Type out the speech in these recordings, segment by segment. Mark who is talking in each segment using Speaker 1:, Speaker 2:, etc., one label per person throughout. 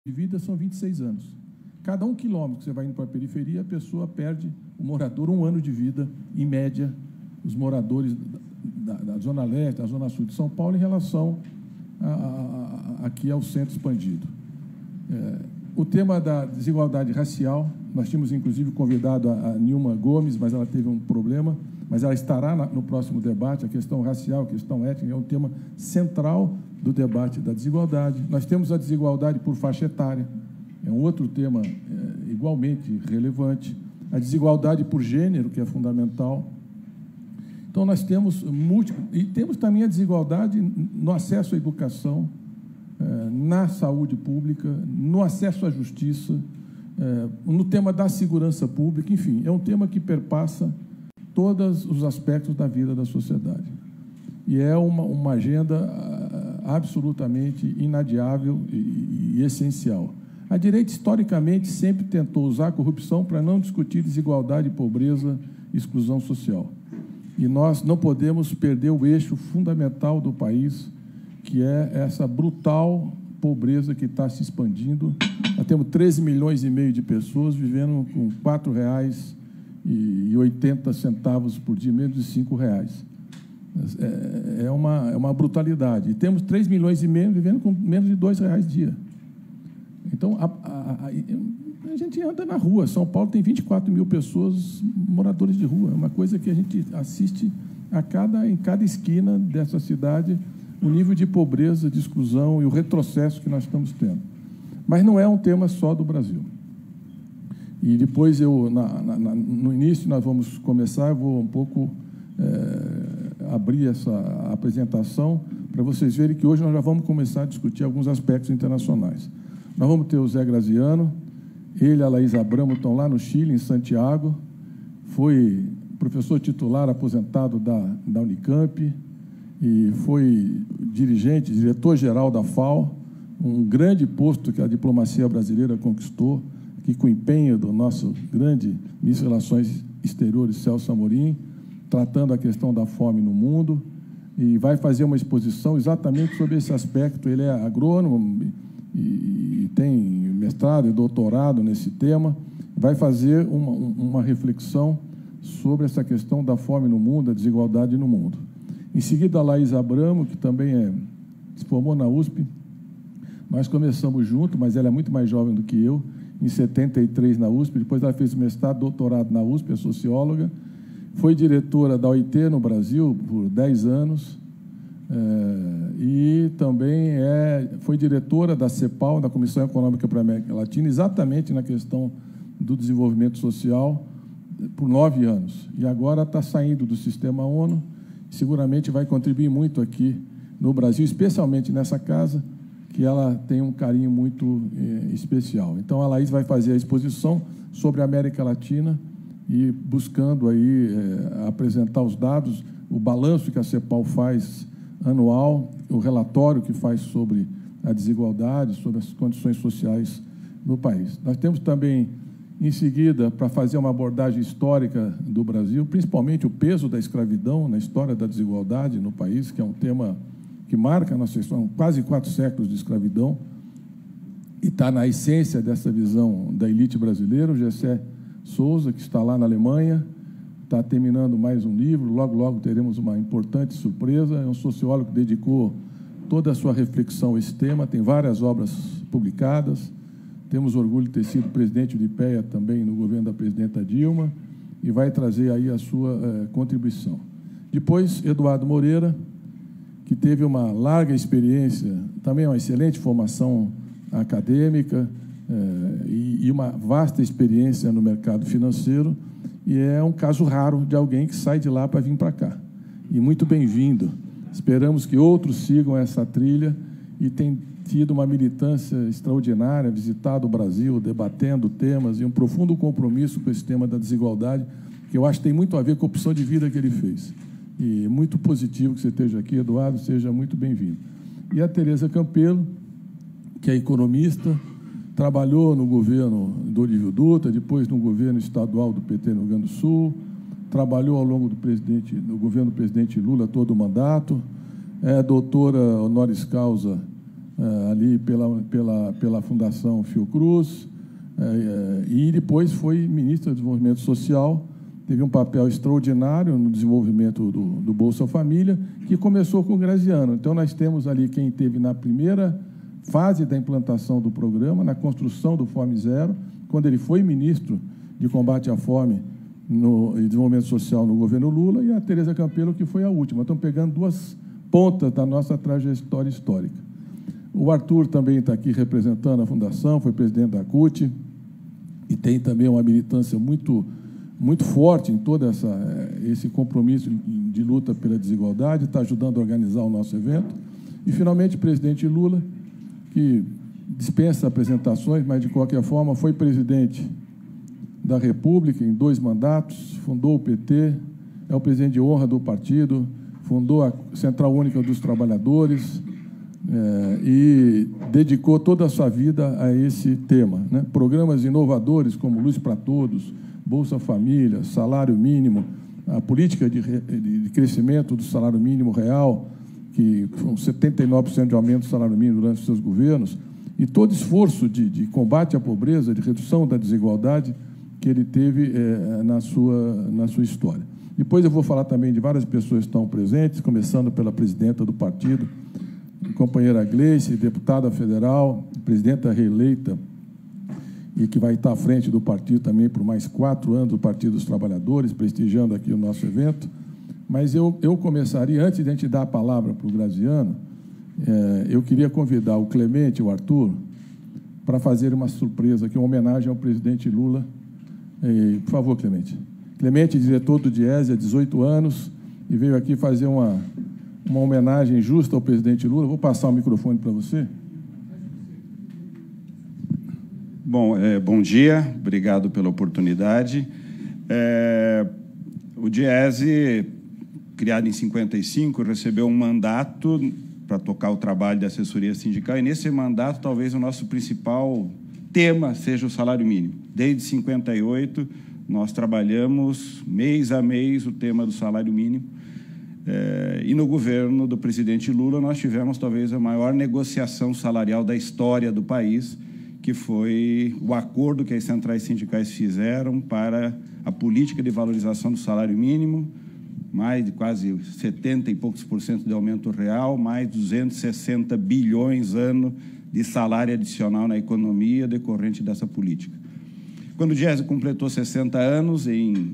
Speaker 1: de vida são 26 anos. Cada 1 quilômetro que você vai indo para a periferia, a pessoa perde, o morador, 1 ano de vida, em média, os moradores da Zona Leste, da Zona Sul de São Paulo, em relação aqui ao centro expandido. O tema da desigualdade racial, nós tínhamos, inclusive, convidado a Nilma Gomes, mas ela teve um problema, mas ela estará no próximo debate. A questão racial, a questão étnica, é um tema central do debate da desigualdade. Nós temos a desigualdade por faixa etária, é um outro tema igualmente relevante. A desigualdade por gênero, que é fundamental. Então, nós temos e temos também a desigualdade no acesso à educação, na saúde pública, no acesso à justiça, no tema da segurança pública, enfim, é um tema que perpassa todos os aspectos da vida da sociedade. E é uma agenda absolutamente inadiável e essencial. A direita, historicamente, sempre tentou usar a corrupção para não discutir desigualdade, pobreza e exclusão social. E nós não podemos perder o eixo fundamental do país, que é essa brutal pobreza que está se expandindo. Nós temos 13 milhões e meio de pessoas vivendo com R$ 4,80 por dia, menos de R$ 5,00. É uma brutalidade. E temos 3 milhões e meio vivendo com menos de R$ 2,00 dia. Então, a gente anda na rua. São Paulo tem 24 mil pessoas moradores de rua. É uma coisa que a gente assiste em cada esquina dessa cidade, o nível de pobreza, de exclusão e o retrocesso que nós estamos tendo. Mas não é um tema só do Brasil. E depois, no início, nós vamos começar, eu vou um pouco abrir essa apresentação para vocês verem que hoje nós já vamos começar a discutir alguns aspectos internacionais. Nós vamos ter o Zé Graziano, ele e a Laís Abramo estão lá no Chile, em Santiago, foi professor titular aposentado da Unicamp e foi diretor-geral da FAO, um grande posto que a diplomacia brasileira conquistou, aqui com o empenho do nosso grande ministro de Relações Exteriores, Celso Amorim, tratando a questão da fome no mundo, e vai fazer uma exposição exatamente sobre esse aspecto. Ele é agrônomo e tem mestrado e doutorado nesse tema, vai fazer uma reflexão sobre essa questão da fome no mundo, da desigualdade no mundo. Em seguida, a Laís Abramo, que também se formou na USP. Nós começamos juntos, mas ela é muito mais jovem do que eu, em 73 na USP, depois ela fez mestrado, doutorado na USP, é socióloga, foi diretora da OIT no Brasil por 10 anos, e também foi diretora da CEPAL, da Comissão Econômica para a América Latina, exatamente na questão do desenvolvimento social, por 9 anos. E agora está saindo do sistema ONU, seguramente vai contribuir muito aqui no Brasil, especialmente nessa casa, que ela tem um carinho muito especial. Então, a Laís vai fazer a exposição sobre a América Latina e buscando aí apresentar os dados, o balanço que a CEPAL faz anual, o relatório que faz sobre a desigualdade, sobre as condições sociais no país. Nós temos também, em seguida, para fazer uma abordagem histórica do Brasil, principalmente o peso da escravidão na história da desigualdade no país, que é um tema que marca a nossa história, quase 4 séculos de escravidão, e está na essência dessa visão da elite brasileira. O Gessé Souza, que está lá na Alemanha, está terminando mais um livro, logo teremos uma importante surpresa. É um sociólogo que dedicou toda a sua reflexão a esse tema, tem várias obras publicadas. Temos orgulho de ter sido presidente do IPEA também no governo da presidenta Dilma, e vai trazer aí a sua contribuição. Depois, Eduardo Moreira, que teve uma larga experiência, também uma excelente formação acadêmica e uma vasta experiência no mercado financeiro, e é um caso raro de alguém que sai de lá para vir para cá. E muito bem-vindo. Esperamos que outros sigam essa trilha, e tem tido uma militância extraordinária, visitado o Brasil, debatendo temas, e um profundo compromisso com esse tema da desigualdade, que eu acho que tem muito a ver com a opção de vida que ele fez. E muito positivo que você esteja aqui, Eduardo, seja muito bem-vindo. E a Tereza Campelo, que é economista, trabalhou no governo do Olívio Dutra, depois no governo estadual do PT no Rio Grande do Sul, trabalhou ao longo do governo do presidente Lula todo o mandato, é doutora honoris causa ali pela Fundação Fiocruz, e depois foi ministro do Desenvolvimento Social, teve um papel extraordinário no desenvolvimento do Bolsa Família, que começou com o Graziano. Então, nós temos ali quem esteve na primeira fase da implantação do programa, na construção do Fome Zero, quando ele foi ministro de combate à fome e desenvolvimento social no governo Lula, e a Tereza Campelo, que foi a última. Estão pegando duas pontas da nossa trajetória histórica. O Arthur também está aqui representando a Fundação, foi presidente da CUT, e tem também uma militância muito forte em todo esse compromisso de luta pela desigualdade, está ajudando a organizar o nosso evento. E, finalmente, o presidente Lula, que dispensa apresentações, mas, de qualquer forma, foi presidente da República em 2 mandatos, fundou o PT, é o presidente de honra do partido, fundou a Central Única dos Trabalhadores, e dedicou toda a sua vida a esse tema, né? Programas inovadores como Luz para Todos, Bolsa Família, salário mínimo, a política de crescimento do salário mínimo real, que foi 79% de aumento do salário mínimo durante os seus governos, e todo esforço de combate à pobreza, de redução da desigualdade que ele teve na sua história. Depois eu vou falar também de várias pessoas que estão presentes, começando pela presidenta do partido, a companheira Gleice, deputada federal, presidenta reeleita, e que vai estar à frente do partido também por mais 4 anos, do Partido dos Trabalhadores, prestigiando aqui o nosso evento. Mas eu começaria, antes de a gente dar a palavra para o Graziano, eu queria convidar o Clemente e o Arthur para fazer uma surpresa aqui, uma homenagem ao presidente Lula. Por favor, Clemente. Clemente, diretor do DIESE há 18 anos, e veio aqui fazer uma homenagem justa ao presidente Lula. Vou passar o microfone para você.
Speaker 2: Bom, bom dia, obrigado pela oportunidade. O DIESE, criado em 55, recebeu um mandato para tocar o trabalho de assessoria sindical, e nesse mandato talvez o nosso principal tema seja o salário mínimo. Desde 58, nós trabalhamos mês a mês o tema do salário mínimo, e no governo do presidente Lula nós tivemos talvez a maior negociação salarial da história do país, que foi o acordo que as centrais sindicais fizeram para a política de valorização do salário mínimo, mais de quase 70 e poucos % de aumento real, mais 260 bilhões ano de salário adicional na economia decorrente dessa política. Quando o DIESE completou 60 anos, em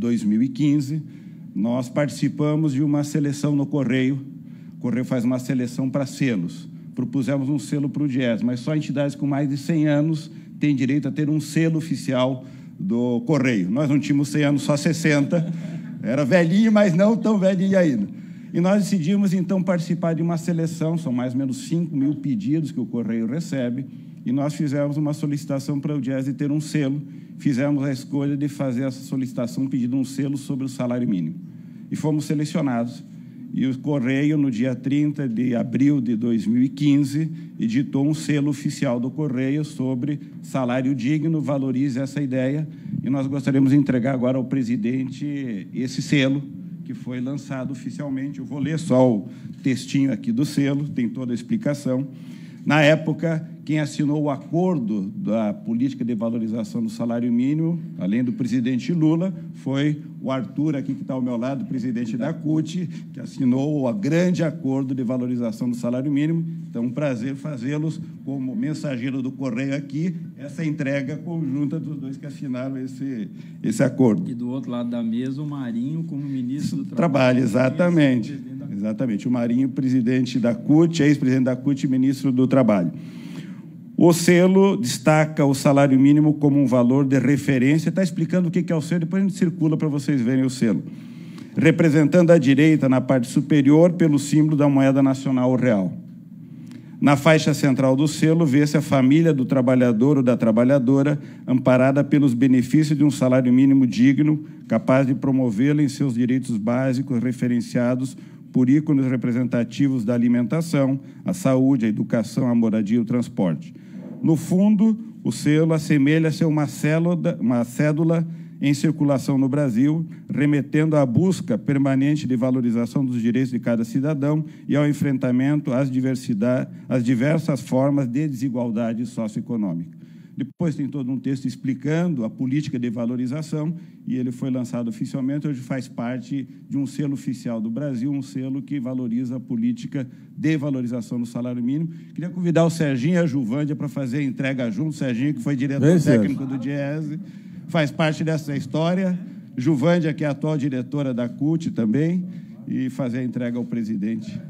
Speaker 2: 2015, nós participamos de uma seleção no Correio. O Correio faz uma seleção para selos. Propusemos um selo para o DIESE, mas só entidades com mais de 100 anos têm direito a ter um selo oficial do Correio. Nós não tínhamos 100 anos, só 60. Era velhinho, mas não tão velhinho ainda. E nós decidimos, então, participar de uma seleção, são mais ou menos 5 mil pedidos que o Correio recebe, e nós fizemos uma solicitação para o DIESE ter um selo. Fizemos a escolha de fazer essa solicitação pedindo um selo sobre o salário mínimo. E fomos selecionados. E o Correio, no dia 30 de abril de 2015, editou um selo oficial do Correio sobre salário digno, valorize essa ideia, e nós gostaríamos de entregar agora ao presidente esse selo, que foi lançado oficialmente. Eu vou ler só o textinho aqui do selo, tem toda a explicação. Na época, quem assinou o acordo da política de valorização do salário mínimo, além do presidente Lula, foi o Arthur, aqui que está ao meu lado, presidente da CUT, que assinou o grande acordo de valorização do salário mínimo. Então, um prazer fazê-los como mensageiro do Correio aqui, essa entrega conjunta dos dois que assinaram esse acordo.
Speaker 3: E do outro lado da mesa, o Marinho como ministro do
Speaker 2: Trabalho, exatamente. Exatamente, o Marinho, presidente da CUT, ex-presidente da CUT e ministro do Trabalho. O selo destaca o salário mínimo como um valor de referência. Está explicando o que é o selo, depois a gente circula para vocês verem o selo. Representando à direita, na parte superior, pelo símbolo da moeda nacional real. Na faixa central do selo, vê-se a família do trabalhador ou da trabalhadora, amparada pelos benefícios de um salário mínimo digno, capaz de promovê-la em seus direitos básicos, referenciados por ícones representativos da alimentação, a saúde, a educação, a moradia e o transporte. No fundo, o selo assemelha-se a uma cédula em circulação no Brasil, remetendo à busca permanente de valorização dos direitos de cada cidadão e ao enfrentamento às diversas formas de desigualdade socioeconômica. Depois tem todo um texto explicando a política de valorização, e ele foi lançado oficialmente, hoje faz parte de um selo oficial do Brasil, um selo que valoriza a política de valorização do salário mínimo. Queria convidar o Serginho e a Juvândia para fazer a entrega junto. O Serginho, que foi diretor técnico do DIEESE, faz parte dessa história. Juvândia, que é a atual diretora da CUT também, e fazer a entrega ao presidente.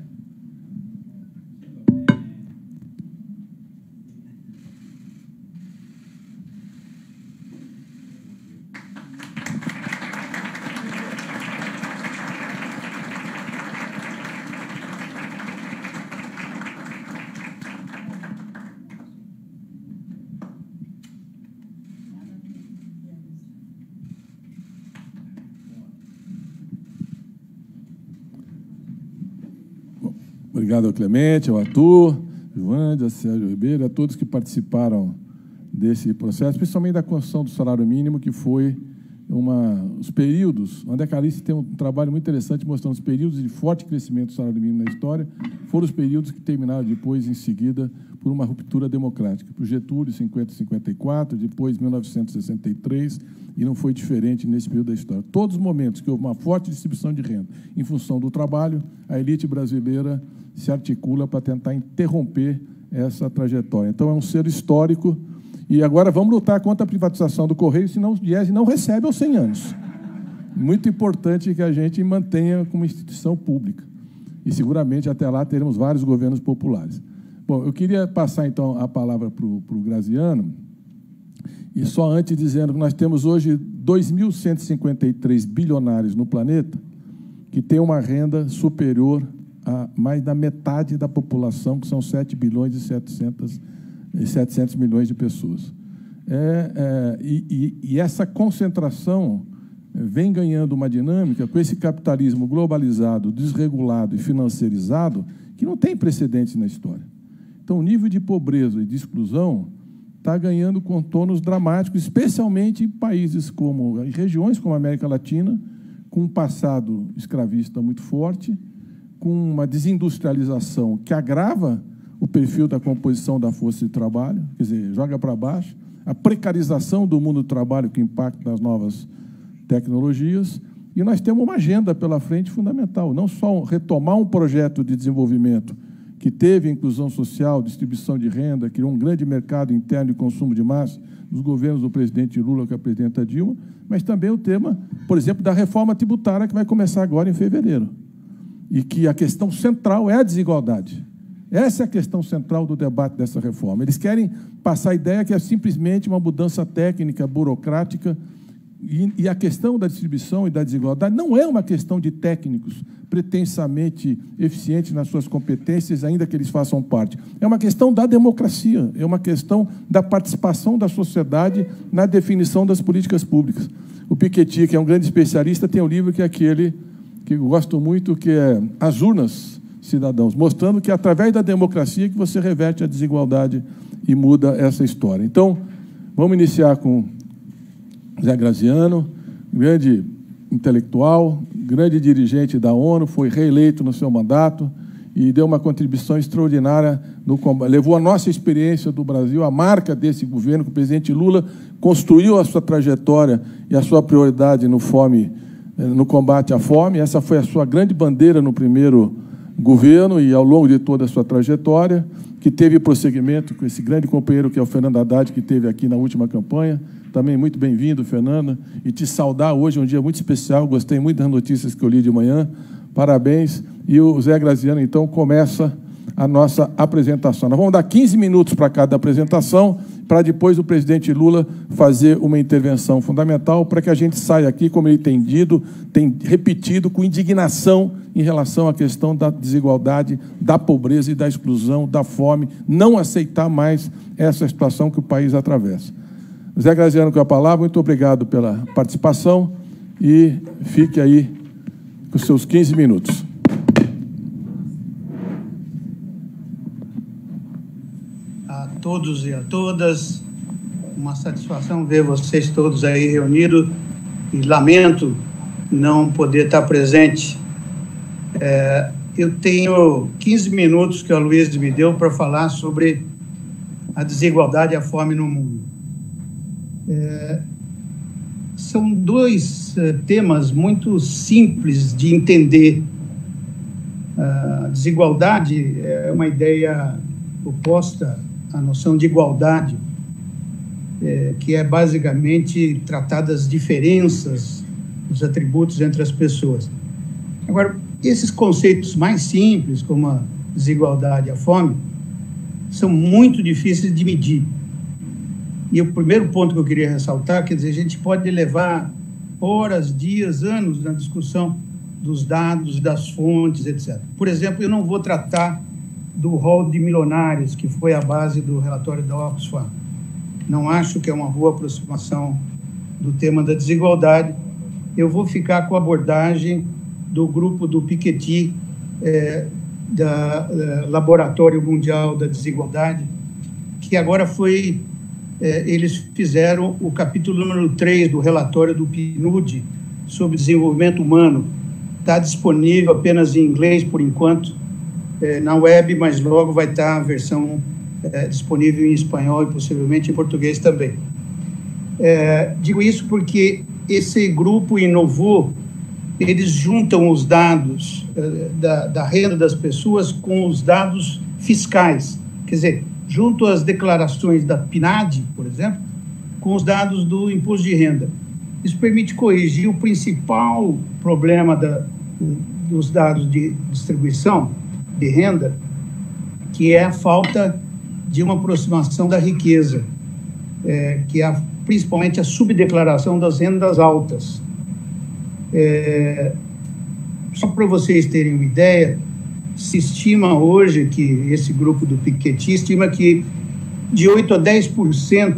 Speaker 1: Obrigado ao Clemente, ao Arthur, Juvândia, Sérgio Ribeiro, a todos que participaram desse processo, principalmente da construção do salário mínimo, que foi os períodos. O André Calixto tem um trabalho muito interessante mostrando os períodos de forte crescimento do salário mínimo na história, foram os períodos que terminaram depois, em seguida, por uma ruptura democrática. Por Getúlio, 50 e 54, depois 1963, e não foi diferente nesse período da história. Todos os momentos que houve uma forte distribuição de renda em função do trabalho, a elite brasileira se articula para tentar interromper essa trajetória. Então, é um selo histórico, e agora vamos lutar contra a privatização do Correio, senão o DIEESE não recebe aos 100 anos. Muito importante que a gente mantenha como instituição pública. E, seguramente, até lá, teremos vários governos populares. Bom, eu queria passar, então, a palavra para o Graziano, e só antes dizendo que nós temos hoje 2.153 bilionários no planeta que têm uma renda superior a mais da metade da população, que são 7 bilhões e 700 milhões de pessoas. E essa concentração vem ganhando uma dinâmica com esse capitalismo globalizado, desregulado e financeirizado, que não tem precedentes na história. Então, o nível de pobreza e de exclusão está ganhando contornos dramáticos, especialmente em países em regiões como a América Latina, com um passado escravista muito forte, com uma desindustrialização que agrava o perfil da composição da força de trabalho, quer dizer, joga para baixo, a precarização do mundo do trabalho que impacta nas novas tecnologias, e nós temos uma agenda pela frente fundamental, não só retomar um projeto de desenvolvimento que teve inclusão social, distribuição de renda, criou um grande mercado interno de consumo de massa nos governos do presidente Lula com a presidenta Dilma, mas também o tema, por exemplo, da reforma tributária que vai começar agora em fevereiro. E que a questão central é a desigualdade. Essa é a questão central do debate dessa reforma. Eles querem passar a ideia que é simplesmente uma mudança técnica, burocrática, e a questão da distribuição e da desigualdade não é uma questão de técnicos pretensamente eficientes nas suas competências, ainda que eles façam parte. É uma questão da democracia, é uma questão da participação da sociedade na definição das políticas públicas. O Piketty, que é um grande especialista, tem um livro que é aquele que eu gosto muito, que é As Urnas, Cidadãos, mostrando que é através da democracia que você reverte a desigualdade e muda essa história. Então, vamos iniciar com Zé Graziano, grande intelectual, grande dirigente da ONU, foi reeleito no seu mandato e deu uma contribuição extraordinária no combate. Levou a nossa experiência do Brasil, a marca desse governo, que o presidente Lula construiu a sua trajetória e a sua prioridade no combate à fome. Essa foi a sua grande bandeira no primeiro governo e ao longo de toda a sua trajetória, que teve prosseguimento com esse grande companheiro que é o Fernando Haddad, que esteve aqui na última campanha. Também muito bem-vindo, Fernanda, e te saudar hoje, é um dia muito especial, gostei muito das notícias que eu li de manhã, parabéns. E o Zé Graziano, então, começa a nossa apresentação. Nós vamos dar 15 minutos para cada apresentação, para depois o presidente Lula fazer uma intervenção fundamental, para que a gente saia aqui, como ele tem repetido, com indignação em relação à questão da desigualdade, da pobreza e da exclusão, da fome, não aceitar mais essa situação que o país atravessa. Zé Graziano com a palavra, muito obrigado pela participação e fique aí com os seus 15 minutos.
Speaker 4: A todos e a todas, uma satisfação ver vocês todos aí reunidos e lamento não poder estar presente. Eu tenho 15 minutos que a Luísa me deu para falar sobre a desigualdade e a fome no mundo. São dois temas muito simples de entender. A desigualdade é uma ideia oposta à noção de igualdade, que é basicamente tratar das diferenças, dos atributos entre as pessoas. Agora, esses conceitos mais simples, como a desigualdade e a fome, são muito difíceis de medir. E o primeiro ponto que eu queria ressaltar, quer dizer, a gente pode levar horas, dias, anos na discussão dos dados, das fontes, etc. Por exemplo, eu não vou tratar do rol de milionários, que foi a base do relatório da Oxfam. Não acho que é uma boa aproximação do tema da desigualdade. Eu vou ficar com a abordagem do grupo do Piketty, da Laboratório Mundial da Desigualdade, que agora foi... eles fizeram o capítulo número 3 do relatório do PNUD sobre desenvolvimento humano. Está disponível apenas em inglês, por enquanto, na web, mas logo vai estar a versão disponível em espanhol e possivelmente em português também. Digo isso porque esse grupo inovou, eles juntam os dados da renda das pessoas com os dados fiscais, quer dizer, junto às declarações da PNAD, por exemplo, com os dados do imposto de renda. Isso permite corrigir o principal problema dos dados de distribuição de renda, que é a falta de uma aproximação da riqueza, que é principalmente a subdeclaração das rendas altas. Só para vocês terem uma ideia, se estima hoje que esse grupo do Piketty estima que de 8 a 10%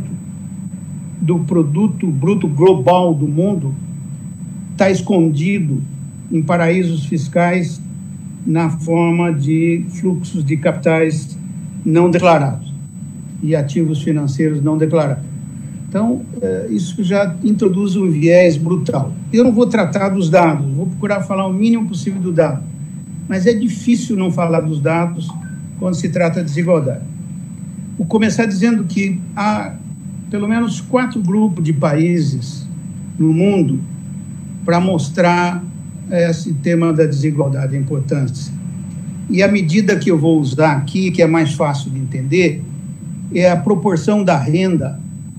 Speaker 4: do produto bruto global do mundo está escondido em paraísos fiscais na forma de fluxos de capitais não declarados e ativos financeiros não declarados. Então, isso já introduz um viés brutal. Eu não vou tratar dos dados, vou procurar falar o mínimo possível do dado, mas é difícil não falar dos dados quando se trata de desigualdade. Vou começar dizendo que há pelo menos 4 grupos de países no mundo para mostrar esse tema da desigualdade, a importância. E a medida que eu vou usar aqui, que é mais fácil de entender, é a proporção da renda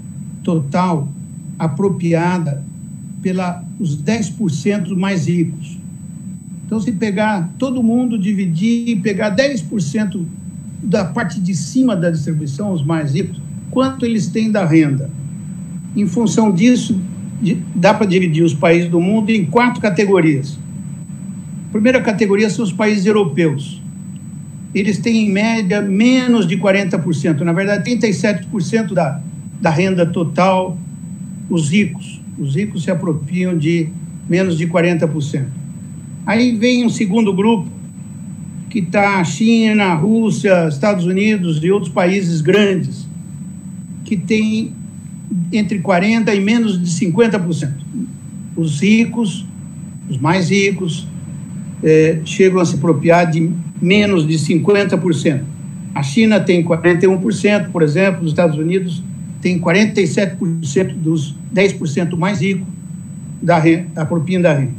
Speaker 4: total apropriada pelos 10% mais ricos. Então, se pegar todo mundo, dividir e pegar 10% da parte de cima da distribuição, os mais ricos, quanto eles têm da renda? Em função disso, dá para dividir os países do mundo em 4 categorias. A primeira categoria são os países europeus. Eles têm, em média, menos de 40%. Na verdade, 37% da renda total, os ricos. Os ricos se apropriam de menos de 40%. Aí vem um segundo grupo, que está a China, a Rússia, Estados Unidos e outros países grandes, que tem entre 40% e menos de 50%. Os ricos, os mais ricos, chegam a se apropriar de menos de 50%. A China tem 41%, por exemplo, os Estados Unidos tem 47% dos 10% mais ricos apropriam da renda.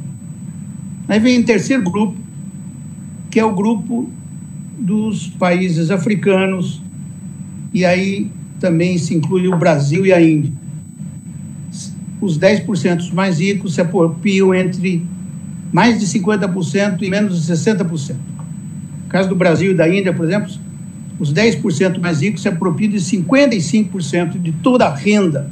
Speaker 4: Aí vem o terceiro grupo, que é o grupo dos países africanos, e aí também se inclui o Brasil e a Índia. Os 10% mais ricos se apropriam entre mais de 50% e menos de 60%. No caso do Brasil e da Índia, por exemplo, os 10% mais ricos se apropriam de 55% de toda a renda.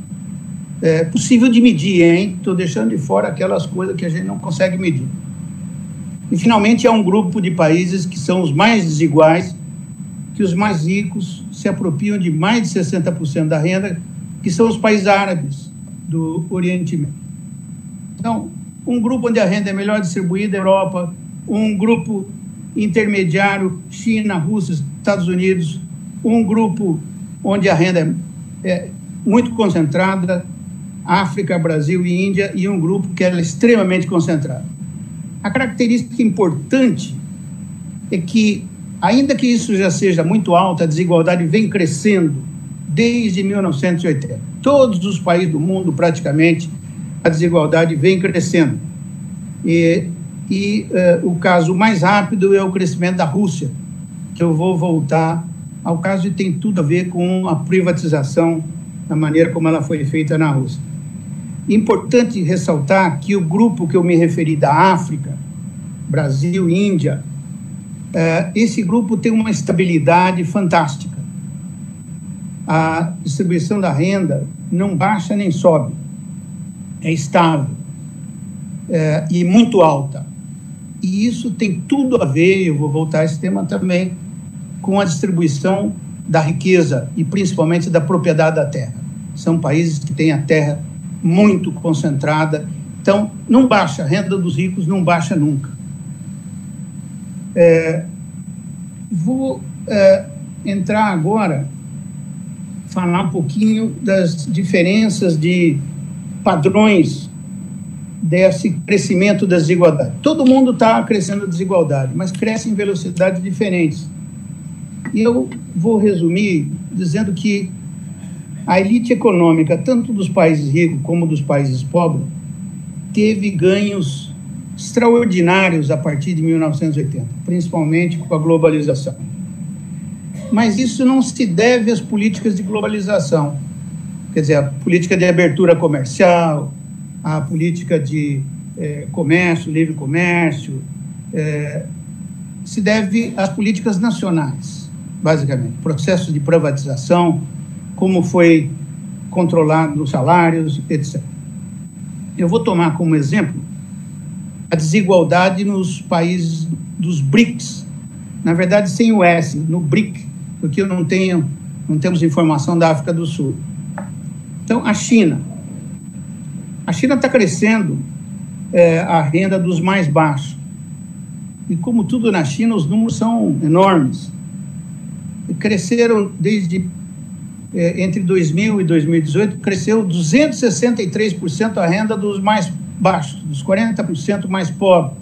Speaker 4: É possível de medir, hein? Estou deixando de fora aquelas coisas que a gente não consegue medir. E, finalmente, há um grupo de países que são os mais desiguais, que os mais ricos se apropriam de mais de 60% da renda, que são os países árabes do Oriente Médio. Então, um grupo onde a renda é melhor distribuída, Europa, um grupo intermediário, China, Rússia, Estados Unidos, um grupo onde a renda é muito concentrada, África, Brasil e Índia, e um grupo que era extremamente concentrado. A característica importante é que, ainda que isso já seja muito alto, a desigualdade vem crescendo desde 1980. Todos os países do mundo, praticamente, a desigualdade vem crescendo. O caso mais rápido é o crescimento da Rússia, que eu vou voltar ao caso, e tem tudo a ver com a privatização, da maneira como ela foi feita na Rússia. Importante ressaltar que o grupo que eu me referi da África, Brasil, Índia, esse grupo tem uma estabilidade fantástica. A distribuição da renda não baixa nem sobe, é estável e muito alta. E isso tem tudo a ver, eu vou voltar a esse tema também, com a distribuição da riqueza e principalmente da propriedade da terra. São países que têm a terra muito concentrada, então não baixa, a renda dos ricos não baixa nunca. Vou entrar agora, falar um pouquinho das diferenças de padrões desse crescimento das desigualdades. Todo mundo está crescendo a desigualdade, mas cresce em velocidades diferentes. E eu vou resumir dizendo que a elite econômica, tanto dos países ricos como dos países pobres, teve ganhos extraordinários a partir de 1980, principalmente com a globalização. Mas isso não se deve às políticas de globalização, quer dizer, a política de abertura comercial, a política de comércio, livre comércio, se deve às políticas nacionais, basicamente, processo de privatização, como foi controlado os salários, etc. Eu vou tomar como exemplo a desigualdade nos países dos BRICS, na verdade sem o S, no BRIC, porque não temos informação da África do Sul. Então, a China está crescendo a renda dos mais baixos. E como tudo na China, os números são enormes. E cresceram entre 2000 e 2018, cresceu 263% a renda dos mais baixos, dos 40% mais pobres.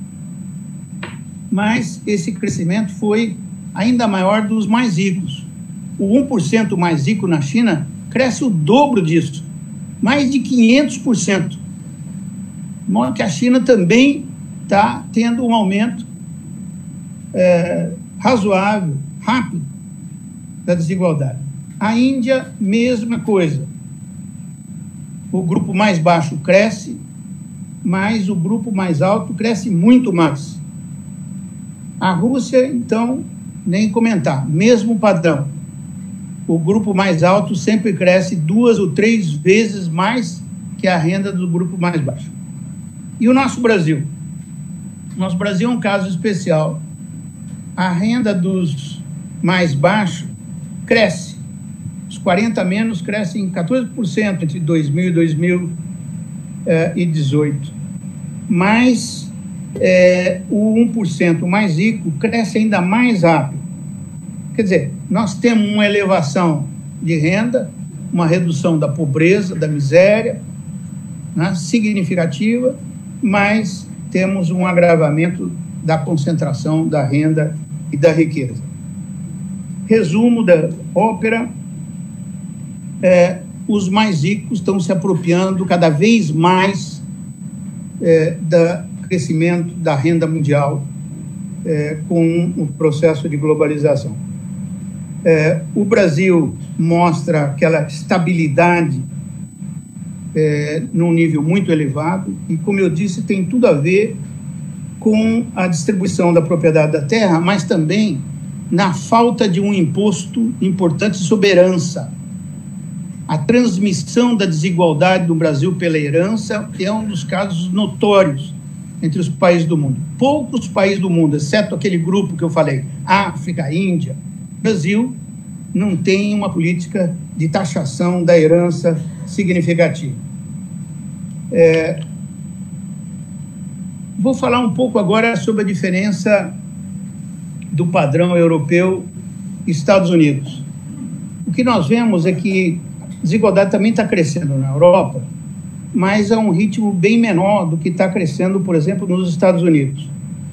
Speaker 4: Mas esse crescimento foi ainda maior dos mais ricos. O 1% mais rico na China cresce o dobro disso, mais de 500%. De modo que a China também está tendo um aumento razoável, rápido, da desigualdade. A Índia, mesma coisa. O grupo mais baixo cresce, mas o grupo mais alto cresce muito mais. A Rússia, então, nem comentar, mesmo padrão. O grupo mais alto sempre cresce 2 ou 3 vezes mais que a renda do grupo mais baixo. E o nosso Brasil? Nosso Brasil é um caso especial. A renda dos mais baixos cresce. Os 40 menos crescem em 14% entre 2000 e 2018. Mas o 1% mais rico cresce ainda mais rápido. Quer dizer, nós temos uma elevação de renda, uma redução da pobreza, da miséria, né, significativa, mas temos um agravamento da concentração da renda e da riqueza. Resumo da ópera: os mais ricos estão se apropriando cada vez mais do crescimento da renda mundial com o processo de globalização. O Brasil mostra aquela estabilidade num nível muito elevado e, como eu disse, tem tudo a ver com a distribuição da propriedade da terra, mas também na falta de um imposto importante sobre herança. A transmissão da desigualdade do Brasil pela herança é um dos casos notórios entre os países do mundo. Poucos países do mundo, exceto aquele grupo que eu falei, África, Índia, Brasil, não tem uma política de taxação da herança significativa. Vou falar um pouco agora sobre a diferença do padrão europeu e Estados Unidos. O que nós vemos é que a desigualdade também está crescendo na Europa, mas a um ritmo bem menor do que está crescendo, por exemplo, nos Estados Unidos.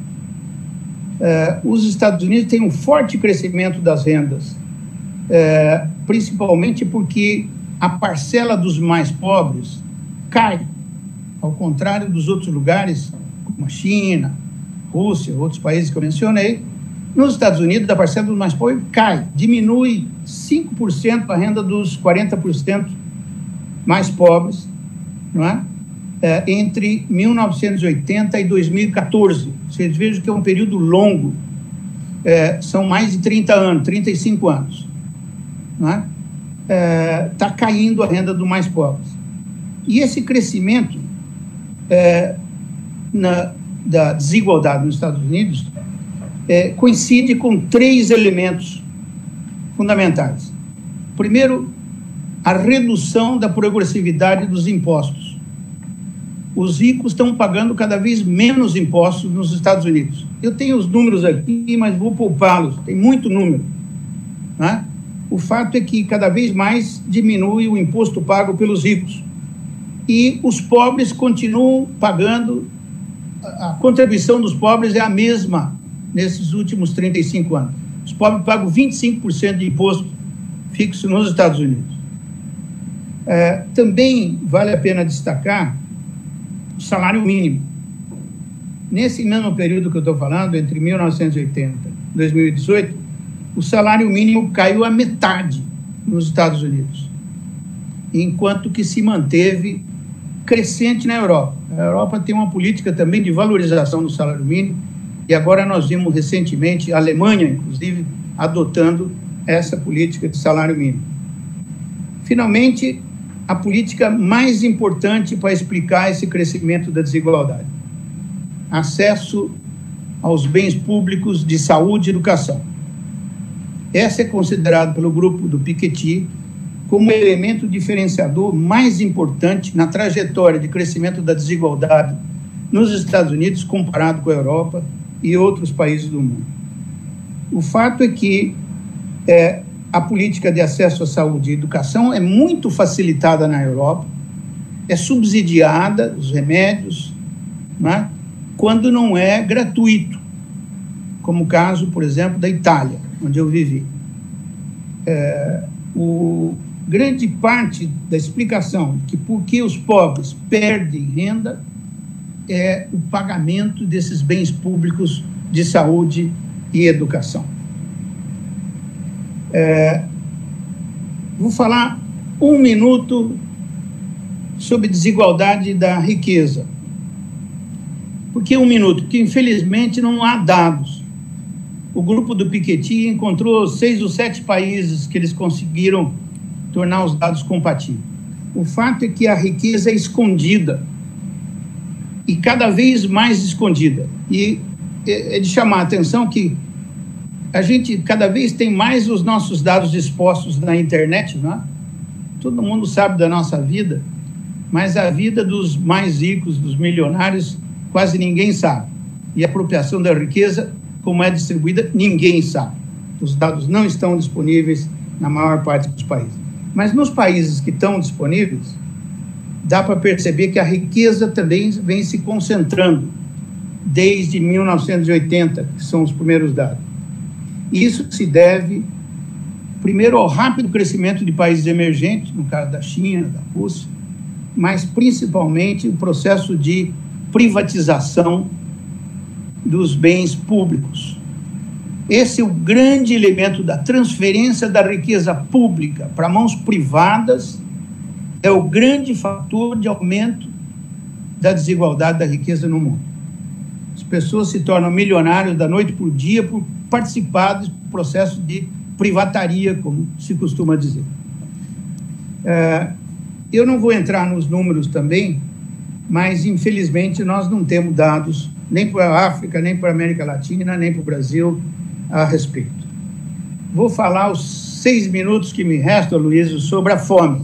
Speaker 4: Os Estados Unidos têm um forte crescimento das rendas, principalmente porque a parcela dos mais pobres cai, ao contrário dos outros lugares, como a China, Rússia, outros países que eu mencionei. Nos Estados Unidos, a parcela dos mais pobres cai, diminui 5% a renda dos 40% mais pobres, não é? Entre 1980 e 2014. Vocês vejam que é um período longo, são mais de 30 anos, 35 anos. Não é? Está caindo a renda dos mais pobres. E esse crescimento da desigualdade nos Estados Unidos coincide com 3 elementos fundamentais. Primeiro, a redução da progressividade dos impostos. Os ricos estão pagando cada vez menos impostos nos Estados Unidos. Eu tenho os números aqui, mas vou poupá-los, tem muito número. Né? O fato é que cada vez mais diminui o imposto pago pelos ricos. E os pobres continuam pagando, a contribuição dos pobres é a mesma nesses últimos 35 anos. Os pobres pagam 25% de imposto fixo nos Estados Unidos. Também vale a pena destacar o salário mínimo. Nesse mesmo período que eu estou falando, entre 1980 e 2018, o salário mínimo caiu à metade nos Estados Unidos, enquanto que se manteve crescente na Europa. A Europa tem uma política também de valorização do salário mínimo, e agora nós vimos recentemente a Alemanha, inclusive, adotando essa política de salário mínimo. Finalmente, a política mais importante para explicar esse crescimento da desigualdade: acesso aos bens públicos de saúde e educação. Essa é considerada pelo grupo do Piketty como o elemento diferenciador mais importante na trajetória de crescimento da desigualdade nos Estados Unidos comparado com a Europa e outros países do mundo. O fato é que a política de acesso à saúde e educação é muito facilitada na Europa, é subsidiada, os remédios, né, quando não é gratuito, como o caso, por exemplo, da Itália, onde eu vivi. Grande parte da explicação de que por que os pobres perdem renda é o pagamento desses bens públicos de saúde e educação. Vou falar 1 minuto sobre desigualdade da riqueza. Por que 1 minuto? Porque, infelizmente, não há dados. O grupo do Piketty encontrou 6 ou 7 países que eles conseguiram tornar os dados compatíveis. O fato é que a riqueza é escondida, e cada vez mais escondida. E é de chamar a atenção que a gente cada vez tem mais os nossos dados expostos na internet, não é? Todo mundo sabe da nossa vida, mas a vida dos mais ricos, dos milionários, quase ninguém sabe. E a apropriação da riqueza, como é distribuída, ninguém sabe. Os dados não estão disponíveis na maior parte dos países. Mas nos países que estão disponíveis, dá para perceber que a riqueza também vem se concentrando desde 1980, que são os primeiros dados. Isso se deve, primeiro, ao rápido crescimento de países emergentes, no caso da China, da Rússia, mas principalmente o processo de privatização dos bens públicos. Esse é o grande elemento da transferência da riqueza pública para mãos privadas, é o grande fator de aumento da desigualdade da riqueza no mundo. As pessoas se tornam milionários da noite para o dia por participar do processo de privataria, como se costuma dizer. Eu não vou entrar nos números também, mas, infelizmente, nós não temos dados nem para a África, nem para a América Latina, nem para o Brasil a respeito. Vou falar os 6 minutos que me restam, Luiz, sobre a fome.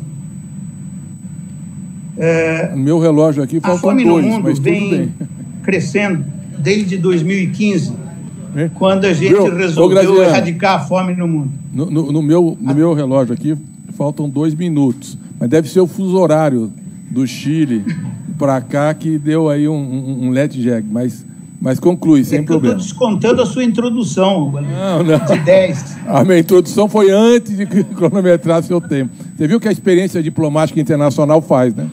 Speaker 1: Meu relógio aqui faltam 2,
Speaker 4: a fome no mundo
Speaker 1: mas
Speaker 4: vem
Speaker 1: tudo bem.
Speaker 4: Crescendo desde 2015, quando a gente resolveu erradicar a fome no mundo.
Speaker 1: No meu relógio aqui faltam 2 minutos, mas deve ser o fuso horário do Chile para cá que deu aí um let jag, mas conclui, sem problema.
Speaker 4: Eu estou descontando a sua introdução,
Speaker 1: não.
Speaker 4: De 10.
Speaker 1: A minha introdução foi antes de cronometrar seu tempo. Você viu que a experiência diplomática internacional faz, né?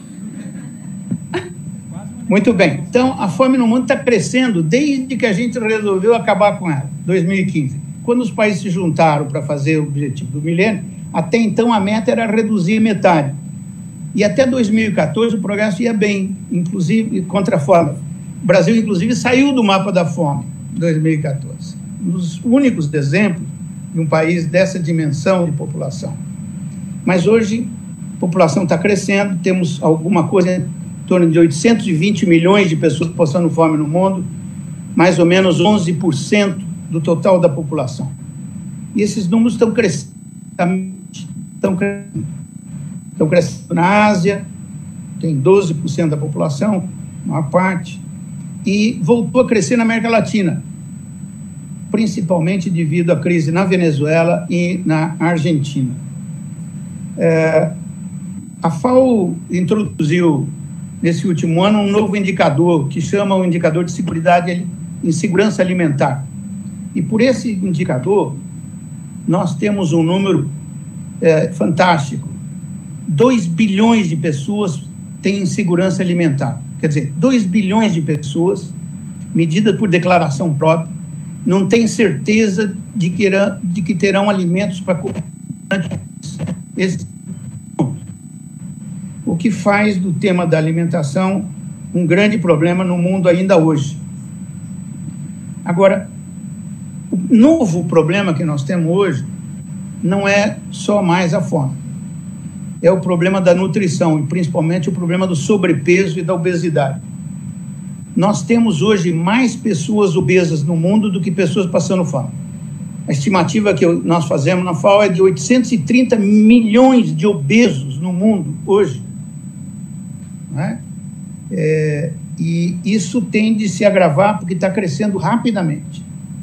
Speaker 4: Muito bem. Então, a fome no mundo está crescendo desde que a gente resolveu acabar com ela, 2015. Quando os países se juntaram para fazer o objetivo do milênio, até então a meta era reduzir metade. E até 2014 o progresso ia bem, inclusive contra a fome. O Brasil, inclusive, saiu do mapa da fome em 2014. Um dos únicos exemplos de um país dessa dimensão de população. Mas hoje a população está crescendo, temos alguma coisa em torno de 820 milhões de pessoas passando fome no mundo, mais ou menos 11% do total da população. E esses números estão crescendo. Estão crescendo na Ásia, tem 12% da população, maior parte, e voltou a crescer na América Latina, principalmente devido à crise na Venezuela e na Argentina. A FAO introduziu, nesse último ano, um novo indicador, que chama o indicador de segurança alimentar. E por esse indicador, nós temos um número fantástico. 2 bilhões de pessoas têm insegurança alimentar. Quer dizer, 2 bilhões de pessoas, medida por declaração própria, não têm certeza de que terão alimentos para comer. O que faz do tema da alimentação um grande problema no mundo ainda hoje. Agora, o novo problema que nós temos hoje não é só mais a fome. É o problema da nutrição, e principalmente o problema do sobrepeso e da obesidade. Nós temos hoje mais pessoas obesas no mundo do que pessoas passando fome. A estimativa que nós fazemos na FAO é de 830 milhões de obesos no mundo hoje. Né? E isso tende a se agravar porque está crescendo rapidamente.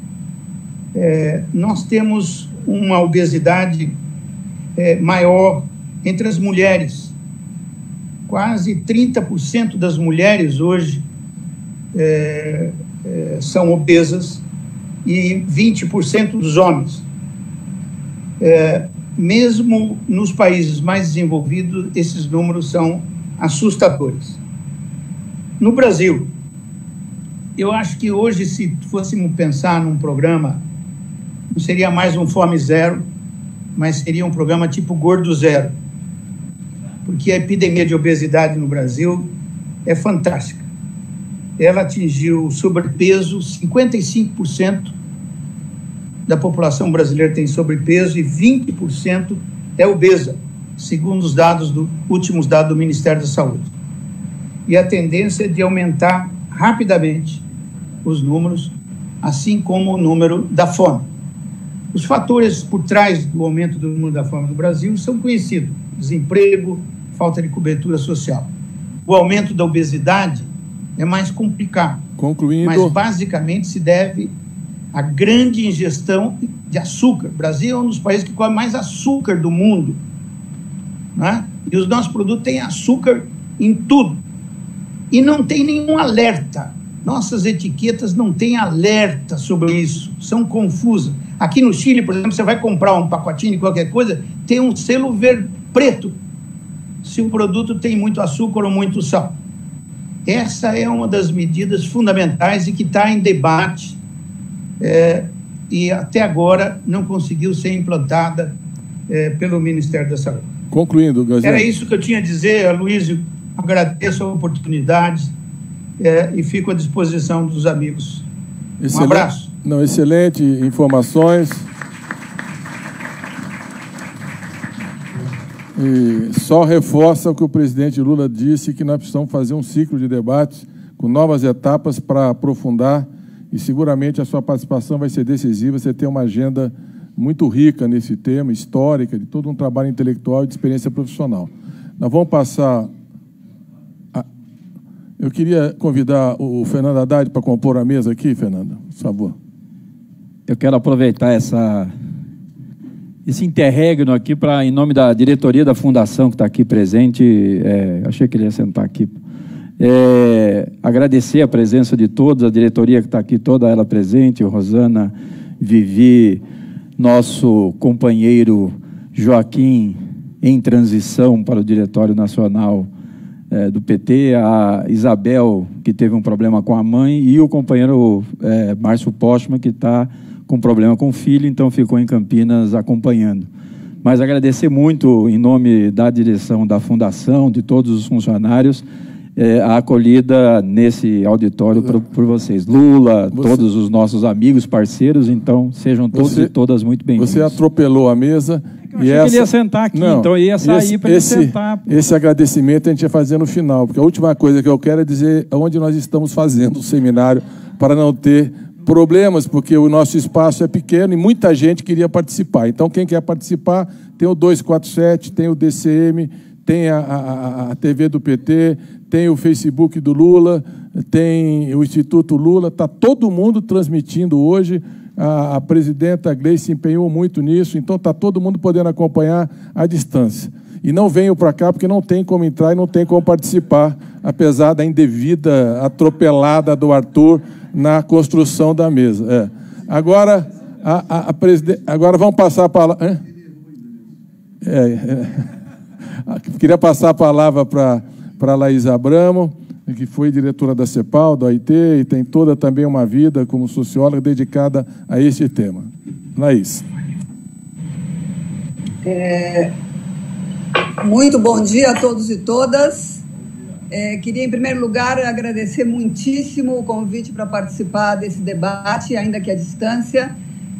Speaker 4: Nós temos uma obesidade maior entre as mulheres. Quase 30% das mulheres hoje são obesas e 20% dos homens. Mesmo nos países mais desenvolvidos, esses números são assustadores. No Brasil, eu acho que hoje, se fôssemos pensar num programa, não seria mais um Fome Zero, mas seria um programa tipo Gordo Zero, porque a epidemia de obesidade no Brasil é fantástica. Ela atingiu sobrepeso, 55% da população brasileira tem sobrepeso e 20% é obesa, segundo os últimos dados do Ministério da Saúde. E a tendência é de aumentar rapidamente os números, assim como o número da fome. Os fatores por trás do aumento do número da fome no Brasil são conhecidos: desemprego, falta de cobertura social. O aumento da obesidade é mais complicado.
Speaker 1: Concluindo.
Speaker 4: Mas basicamente se deve à grande ingestão de açúcar. O Brasil é um dos países que come mais açúcar do mundo, né? E os nossos produtos têm açúcar em tudo. E não tem nenhum alerta. Nossas etiquetas não têm alerta sobre isso, são confusas. Aqui no Chile, por exemplo, você vai comprar um pacotinho de qualquer coisa, tem um selo preto se o produto tem muito açúcar ou muito sal. Essa é uma das medidas fundamentais e que está em debate e até agora não conseguiu ser implantada pelo Ministério da Saúde.
Speaker 1: Concluindo, Gazeta.
Speaker 4: Era isso que eu tinha a dizer, Aloysio. Agradeço a oportunidade e fico à disposição dos amigos. Um abraço.
Speaker 1: Excelente informações. E só reforça o que o presidente Lula disse, que nós precisamos fazer um ciclo de debates com novas etapas para aprofundar, e seguramente a sua participação vai ser decisiva. Você tem uma agenda muito rica nesse tema, histórica, de todo um trabalho intelectual e de experiência profissional. Nós vamos passar... Eu queria convidar o Fernando Haddad para compor a mesa aqui, Fernando, por favor.
Speaker 3: Eu quero aproveitar interregno aqui em nome da diretoria da Fundação que está aqui presente. Achei que ele ia sentar aqui. Agradecer a presença de todos, a diretoria que está aqui, toda ela presente, Rosana, Vivi, nosso companheiro Joaquim, em transição para o Diretório Nacional do PT, a Isabel, que teve um problema com a mãe, e o companheiro Márcio Postman, que está com problema com o filho, então ficou em Campinas acompanhando. Mas agradecer muito, em nome da direção da Fundação, de todos os funcionários, a acolhida nesse auditório por vocês. Lula, todos os nossos amigos, parceiros, então sejam todos e todas muito bem-vindos.
Speaker 1: Você atropelou a mesa.
Speaker 3: Eu achei que ele ia sentar aqui, então eu ia sair para ele sentar.
Speaker 1: Esse agradecimento a gente ia fazer no final, porque a última coisa que eu quero é dizer onde nós estamos fazendo o seminário para não ter problemas, porque o nosso espaço é pequeno e muita gente queria participar. Então, quem quer participar, tem o 247, tem o DCM, tem a TV do PT, tem o Facebook do Lula, tem o Instituto Lula, está todo mundo transmitindo hoje. A presidenta Gleice se empenhou muito nisso, então está todo mundo podendo acompanhar à distância. E não venham para cá porque não tem como entrar e não tem como participar, apesar da indevida atropelada do Arthur na construção da mesa. Agora, agora vamos passar a palavra... Queria passar a palavra para a Laís Abramo, que foi diretora da CEPAL, da OIT, e tem toda também uma vida como socióloga dedicada a este tema. Laís.
Speaker 5: Muito bom dia a todos e todas. Queria, em primeiro lugar, agradecer muitíssimo o convite para participar desse debate, ainda que à distância,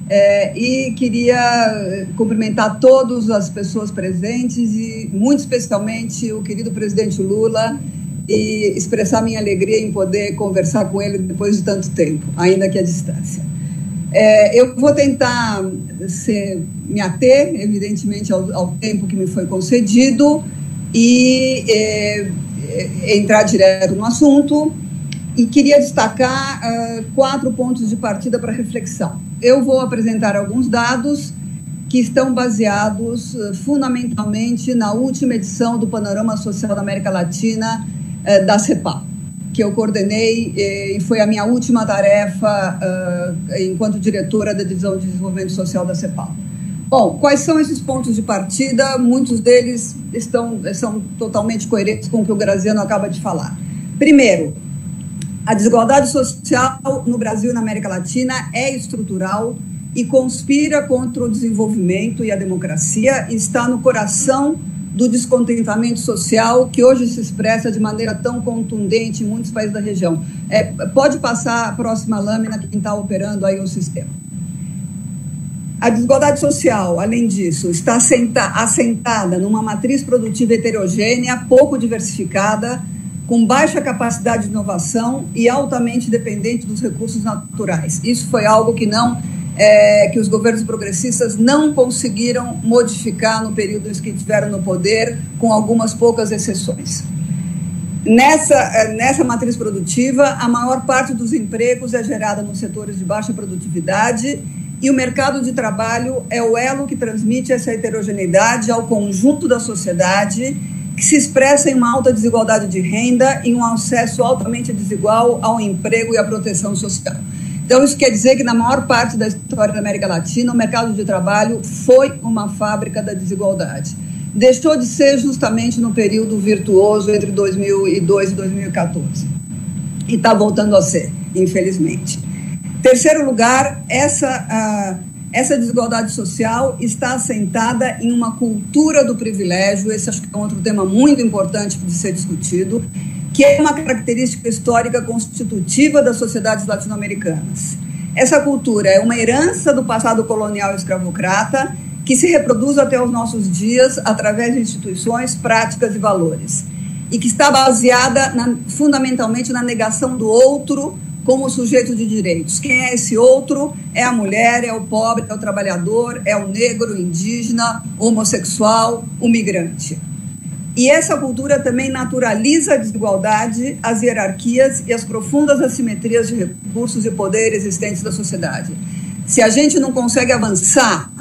Speaker 5: e queria cumprimentar todas as pessoas presentes e, muito especialmente, o querido presidente Lula, e expressar minha alegria em poder conversar com ele depois de tanto tempo, ainda que à distância. Eu vou tentar me ater, evidentemente, ao tempo que me foi concedido e entrar direto no assunto, e queria destacar 4 pontos de partida para reflexão. Eu vou apresentar alguns dados que estão baseados fundamentalmente na última edição do Panorama Social da América Latina da CEPAL, que eu coordenei e foi a minha última tarefa enquanto diretora da Divisão de Desenvolvimento Social da CEPAL. Bom, quais são esses pontos de partida? Muitos deles são totalmente coerentes com o que o Graziano acaba de falar. Primeiro, a desigualdade social no Brasil e na América Latina é estrutural e conspira contra o desenvolvimento e a democracia, e está no coração do descontentamento social que hoje se expressa de maneira tão contundente em muitos países da região. Pode passar a próxima lâmina, quem está operando aí o sistema. A desigualdade social, além disso, está assentada numa matriz produtiva heterogênea, pouco diversificada, com baixa capacidade de inovação e altamente dependente dos recursos naturais. Isso foi algo que que os governos progressistas não conseguiram modificar no período em que estiveram no poder, com algumas poucas exceções. Nessa matriz produtiva, a maior parte dos empregos é gerada nos setores de baixa produtividade, e o mercado de trabalho é o elo que transmite essa heterogeneidade ao conjunto da sociedade, que se expressa em uma alta desigualdade de renda e um acesso altamente desigual ao emprego e à proteção social. Então, isso quer dizer que, na maior parte da história da América Latina, o mercado de trabalho foi uma fábrica da desigualdade. Deixou de ser justamente no período virtuoso entre 2002 e 2014. E está voltando a ser, infelizmente. Terceiro lugar, essa desigualdade social está assentada em uma cultura do privilégio. Esse acho que é outro tema muito importante de ser discutido, que é uma característica histórica constitutiva das sociedades latino-americanas. Essa cultura é uma herança do passado colonial e escravocrata que se reproduz até os nossos dias através de instituições, práticas e valores, e que está baseada fundamentalmente na negação do outro como sujeito de direitos. Quem é esse outro? É a mulher, é o pobre, é o trabalhador, é o negro, o indígena, o homossexual, o migrante. E essa cultura também naturaliza a desigualdade, as hierarquias e as profundas assimetrias de recursos e poder existentes da sociedade. Se a gente não consegue avançar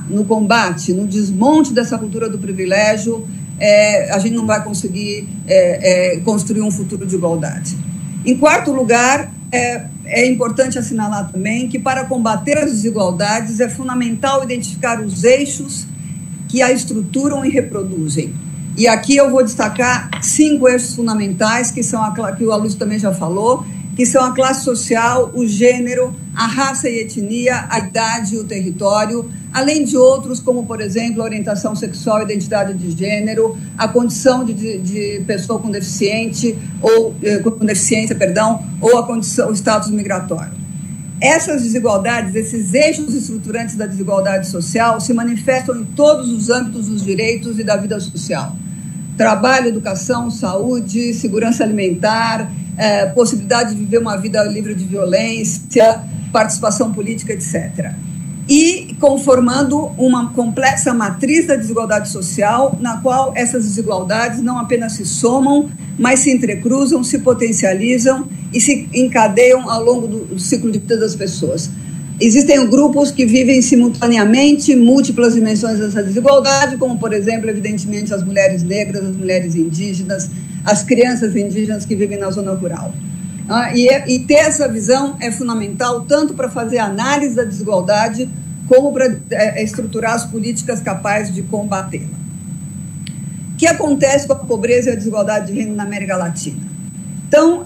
Speaker 5: avançar no combate, no desmonte dessa cultura do privilégio, a gente não vai conseguir construir um futuro de igualdade. Em quarto lugar, é importante assinalar também que, para combater as desigualdades, é fundamental identificar os eixos que a estruturam e reproduzem. E aqui eu vou destacar 5 eixos fundamentais, que o Aloysio também já falou, que são a classe social, o gênero, a raça e etnia, a idade e o território, além de outros, como, por exemplo, a orientação sexual e identidade de gênero, a condição de pessoa com deficiência, ou a condição, o status migratório. Essas desigualdades, esses eixos estruturantes da desigualdade social se manifestam em todos os âmbitos dos direitos e da vida social. Trabalho, educação, saúde, segurança alimentar, possibilidade de viver uma vida livre de violência, participação política, etc. E conformando uma complexa matriz da desigualdade social, na qual essas desigualdades não apenas se somam, mas se entrecruzam, se potencializam e se encadeiam ao longo do ciclo de vida das pessoas. Existem grupos que vivem simultaneamente múltiplas dimensões dessa desigualdade, como, por exemplo, evidentemente, as mulheres negras, as mulheres indígenas, as crianças indígenas que vivem na zona rural. E ter essa visão é fundamental tanto para fazer análise da desigualdade como para estruturar as políticas capazes de combatê-la. O que acontece com a pobreza e a desigualdade de renda na América Latina? Então,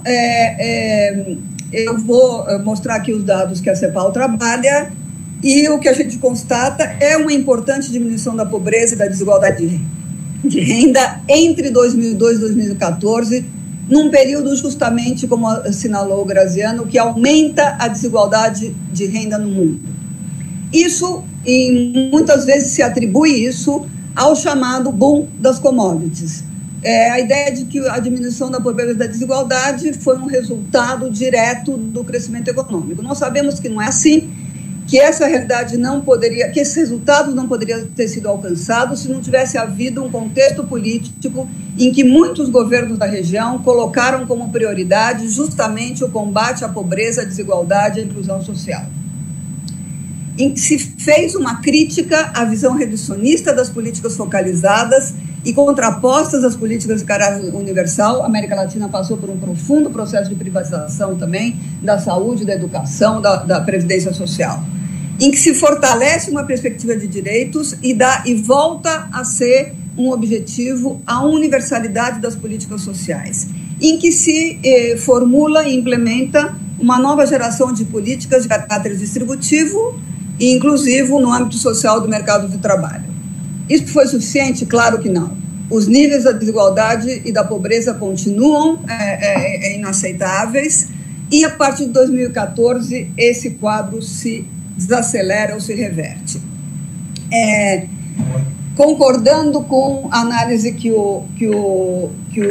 Speaker 5: eu vou mostrar aqui os dados que a CEPAL trabalha e o que a gente constata é uma importante diminuição da pobreza e da desigualdade de renda entre 2002 e 2014, num período justamente, como assinalou o Graziano, que aumenta a desigualdade de renda no mundo. Isso, e muitas vezes se atribui isso ao chamado boom das commodities. A ideia de que a diminuição da pobreza e da desigualdade foi um resultado direto do crescimento econômico. Nós sabemos que não é assim, que essa realidade não poderia, que esses resultados não poderiam ter sido alcançados se não tivesse havido um contexto político em que muitos governos da região colocaram como prioridade justamente o combate à pobreza, à desigualdade e à inclusão social. Em que se fez uma crítica à visão reducionista das políticas focalizadas e contrapostas às políticas de caráter universal. A América Latina passou por um profundo processo de privatização também da saúde, da educação, da previdência social, em que se fortalece uma perspectiva de direitos e volta a ser um objetivo a universalidade das políticas sociais, em que se formula e implementa uma nova geração de políticas de caráter distributivo e inclusivo no âmbito social do mercado de trabalho. Isso foi suficiente? Claro que não. Os níveis da desigualdade e da pobreza continuam inaceitáveis e, a partir de 2014, esse quadro se desacelera ou se reverte. Concordando com a análise que o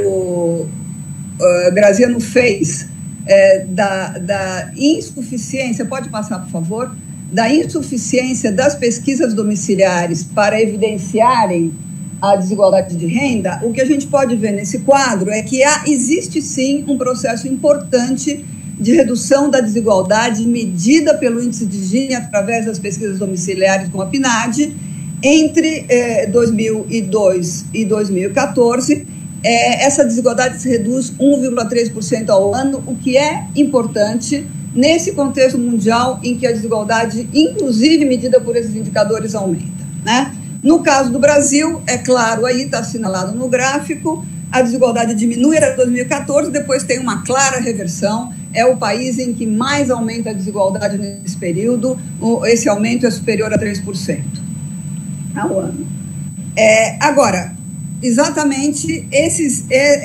Speaker 5: Graziano fez da insuficiência, pode passar, por favor, da insuficiência das pesquisas domiciliares para evidenciarem a desigualdade de renda, o que a gente pode ver nesse quadro é que existe sim um processo importante de redução da desigualdade medida pelo índice de Gini através das pesquisas domiciliares com a PNAD entre 2002 e 2014. Essa desigualdade se reduz 1,3% ao ano, o que é importante nesse contexto mundial em que a desigualdade, inclusive medida por esses indicadores, aumenta, né? No caso do Brasil, é claro, aí está assinalado no gráfico, a desigualdade diminui até 2014, depois tem uma clara reversão, é o país em que mais aumenta a desigualdade nesse período, esse aumento é superior a 3% ao ano. Agora, exatamente esses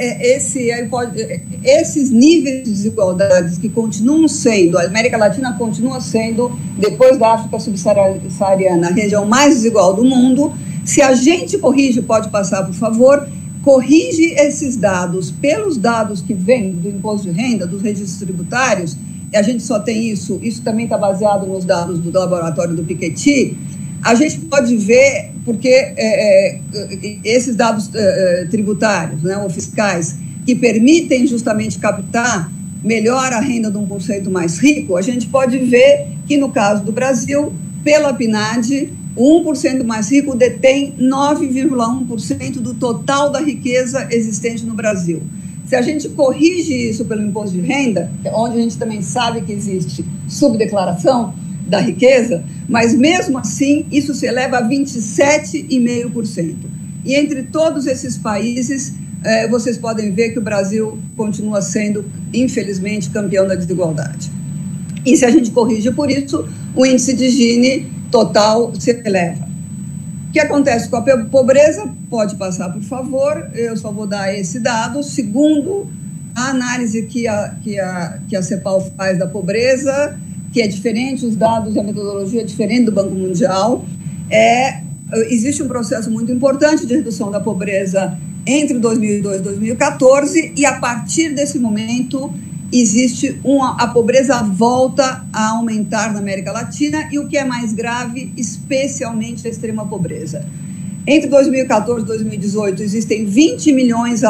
Speaker 5: níveis de desigualdades que continuam sendo, a América Latina continua sendo, depois da África subsaariana, a região mais desigual do mundo. Se a gente corrige, pode passar, por favor, corrige esses dados pelos dados que vêm do imposto de renda, dos registros tributários, e a gente só tem isso também está baseado nos dados do laboratório do Piketty. A gente pode ver, porque esses dados tributários, né, ou fiscais, que permitem justamente captar melhor a renda de 1% mais rico, a gente pode ver que, no caso do Brasil, pela PNAD, O 1% mais rico detém 9,1% do total da riqueza existente no Brasil. Se a gente corrige isso pelo imposto de renda, onde a gente também sabe que existe subdeclaração da riqueza, mas mesmo assim isso se eleva a 27,5%. E entre todos esses países, vocês podem ver que o Brasil continua sendo, infelizmente, campeão da desigualdade. E se a gente corrige por isso, o índice de Gini total se eleva. O que acontece com a pobreza? Pode passar, por favor, eu só vou dar esse dado. Segundo a análise que a CEPAL faz da pobreza, que é diferente, os dados e a metodologia é diferente do Banco Mundial, existe um processo muito importante de redução da pobreza entre 2002 e 2014, e a partir desse momento existe a pobreza volta a aumentar na América Latina, e o que é mais grave, especialmente a extrema pobreza. Entre 2014 e 2018 existem 21 milhões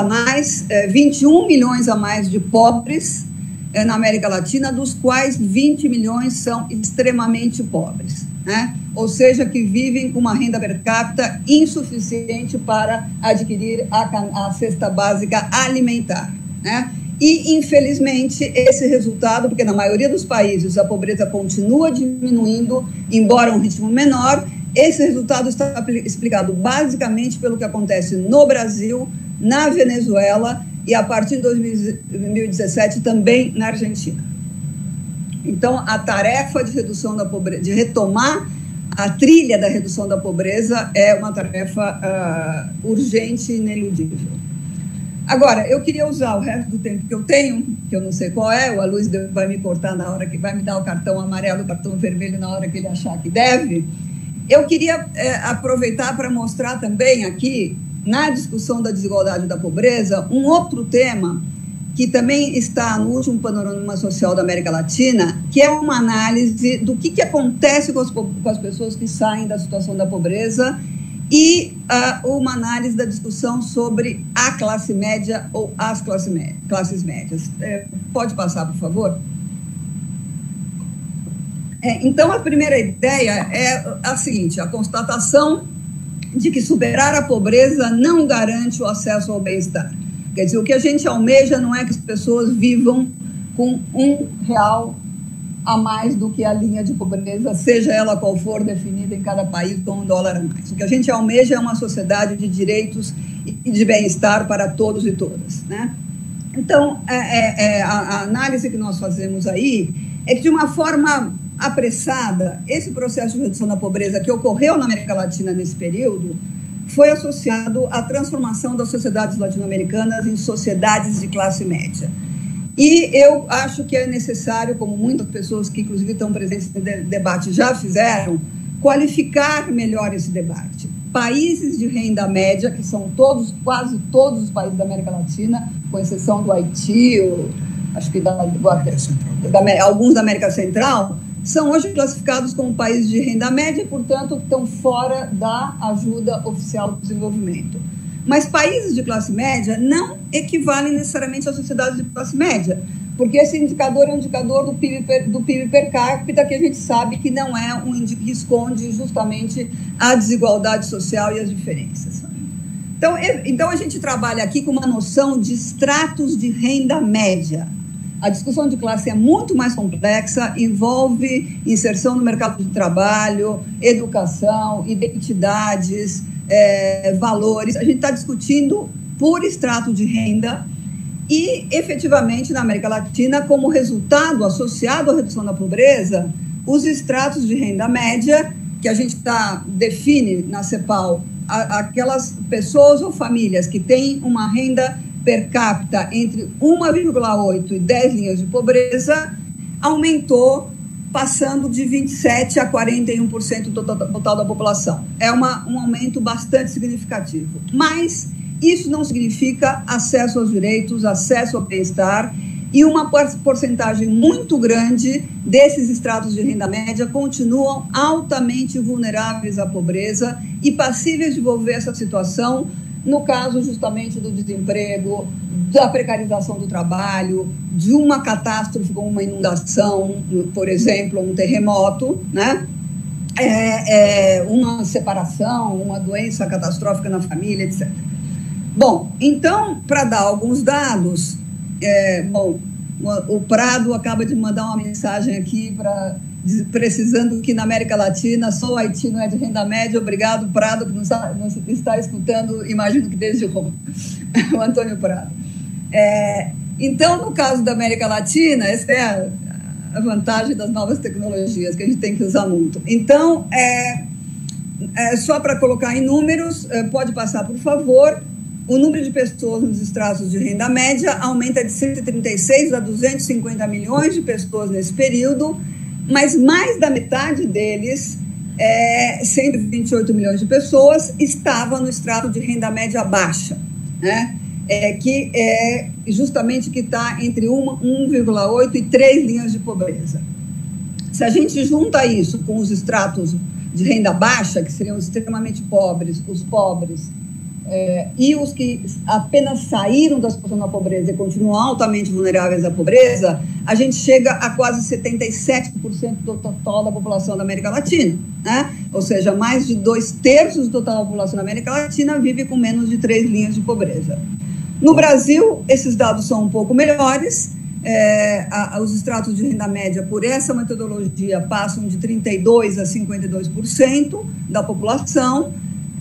Speaker 5: a mais de pobres na América Latina, dos quais 20 milhões são extremamente pobres, né? Ou seja, que vivem com uma renda per capita insuficiente para adquirir a cesta básica alimentar, né? E, infelizmente, esse resultado, porque na maioria dos países a pobreza continua diminuindo, embora um ritmo menor, esse resultado está explicado basicamente pelo que acontece no Brasil, na Venezuela e, a partir de 2017, também na Argentina. Então, a tarefa de redução da pobreza, de retomar a trilha da redução da pobreza, é uma tarefa urgente e ineludível. Agora, eu queria usar o resto do tempo que eu tenho, que eu não sei qual é, o Aloysio vai me cortar na hora que vai me dar o cartão amarelo, o cartão vermelho na hora que ele achar que deve. Eu queria aproveitar para mostrar também aqui, na discussão da desigualdade e da pobreza, um outro tema que também está no último panorama social da América Latina, que é uma análise do que acontece com as pessoas que saem da situação da pobreza e uma análise da discussão sobre a classe média ou as classes médias. Pode passar, por favor? Então, a primeira ideia é a seguinte: a constatação de que superar a pobreza não garante o acesso ao bem-estar. Quer dizer, o que a gente almeja não é que as pessoas vivam com R$1 a mais do que a linha de pobreza, seja ela qual for definida em cada país com $1 a mais. O que a gente almeja é uma sociedade de direitos e de bem-estar para todos e todas, né? Então, a análise que nós fazemos aí é que, de uma forma apressada, esse processo de redução da pobreza que ocorreu na América Latina nesse período foi associado à transformação das sociedades latino-americanas em sociedades de classe média. E eu acho que é necessário, como muitas pessoas que, inclusive, estão presentes no debate já fizeram, qualificar melhor esse debate. Países de renda média, que são quase todos os países da América Latina, com exceção do Haiti, acho que alguns da América Central, são hoje classificados como países de renda média e, portanto, estão fora da ajuda oficial do desenvolvimento. Mas países de classe média não equivalem necessariamente à sociedade de classe média, porque esse indicador é um indicador do PIB per capita, que a gente sabe que não é um índice que esconde justamente a desigualdade social e as diferenças. Então, a gente trabalha aqui com uma noção de estratos de renda média. A discussão de classe é muito mais complexa, envolve inserção no mercado de trabalho, educação, identidades, valores. A gente está discutindo por estrato de renda e, efetivamente, na América Latina, como resultado associado à redução da pobreza, os estratos de renda média, que a gente define na CEPAL, aquelas pessoas ou famílias que têm uma renda per capita entre 1,8 e 10 linhas de pobreza, aumentou, passando de 27% a 41% do total da população. É um aumento bastante significativo. Mas isso não significa acesso aos direitos, acesso ao bem-estar, e uma porcentagem muito grande desses estratos de renda média continuam altamente vulneráveis à pobreza e passíveis de envolver essa situação no caso justamente do desemprego, da precarização do trabalho, de uma catástrofe como uma inundação, por exemplo, um terremoto, né? uma separação, uma doença catastrófica na família, etc. Bom, então, para dar alguns dados, o Prado acaba de mandar uma mensagem aqui precisando que na América Latina só o Haiti não é de renda média. Obrigado, Prado, que nos está escutando, imagino que desde Roma, o Antônio Prado. Então, no caso da América Latina, essa é a vantagem das novas tecnologias, que a gente tem que usar muito. Então, só para colocar em números, pode passar, por favor. O número de pessoas nos estratos de renda média aumenta de 136 a 250 milhões de pessoas nesse período, mas mais da metade deles, 128 milhões de pessoas, estavam no extrato de renda média baixa, né? Que é justamente que está entre 1,8 e 3 linhas de pobreza. Se a gente junta isso com os estratos de renda baixa, que seriam extremamente pobres, os pobres, e os que apenas saíram da situação da pobreza e continuam altamente vulneráveis à pobreza, a gente chega a quase 77% do total da população da América Latina, né? Ou seja, mais de 2/3 do total da população da América Latina vive com menos de 3 linhas de pobreza. No Brasil, esses dados são um pouco melhores. Os estratos de renda média, por essa metodologia, passam de 32% a 52% da população.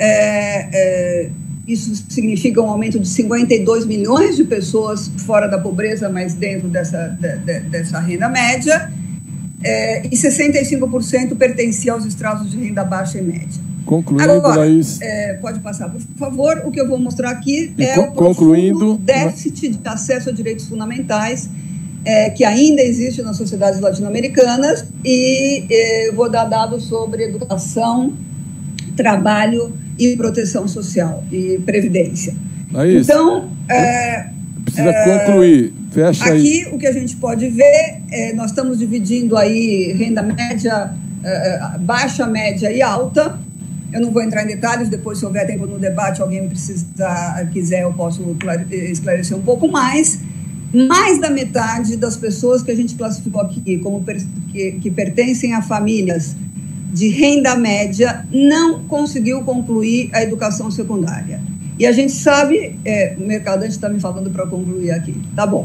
Speaker 5: Isso significa um aumento de 52 milhões de pessoas fora da pobreza, mas dentro dessa renda média, e 65% pertencia aos estratos de renda baixa e média.
Speaker 1: Concluindo,
Speaker 5: agora,
Speaker 1: Laís...
Speaker 5: pode passar, por favor. O que eu vou mostrar aqui o
Speaker 1: concluindo,
Speaker 5: déficit de acesso a direitos fundamentais que ainda existe nas sociedades latino-americanas, e eu vou dar dados sobre educação, trabalho e proteção social e previdência.
Speaker 1: Laís,
Speaker 5: então,
Speaker 1: precisa concluir. Fecha
Speaker 5: aqui
Speaker 1: aí.
Speaker 5: o que a gente pode ver, nós estamos dividindo aí renda média, baixa, média e alta. Eu não vou entrar em detalhes, depois, se houver tempo no debate, alguém quiser, eu posso esclarecer um pouco mais. Mais da metade das pessoas que a gente classificou aqui como que pertencem a famílias de renda média não conseguiu concluir a educação secundária. E a gente sabe, o Mercadante está me falando para concluir aqui, tá bom.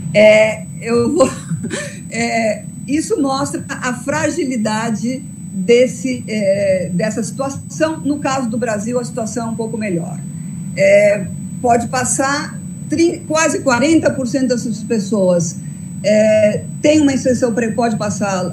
Speaker 5: Isso mostra a fragilidade dessa situação. No caso do Brasil, a situação é um pouco melhor. Pode passar, quase 40% dessas pessoas tem uma inserção, pode passar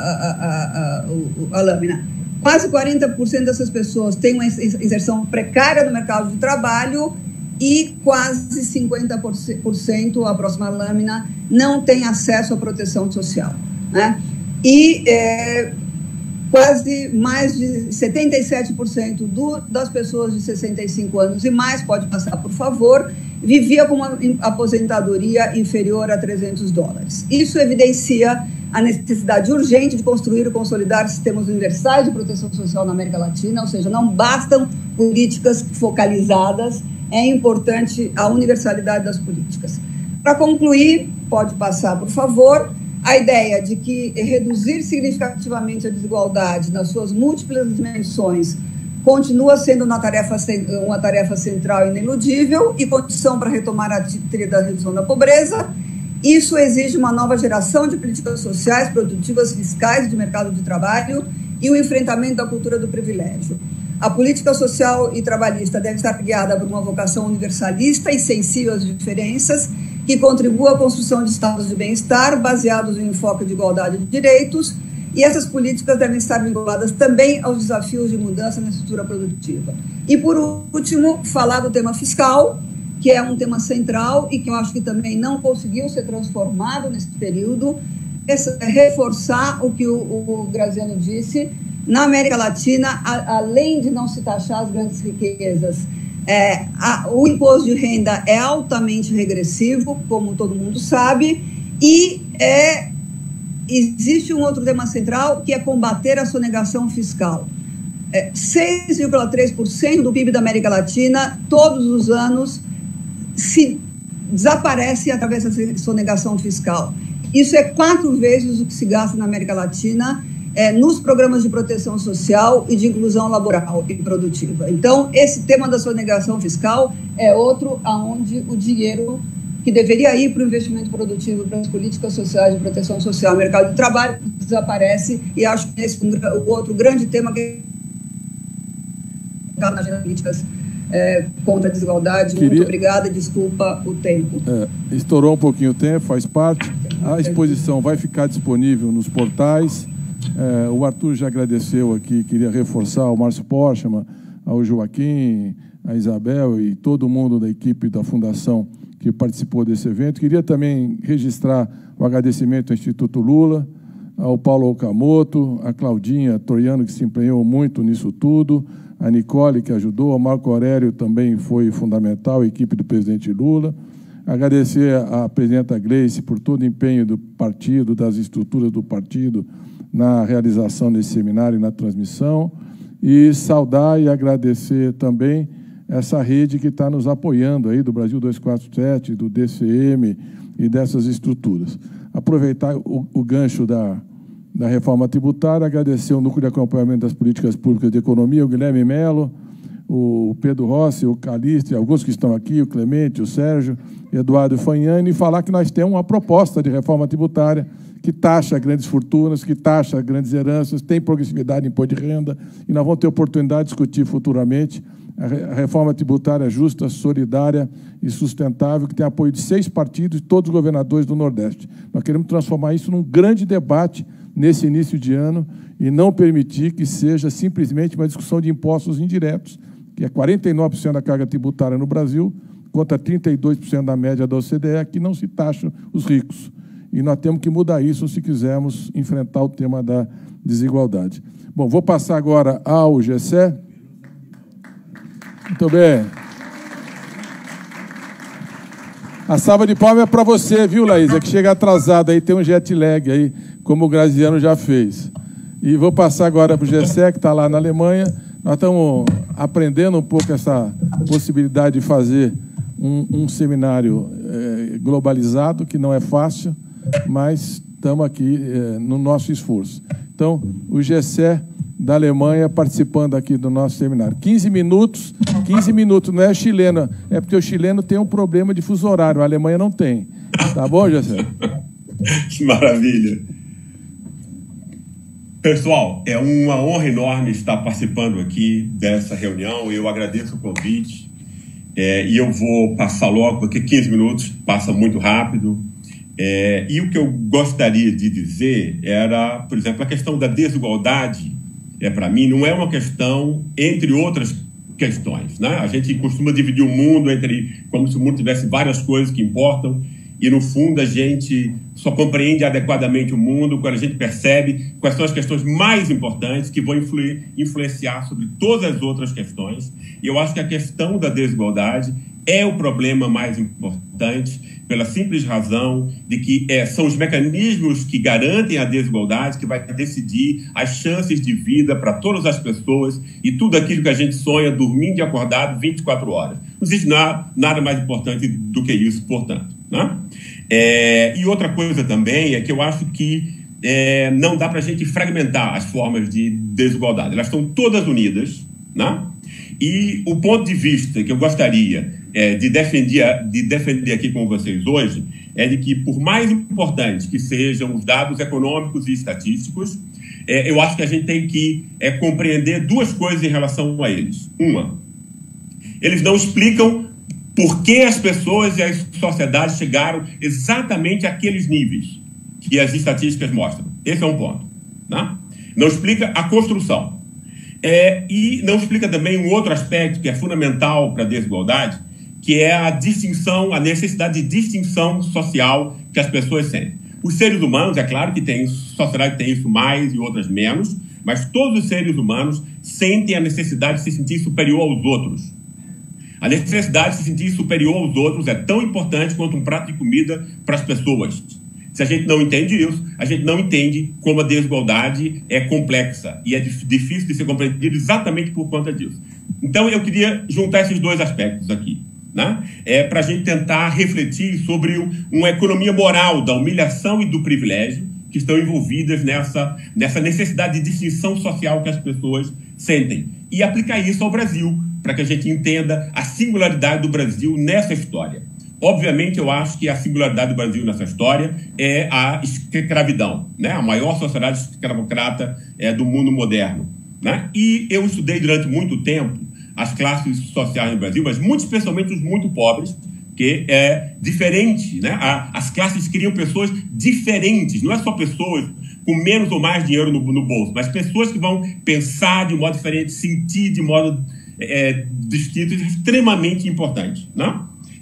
Speaker 5: a lâmina. Quase 40% dessas pessoas têm uma inserção precária no mercado de trabalho, e quase 50%, a próxima lâmina, não tem acesso à proteção social, né? E quase mais de 77% das pessoas de 65 anos e mais, pode passar, por favor, vivia com uma aposentadoria inferior a $300. Isso evidencia a necessidade urgente de construir e consolidar sistemas universais de proteção social na América Latina, ou seja, não bastam políticas focalizadas, é importante a universalidade das políticas. Para concluir, pode passar, por favor, a ideia de que reduzir significativamente a desigualdade nas suas múltiplas dimensões continua sendo uma tarefa central e ineludível e condição para retomar a trilha da redução da pobreza. Isso exige uma nova geração de políticas sociais, produtivas, fiscais, de mercado de trabalho e o enfrentamento da cultura do privilégio. A política social e trabalhista deve estar guiada por uma vocação universalista e sensível às diferenças, que contribua à construção de estados de bem-estar baseados em enfoque de igualdade de direitos, e essas políticas devem estar vinculadas também aos desafios de mudança na estrutura produtiva. E, por último, falar do tema fiscal, que é um tema central e que eu acho que também não conseguiu ser transformado nesse período, reforçar o que o Graziano disse. Na América Latina, além de não se taxar as grandes riquezas, o imposto de renda é altamente regressivo, como todo mundo sabe, e existe um outro tema central, que é combater a sonegação fiscal. 6,3% do PIB da América Latina, todos os anos, se desaparece através da sonegação fiscal. Isso é 4 vezes o que se gasta na América Latina. nos programas de proteção social e de inclusão laboral e produtiva. Então, esse tema da sonegação fiscal é outro onde o dinheiro que deveria ir para o investimento produtivo, para as políticas sociais de proteção social, mercado de trabalho, desaparece, e acho que esse é o outro grande tema que está nas políticas contra a desigualdade. Muito obrigada, desculpa o tempo.
Speaker 1: Estourou um pouquinho o tempo, faz parte. A exposição vai ficar disponível nos portais. O Arthur já agradeceu aqui, queria reforçar ao Márcio Porchman, ao Joaquim, a Isabel e todo mundo da equipe da Fundação que participou desse evento. Queria também registrar o agradecimento ao Instituto Lula, ao Paulo Okamoto, a Claudinha Troiano, que se empenhou muito nisso tudo, a Nicole, que ajudou, o Marco Aurélio também foi fundamental, a equipe do presidente Lula. Agradecer à presidenta Gleice por todo o empenho do partido, das estruturas do partido, na realização desse seminário e na transmissão, e saudar e agradecer também essa rede que está nos apoiando aí, do Brasil 247, do DCM e dessas estruturas. Aproveitar o gancho da reforma tributária, agradecer o Núcleo de Acompanhamento das Políticas Públicas de Economia, o Guilherme Melo, o Pedro Rossi, o Calixto, alguns que estão aqui, o Clemente, o Sérgio, Eduardo Fagnani, e falar que nós temos uma proposta de reforma tributária que taxa grandes fortunas, que taxa grandes heranças, tem progressividade em imposto de renda, e nós vamos ter oportunidade de discutir futuramente a reforma tributária justa, solidária e sustentável, que tem apoio de 6 partidos e todos os governadores do Nordeste. Nós queremos transformar isso num grande debate nesse início de ano e não permitir que seja simplesmente uma discussão de impostos indiretos, que é 49% da carga tributária no Brasil, contra 32% da média da OCDE, que não se taxam os ricos. E nós temos que mudar isso se quisermos enfrentar o tema da desigualdade. Bom, vou passar agora ao Gessé. Muito bem. A salva de palmas é para você, viu, Laís? É que chega atrasado aí, tem um jet lag aí, como o Graziano já fez. E vou passar agora para o Gessé, que está lá na Alemanha. Nós estamos aprendendo um pouco essa possibilidade de fazer um seminário globalizado, que não é fácil, mas estamos aqui no nosso esforço. Então, o Gessé da Alemanha participando aqui do nosso seminário. 15 minutos, não é chileno, é porque o chileno tem um problema de fuso horário, a Alemanha não tem. Tá bom, Gessé?
Speaker 6: Que maravilha. Pessoal, é uma honra enorme estar participando aqui dessa reunião. Eu agradeço o convite e eu vou passar logo, porque 15 minutos passa muito rápido. E o que eu gostaria de dizer era, por exemplo, a questão da desigualdade, para mim, não é uma questão entre outras questões, né? A gente costuma dividir o mundo como se o mundo tivesse várias coisas que importam, e, no fundo, a gente só compreende adequadamente o mundo quando a gente percebe quais são as questões mais importantes que vão influenciar sobre todas as outras questões. E eu acho que a questão da desigualdade é o problema mais importante, pela simples razão de que são os mecanismos que garantem a desigualdade que vai decidir as chances de vida para todas as pessoas e tudo aquilo que a gente sonha dormindo e acordado 24 horas. Não existe nada mais importante do que isso, portanto, né? E outra coisa também é que eu acho que não dá para a gente fragmentar as formas de desigualdade. Elas estão todas unidas, né? E o ponto de vista que eu gostaria de defender aqui com vocês hoje é de que, por mais importantes que sejam os dados econômicos e estatísticos, eu acho que a gente tem que compreender duas coisas em relação a eles. Uma, eles não explicam por que as pessoas e as sociedades chegaram exatamente àqueles níveis que as estatísticas mostram. Esse é um ponto, né? Não explica a construção. E não explica também um outro aspecto que é fundamental para a desigualdade, que é a distinção, a necessidade de distinção social que as pessoas sentem. Os seres humanos, é claro que tem sociedade que tem isso mais e outras menos, mas todos os seres humanos sentem a necessidade de se sentir superior aos outros. A necessidade de se sentir superior aos outros é tão importante quanto um prato de comida para as pessoas. Se a gente não entende isso, a gente não entende como a desigualdade é complexa e é difícil de ser compreendido exatamente por conta disso. Então, eu queria juntar esses dois aspectos aqui, né? Para a gente tentar refletir sobre uma economia moral da humilhação e do privilégio, que estão envolvidas nessa necessidade de distinção social que as pessoas sentem. E aplicar isso ao Brasil, para que a gente entenda a singularidade do Brasil nessa história. Obviamente, eu acho que a singularidade do Brasil nessa história é a escravidão, né? A maior sociedade escravocrata do mundo moderno, né? E eu estudei durante muito tempo as classes sociais no Brasil, mas muito especialmente os muito pobres, que é diferente, né? As classes criam pessoas diferentes, não é só pessoas com menos ou mais dinheiro no bolso, mas pessoas que vão pensar de modo diferente, sentir de modo distinto, extremamente importante, né?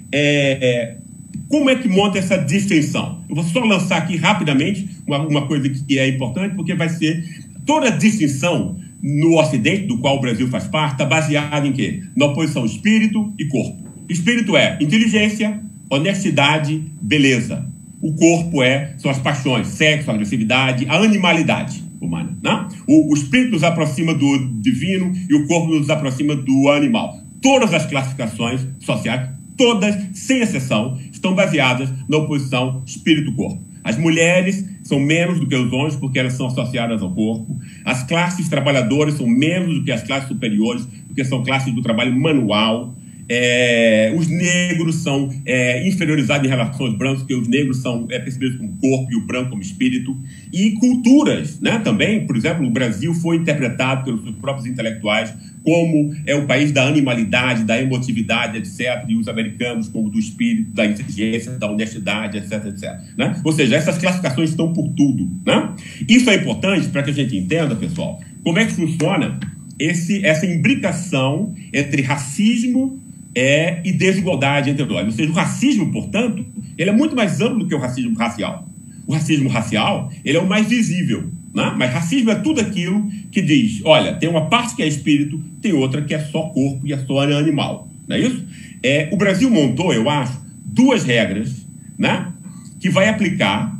Speaker 6: Como é que monta essa distinção? Eu vou só lançar aqui rapidamente uma coisa que é importante, porque vai ser toda a distinção no Ocidente, do qual o Brasil faz parte, está baseada em quê? Na oposição espírito e corpo. Espírito é inteligência, honestidade, beleza. O corpo são as paixões, sexo, agressividade, a animalidade humana, né? O espírito nos aproxima do divino e o corpo nos aproxima do animal. Todas as classificações sociais, todas, sem exceção, estão baseadas na oposição espírito-corpo. As mulheres são menos do que os homens porque elas são associadas ao corpo. As classes trabalhadoras são menos do que as classes superiores porque são classes do trabalho manual. Os negros são inferiorizados em relação aos brancos, porque os negros são percebidos como corpo e o branco como espírito. E culturas, né, também, por exemplo, o Brasil foi interpretado pelos seus próprios intelectuais como o país da animalidade, da emotividade, etc., e os americanos como do espírito, da inteligência, da honestidade, etc., etc., né? Ou seja, essas classificações estão por tudo, né? Isso é importante para que a gente entenda, pessoal, como é que funciona essa imbricação entre racismo e desigualdade entre nós. Ou seja, o racismo, portanto, ele é muito mais amplo do que o racismo racial. O racismo racial, ele é o mais visível, né? Mas racismo é tudo aquilo que diz, olha, tem uma parte que é espírito, tem outra que é só corpo e é só animal. Não é isso? O Brasil montou, eu acho, duas regras, né, que vai aplicar,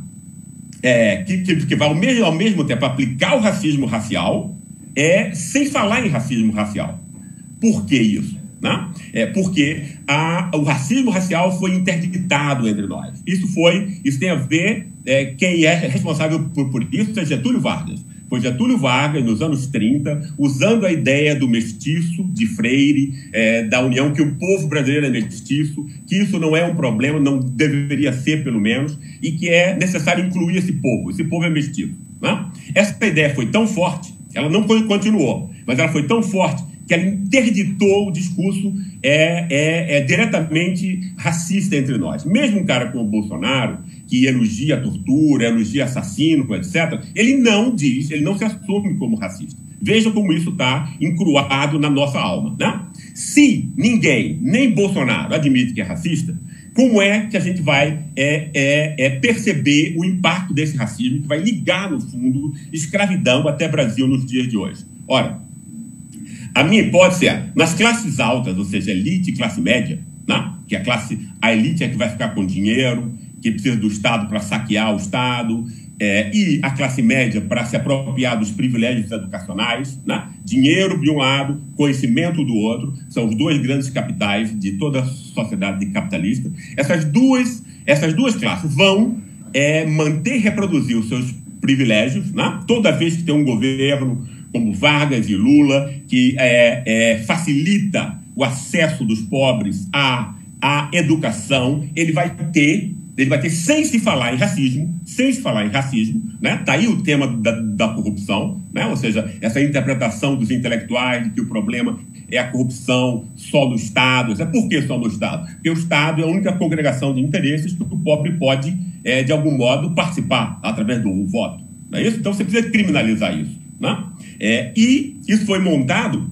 Speaker 6: que vai ao mesmo tempo aplicar o racismo racial, sem falar em racismo racial. Por que isso? Né? Porque o racismo racial foi interditado entre nós. Isso tem a ver, quem é responsável por isso é Getúlio Vargas. Foi Getúlio Vargas, nos anos 30, usando a ideia do mestiço, de Freire, da união, que o povo brasileiro é mestiço, que isso não é um problema, não deveria ser, pelo menos, e que é necessário incluir esse povo é mestiço. Né? Essa ideia foi tão forte, ela não continuou, mas ela foi tão forte que ela interditou o discurso diretamente racista entre nós. Mesmo um cara como o Bolsonaro, que elogia a tortura, elogia assassino, etc., ele não se assume como racista. Veja como isso está encruado na nossa alma, né? Se ninguém, nem Bolsonaro, admite que é racista, como é que a gente vai perceber o impacto desse racismo que vai ligar, no fundo, escravidão até Brasil nos dias de hoje? Ora, a minha hipótese nas classes altas, ou seja, elite e classe média, né? Que a elite é que vai ficar com dinheiro, que precisa do Estado para saquear o Estado, e a classe média para se apropriar dos privilégios educacionais, né? Dinheiro de um lado, conhecimento do outro, são os dois grandes capitais de toda a sociedade capitalista. Essas duas classes vão manter e reproduzir os seus privilégios, né? Toda vez que tem um governo como Vargas e Lula, que facilita o acesso dos pobres à educação, ele vai ter, sem se falar em racismo, né? Tá aí o tema da corrupção, né? Ou seja, essa interpretação dos intelectuais de que o problema é a corrupção só no Estado. Por que só no Estado? Porque o Estado é a única congregação de interesses que o pobre pode, de algum modo, participar através do voto. Não é isso? Então você precisa criminalizar isso, né? E isso foi montado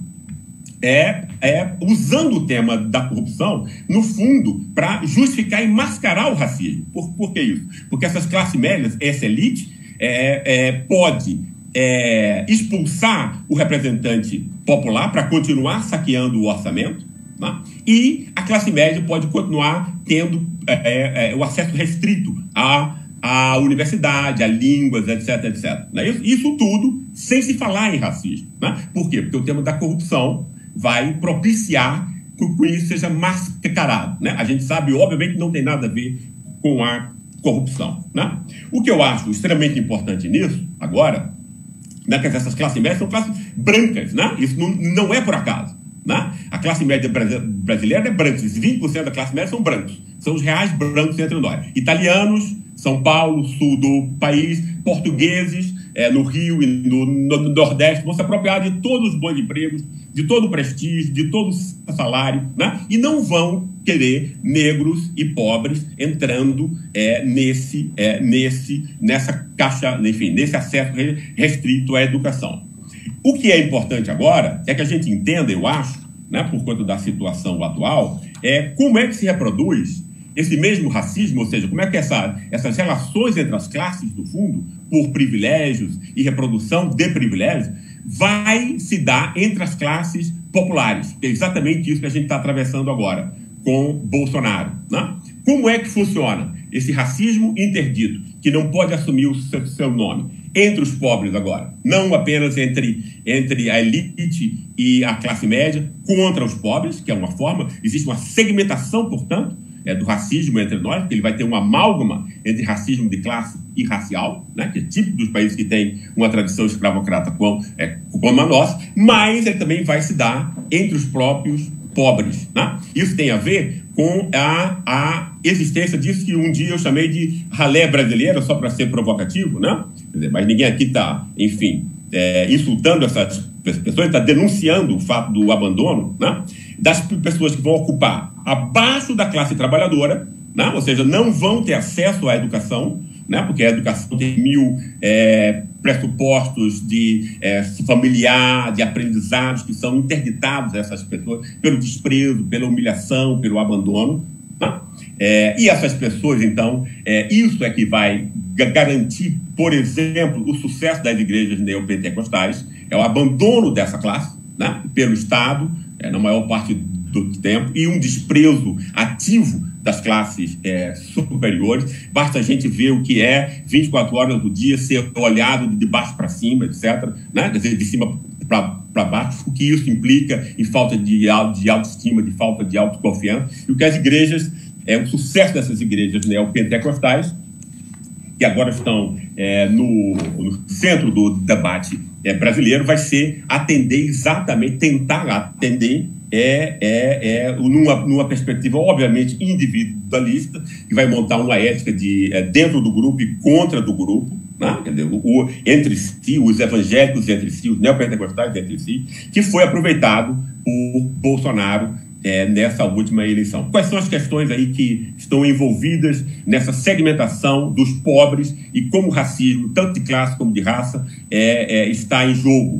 Speaker 6: usando o tema da corrupção, no fundo, para justificar e mascarar o racismo. Por que isso? Porque essas classes médias, essa elite, pode expulsar o representante popular para continuar saqueando o orçamento, né? E a classe média pode continuar tendo o acesso restrito à universidade, a línguas, etc., etc. Não é isso? Isso tudo sem se falar em racismo, né? Por quê? Porque o tema da corrupção vai propiciar que isso seja mascarado, né? A gente sabe, obviamente, que não tem nada a ver com corrupção, né? O que eu acho extremamente importante nisso, agora, né, que essas classes médias são classes brancas, né? Isso não é por acaso, né? A classe média brasileira é branca, 20% da classe média são brancos, são os reais brancos entre nós. Italianos, São Paulo, sul do país, portugueses, no Rio e no Nordeste, vão se apropriar de todos os bons empregos, de todo o prestígio, de todo o salário, né? E não vão querer negros e pobres entrando nessa caixa, enfim, nesse acesso restrito à educação. O que é importante agora é que a gente entenda, eu acho, né, por conta da situação atual, como é que se reproduz esse mesmo racismo, ou seja, como é que essas relações entre as classes, no fundo, por privilégios e reprodução de privilégios, vai se dar entre as classes populares, que é exatamente isso que a gente está atravessando agora com Bolsonaro, né? Como é que funciona esse racismo interdito, que não pode assumir o seu nome, entre os pobres agora, não apenas entre a elite e a classe média, contra os pobres, que é uma forma, existe uma segmentação, portanto, do racismo entre nós, porque ele vai ter uma amálgama entre racismo de classe e racial, né, que é típico dos países que têm uma tradição escravocrata como a nossa, mas ele também vai se dar entre os próprios pobres, né? Isso tem a ver com a existência disso que um dia eu chamei de ralé brasileira, só para ser provocativo, né? Quer dizer, mas ninguém aqui está, enfim, insultando essas pessoas, está denunciando o fato do abandono, né, das pessoas que vão ocupar abaixo da classe trabalhadora, né, ou seja, não vão ter acesso à educação, né, porque a educação tem 1000 pressupostos de familiar, de aprendizados que são interditados a essas pessoas pelo desprezo, pela humilhação, pelo abandono, né? E essas pessoas, então, isso é que vai garantir, por exemplo, o sucesso das igrejas neopentecostais, é o abandono dessa classe, né, pelo Estado, na maior parte do tempo, e um desprezo ativo das classes superiores. Basta a gente ver o que é 24 horas do dia ser olhado de baixo para cima, etc., né? Quer dizer, de cima para baixo, o que isso implica em falta de autoestima, de falta de autoconfiança, e o que as igrejas, o sucesso dessas igrejas neopentecostais, que agora estão no centro do debate brasileiro, vai ser tentar atender numa perspectiva, obviamente, individualista, que vai montar uma ética dentro do grupo e contra do grupo, né? Quer dizer, entre si, os evangélicos entre si, os neopentecostais entre si, que foi aproveitado por Bolsonaro nessa última eleição. Quais são as questões aí que estão envolvidas nessa segmentação dos pobres e como o racismo, tanto de classe como de raça, está em jogo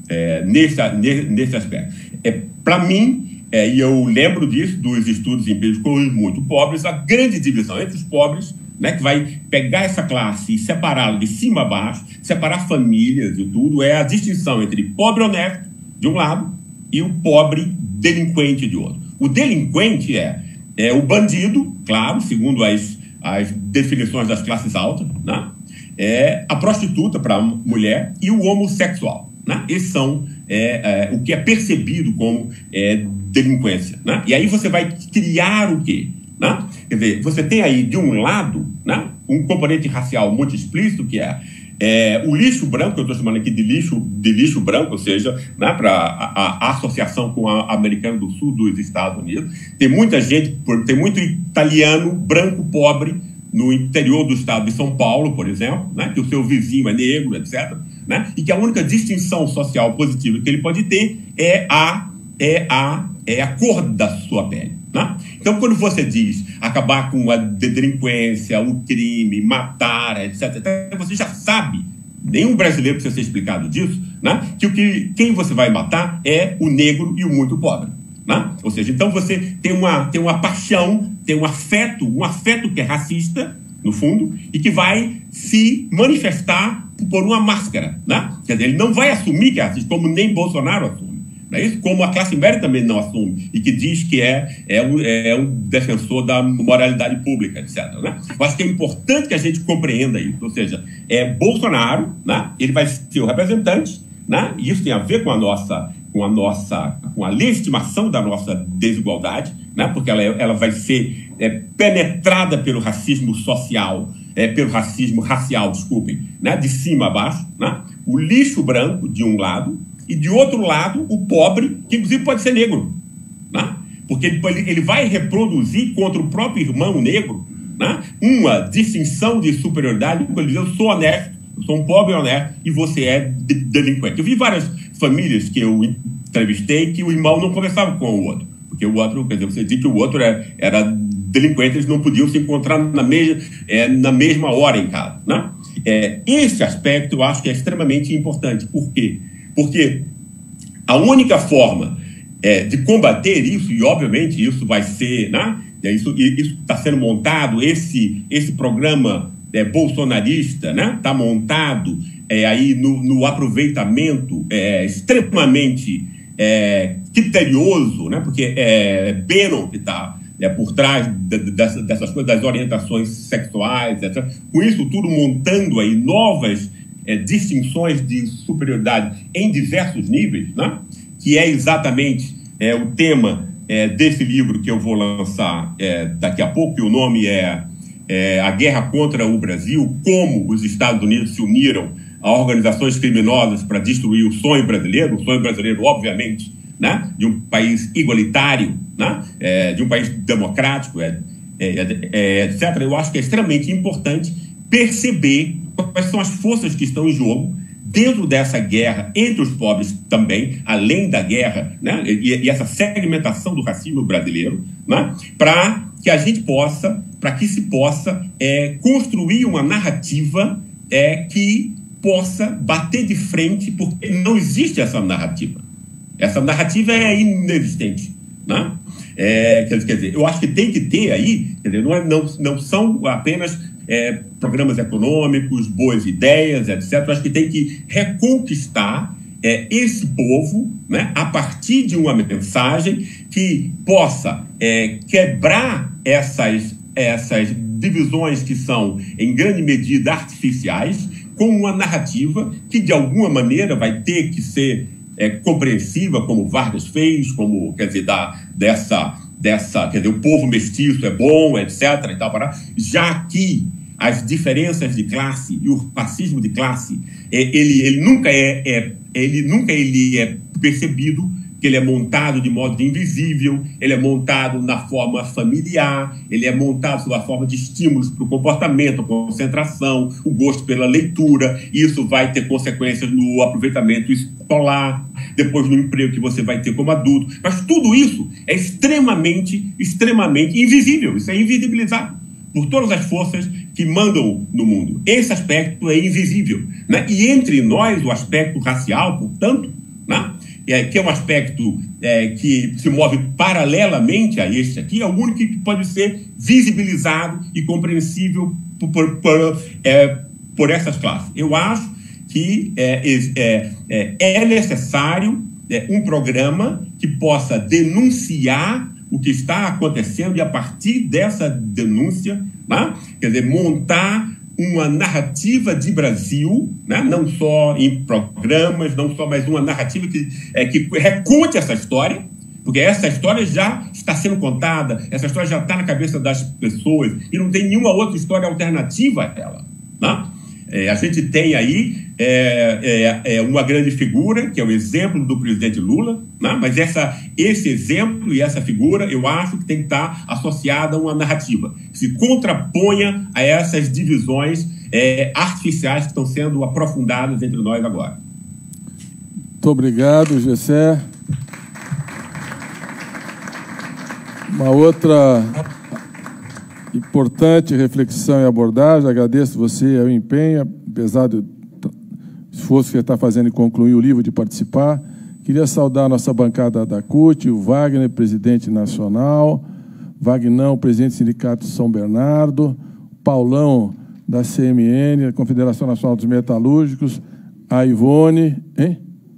Speaker 6: nesse aspecto? Para mim, e eu lembro disso, dos estudos empíricos com os muito pobres, a grande divisão entre os pobres, né, que vai pegar essa classe e separá-la de cima a baixo, separar famílias e tudo, é a distinção entre pobre honesto, de um lado, e o pobre delinquente de outro. O delinquente é o bandido, claro, segundo as definições das classes altas, né? A prostituta para a mulher e o homossexual, né? Esses são o que é percebido como delinquência, né? E aí você vai criar o quê? Né? Quer dizer, você tem aí, de um lado, né, um componente racial muito explícito, que o lixo branco, eu estou chamando aqui de lixo branco, ou seja, né, para a associação com a americana do sul dos Estados Unidos. Tem muita gente, tem muito italiano branco pobre no interior do estado de São Paulo, por exemplo, né, que o seu vizinho é negro, etc., né, e que a única distinção social positiva que ele pode ter é a cor da sua pele, né? Então, quando você diz acabar com a delinquência, o crime, matar, etc., você já sabe, nenhum brasileiro precisa ser explicado disso, né, que quem você vai matar é o negro e o muito pobre, né? Ou seja, então você tem uma paixão, tem um afeto que é racista, no fundo, e que vai se manifestar por uma máscara, né? Quer dizer, ele não vai assumir que é racista, como nem Bolsonaro assume. Não é isso? Como a classe média também não assume, e que diz que é um defensor da moralidade pública, etc., né? Eu acho que é importante que a gente compreenda isso. Ou seja, Bolsonaro, né, ele vai ser o representante, né, e isso tem a ver com a nossa com a legitimação da nossa desigualdade, né? Porque ela vai ser penetrada pelo racismo social, pelo racismo racial, desculpem, né? De cima a baixo, né? O lixo branco, de um lado, e de outro lado, o pobre, que inclusive pode ser negro, né? Porque ele vai reproduzir contra o próprio irmão negro, né? Uma distinção de superioridade, porque ele diz: eu sou honesto, eu sou um pobre honesto e você é delinquente. Eu vi várias famílias que eu entrevistei que o irmão não conversava com o outro, porque o outro, quer dizer, você dizia que o outro era delinquente, eles não podiam se encontrar na mesma hora em casa, né? Esse aspecto eu acho que é extremamente importante. Por quê? Porque a única forma de combater isso, e obviamente isso vai ser, né? Isso está sendo montado, esse programa bolsonarista, né? Está montado aí no aproveitamento extremamente criterioso, né? Porque Bannon que está por trás dessas coisas, das orientações sexuais, etc. Com isso tudo montando aí novas distinções de superioridade em diversos níveis, né? Que é exatamente o tema desse livro que eu vou lançar daqui a pouco, que o nome é A Guerra contra o Brasil, como os Estados Unidos se uniram a organizações criminosas para destruir o sonho brasileiro, obviamente, né? De um país igualitário, né? De um país democrático, etc. Eu acho que é extremamente importante perceber quais são as forças que estão em jogo dentro dessa guerra entre os pobres também, além da guerra, né? E essa segmentação do racismo brasileiro, né? Para que se possa construir uma narrativa que possa bater de frente, porque não existe essa narrativa. Essa narrativa é inexistente, né? Quer dizer, eu acho que tem que ter aí, quer dizer, não são apenas programas econômicos, boas ideias, etc. Eu acho que tem que reconquistar esse povo, né, a partir de uma mensagem que possa quebrar essas divisões que são, em grande medida, artificiais, com uma narrativa que, de alguma maneira, vai ter que ser compreensiva, como Vargas fez, como, quer dizer, quer dizer, o povo mestiço é bom, etc. e tal, já que as diferenças de classe e o racismo de classe, ele nunca é percebido, que ele é montado de modo invisível, ele é montado na forma familiar, ele é montado sob a forma de estímulos para o comportamento, a concentração, o gosto pela leitura. Isso vai ter consequências no aproveitamento escolar, depois no emprego que você vai ter como adulto. Mas tudo isso é extremamente invisível, isso é invisibilizado por todas as forças que mandam no mundo. Esse aspecto é invisível, né? E entre nós, o aspecto racial, portanto, né? Que é um aspecto que se move paralelamente a este aqui, é o único que pode ser visibilizado e compreensível por essas classes. Eu acho que é necessário um programa que possa denunciar o que está acontecendo e, a partir dessa denúncia, né, quer dizer, montar uma narrativa de Brasil, né, não só em programas, não só, mas uma narrativa que reconte essa história, porque essa história já está sendo contada, essa história já está na cabeça das pessoas e não tem nenhuma outra história alternativa a ela, né? A gente tem aí uma grande figura, que é o exemplo do presidente Lula, né? Mas esse exemplo e essa figura, eu acho que tem que estar associada a uma narrativa que se contraponha a essas divisões artificiais que estão sendo aprofundadas entre nós agora.
Speaker 1: Muito obrigado, Gessé. Uma outra importante reflexão e abordagem, agradeço você o empenho, apesar do esforço que você está fazendo em concluir o livro, de participar. Queria saudar a nossa bancada da CUT, o Wagner, presidente nacional, Vagnão, presidente do Sindicato São Bernardo, Paulão, da CMN, a Confederação Nacional dos Metalúrgicos, a Ivone, hein?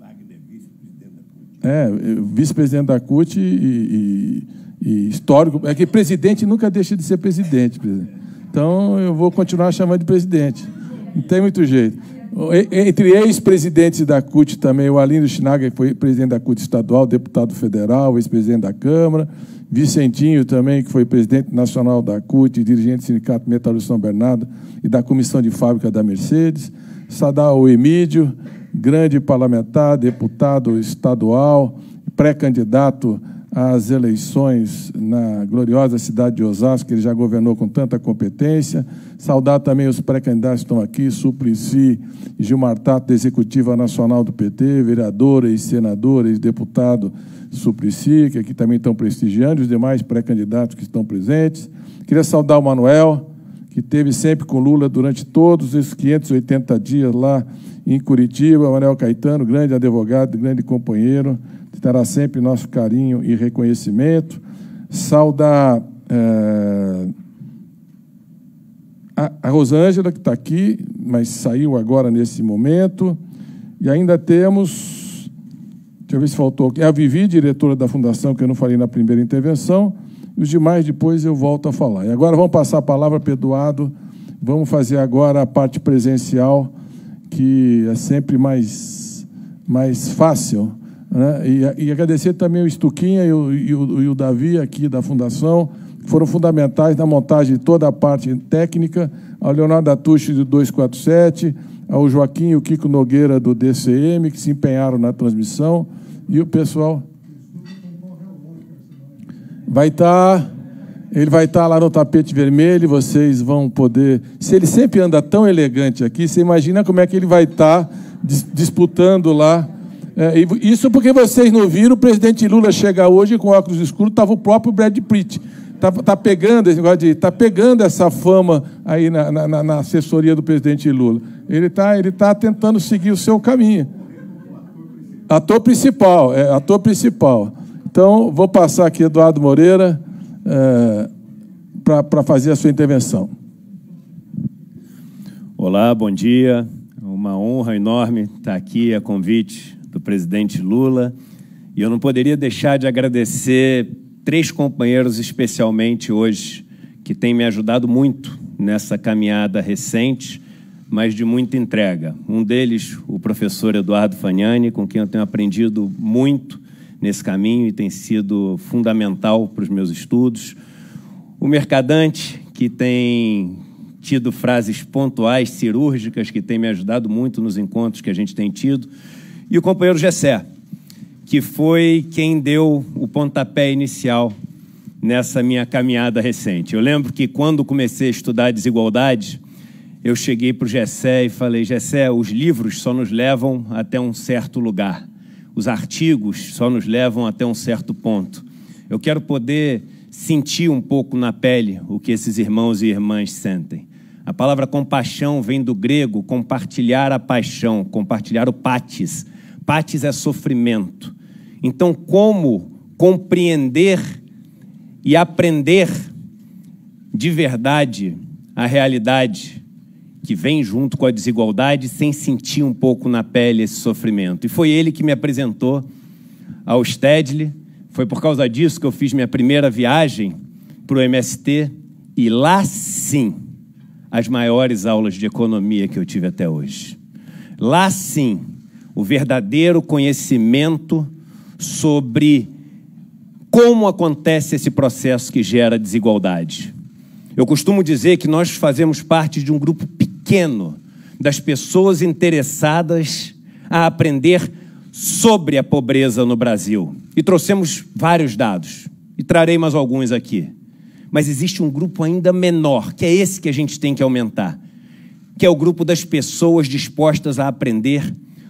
Speaker 1: Vice-presidente da CUT e histórico. É que presidente nunca deixa de ser presidente. Então, eu vou continuar chamando de presidente. Não tem muito jeito. Entre ex-presidentes da CUT também, o Arlindo Schnagger, que foi presidente da CUT estadual, deputado federal, ex-presidente da Câmara, Vicentinho também, que foi presidente nacional da CUT, dirigente do Sindicato Metalúrgico São Bernardo e da Comissão de Fábrica da Mercedes, Sadal Emídio, grande parlamentar, deputado estadual, pré-candidato às eleições na gloriosa cidade de Osasco, que ele já governou com tanta competência. Saudar também os pré-candidatos que estão aqui, Suplicy e Gilmar Tato, da Executiva Nacional do PT, vereadora e senadora e deputado Suplicy, que aqui também estão prestigiando, os demais pré-candidatos que estão presentes. Queria saudar o Manuel, que esteve sempre com Lula durante todos esses 580 dias lá em Curitiba. Manuel Caetano, grande advogado, grande companheiro, terá sempre nosso carinho e reconhecimento. Saudar a Rosângela, que está aqui, mas saiu agora nesse momento. E ainda temos, deixa eu ver se faltou aqui, a Vivi, diretora da Fundação, que eu não falei na primeira intervenção, e os demais depois eu volto a falar. E agora vamos passar a palavra para o Eduardo. Vamos fazer agora a parte presencial, que é sempre mais fácil, né? E agradecer também o Stuquinha e o Davi aqui da Fundação, que foram fundamentais na montagem de toda a parte técnica, ao Leonardo Atucci do 247, ao Joaquim e o Kiko Nogueira do DCM, que se empenharam na transmissão, e o pessoal ele vai estar lá no tapete vermelho, vocês vão poder... Se ele sempre anda tão elegante aqui, você imagina como é que ele vai estar disputando lá. Isso porque vocês não viram o presidente Lula chegar hoje com óculos escuros, estava o próprio Brad Pitt. Tá pegando esse negócio tá pegando essa fama aí na assessoria do presidente Lula. Ele tá tentando seguir o seu caminho. Ator principal. Então, vou passar aqui Eduardo Moreira para fazer a sua intervenção.
Speaker 7: Olá, bom dia. Uma honra enorme estar aqui a convite do presidente Lula. E eu não poderia deixar de agradecer 3 companheiros especialmente hoje, que têm me ajudado muito nessa caminhada recente, mas de muita entrega. Um deles, o professor Eduardo Fagnani, com quem eu tenho aprendido muito nesse caminho e tem sido fundamental para os meus estudos. O Mercadante, que tem tido frases pontuais, cirúrgicas, que tem me ajudado muito nos encontros que a gente tem tido. E o companheiro Gessé, que foi quem deu o pontapé inicial nessa minha caminhada recente. Eu lembro que quando comecei a estudar desigualdade, eu cheguei para o Gessé e falei: Gessé, os livros só nos levam até um certo lugar. Os artigos só nos levam até um certo ponto. Eu quero poder sentir um pouco na pele o que esses irmãos e irmãs sentem. A palavra compaixão vem do grego compartilhar a paixão, compartilhar o patis. Patis é sofrimento. Então, como compreender e aprender de verdade a realidade que vem junto com a desigualdade sem sentir um pouco na pele esse sofrimento? E foi ele que me apresentou ao Stedley. Foi por causa disso que eu fiz minha primeira viagem para o MST, e lá sim, as maiores aulas de economia que eu tive até hoje. Lá sim, o verdadeiro conhecimento sobre como acontece esse processo que gera desigualdade. Eu costumo dizer que nós fazemos parte de um grupo pequeno das pessoas interessadas a aprender sobre a pobreza no Brasil. E trouxemos vários dados, e trarei mais alguns aqui. Mas existe um grupo ainda menor, que é esse que a gente tem que aumentar, que é o grupo das pessoas dispostas a aprender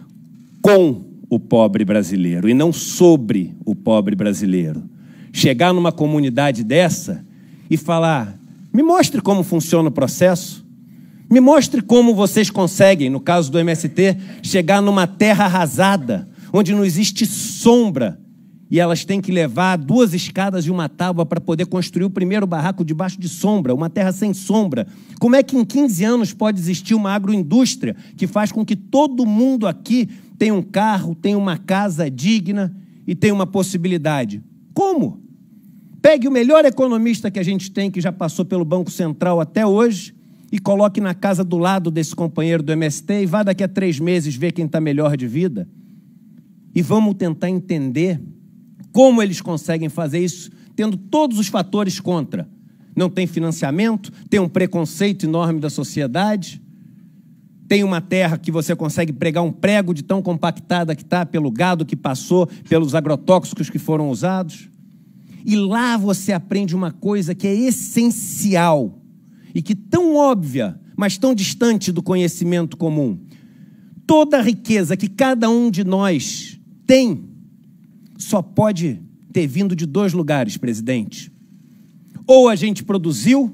Speaker 7: com o pobre brasileiro, e não sobre o pobre brasileiro. Chegar numa comunidade dessa e falar: me mostre como funciona o processo, me mostre como vocês conseguem, no caso do MST, chegar numa terra arrasada, onde não existe sombra, e elas têm que levar 2 escadas e uma tábua para poder construir o primeiro barraco debaixo de sombra, uma terra sem sombra. Como é que em 15 anos pode existir uma agroindústria que faz com que todo mundo aqui tenha um carro, tenha uma casa digna e tenha uma possibilidade? Como? Pegue o melhor economista que a gente tem, que já passou pelo Banco Central até hoje, e coloque na casa do lado desse companheiro do MST e vá daqui a 3 meses ver quem está melhor de vida. E vamos tentar entender como eles conseguem fazer isso, tendo todos os fatores contra. Não tem financiamento, tem um preconceito enorme da sociedade, tem uma terra que você consegue pregar um prego de tão compactada que está pelo gado que passou, pelos agrotóxicos que foram usados. E lá você aprende uma coisa que é essencial e que tão óbvia, mas tão distante do conhecimento comum. Toda a riqueza que cada um de nós tem só pode ter vindo de 2 lugares, presidente. Ou a gente produziu,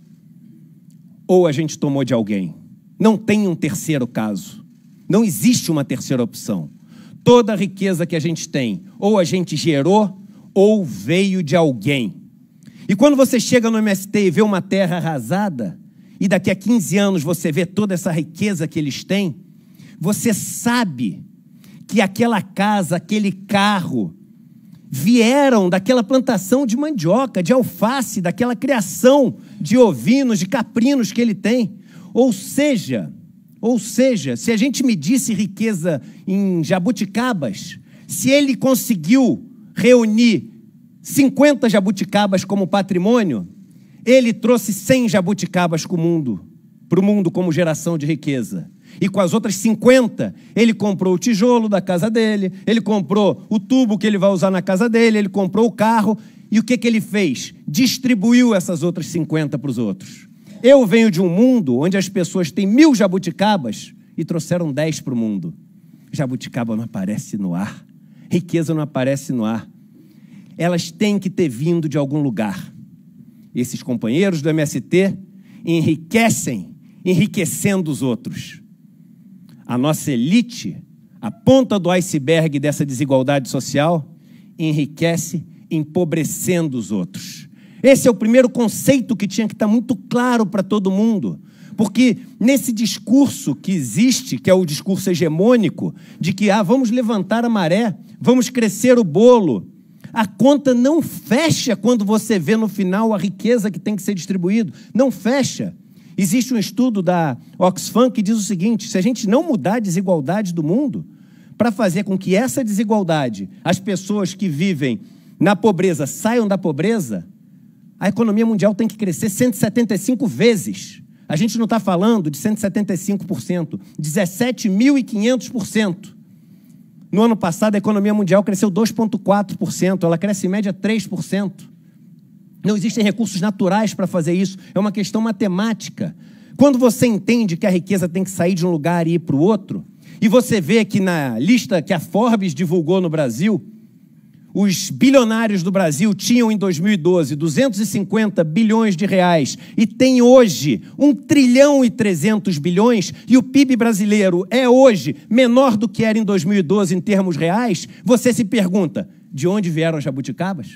Speaker 7: ou a gente tomou de alguém. Não tem um terceiro caso. Não existe uma terceira opção. Toda a riqueza que a gente tem, ou a gente gerou, ou veio de alguém. E quando você chega no MST e vê uma terra arrasada, e daqui a 15 anos você vê toda essa riqueza que eles têm, você sabe que aquela casa, aquele carro, vieram daquela plantação de mandioca, de alface, daquela criação de ovinos, de caprinos que ele tem. Ou seja, se a gente medisse riqueza em jabuticabas, se ele conseguiu reunir 50 jabuticabas como patrimônio, ele trouxe 100 jabuticabas para o mundo como geração de riqueza. E com as outras 50, ele comprou o tijolo da casa dele, ele comprou o tubo que ele vai usar na casa dele, ele comprou o carro. E o que ele fez? Distribuiu essas outras 50 para os outros. Eu venho de um mundo onde as pessoas têm 1000 jabuticabas e trouxeram 10 para o mundo. Jabuticaba não aparece no ar. Riqueza não aparece no ar. Elas têm que ter vindo de algum lugar. Esses companheiros do MST enriquecendo os outros. A nossa elite, a ponta do iceberg dessa desigualdade social, enriquece empobrecendo os outros. Esse é o primeiro conceito que tinha que estar muito claro para todo mundo. Porque nesse discurso que existe, que é o discurso hegemônico, de que vamos levantar a maré, vamos crescer o bolo, a conta não fecha quando você vê no final a riqueza que tem que ser distribuída. Não fecha. Existe um estudo da Oxfam que diz o seguinte: se a gente não mudar a desigualdade do mundo, para fazer com que essa desigualdade, as pessoas que vivem na pobreza saiam da pobreza, a economia mundial tem que crescer 175 vezes. A gente não está falando de 175%, 17.500%. No ano passado, a economia mundial cresceu 2,4%, ela cresce em média 3%. Não existem recursos naturais para fazer isso, é uma questão matemática. Quando você entende que a riqueza tem que sair de um lugar e ir para o outro, e você vê que na lista que a Forbes divulgou no Brasil, os bilionários do Brasil tinham em 2012 250 bilhões de reais e tem hoje 1,3 trilhão, e o PIB brasileiro é hoje menor do que era em 2012 em termos reais, você se pergunta, de onde vieram as jabuticabas?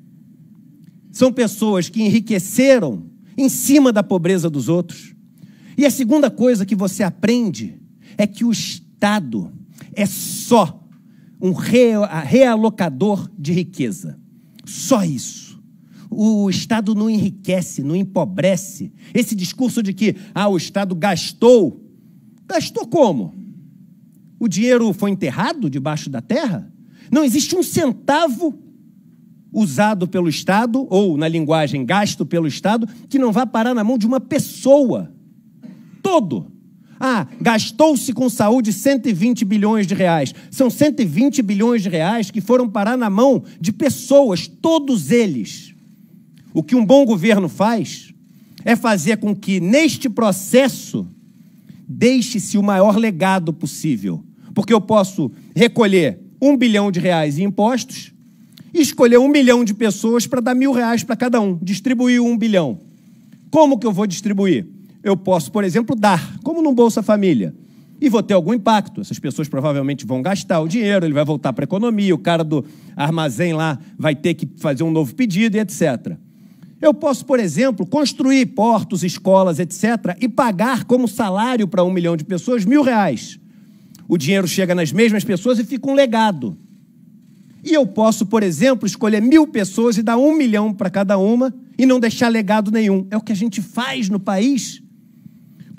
Speaker 7: São pessoas que enriqueceram em cima da pobreza dos outros. E a segunda coisa que você aprende é que o Estado é só um realocador de riqueza. Só isso. O Estado não enriquece, não empobrece. Esse discurso de que o Estado gastou. Gastou como? O dinheiro foi enterrado debaixo da terra? Não existe um centavo usado pelo Estado, ou na linguagem gasto pelo Estado, que não vá parar na mão de uma pessoa. Todo. Gastou-se com saúde 120 bilhões de reais. São 120 bilhões de reais que foram parar na mão de pessoas, todos eles. O que um bom governo faz é fazer com que, neste processo, deixe-se o maior legado possível. Porque eu posso recolher 1 bilhão de reais em impostos e escolher 1 milhão de pessoas para dar R$1.000 para cada um, distribuir 1 bilhão. Como que eu vou distribuir? Eu posso, por exemplo, dar, como no Bolsa Família, e vou ter algum impacto. Essas pessoas provavelmente vão gastar o dinheiro, ele vai voltar para a economia, o cara do armazém lá vai ter que fazer um novo pedido e etc. Eu posso, por exemplo, construir portos, escolas, etc., e pagar como salário para 1 milhão de pessoas R$1.000. O dinheiro chega nas mesmas pessoas e fica um legado. E eu posso, por exemplo, escolher 1.000 pessoas e dar 1 milhão para cada uma e não deixar legado nenhum. É o que a gente faz no país.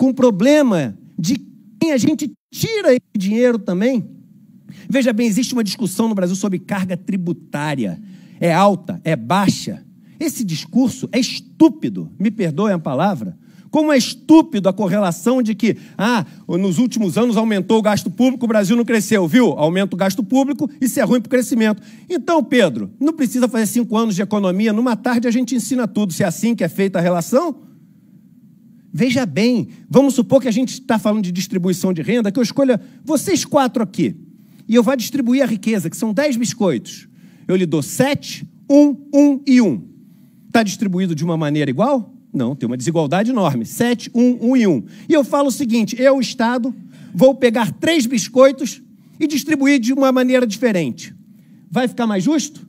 Speaker 8: com o problema de quem a gente tira esse dinheiro também. Veja bem, existe uma discussão no Brasil sobre carga tributária. É alta, é baixa. Esse discurso é estúpido, me perdoem a palavra. Como é estúpido a correlação de que, nos últimos anos aumentou o gasto público, o Brasil não cresceu, viu? Aumenta o gasto público, isso é ruim para o crescimento. Então, Pedro, não precisa fazer 5 anos de economia, numa tarde a gente ensina tudo, se é assim que é feita a relação. Veja bem, vamos supor que a gente está falando de distribuição de renda, que eu escolha vocês 4 aqui, e eu vou distribuir a riqueza, que são 10 biscoitos. Eu lhe dou 7, 1, 1 e 1. Está distribuído de uma maneira igual? Não, tem uma desigualdade enorme. 7, 1, 1 e 1. E eu falo o seguinte, eu, Estado, vou pegar 3 biscoitos e distribuir de uma maneira diferente. Vai ficar mais justo?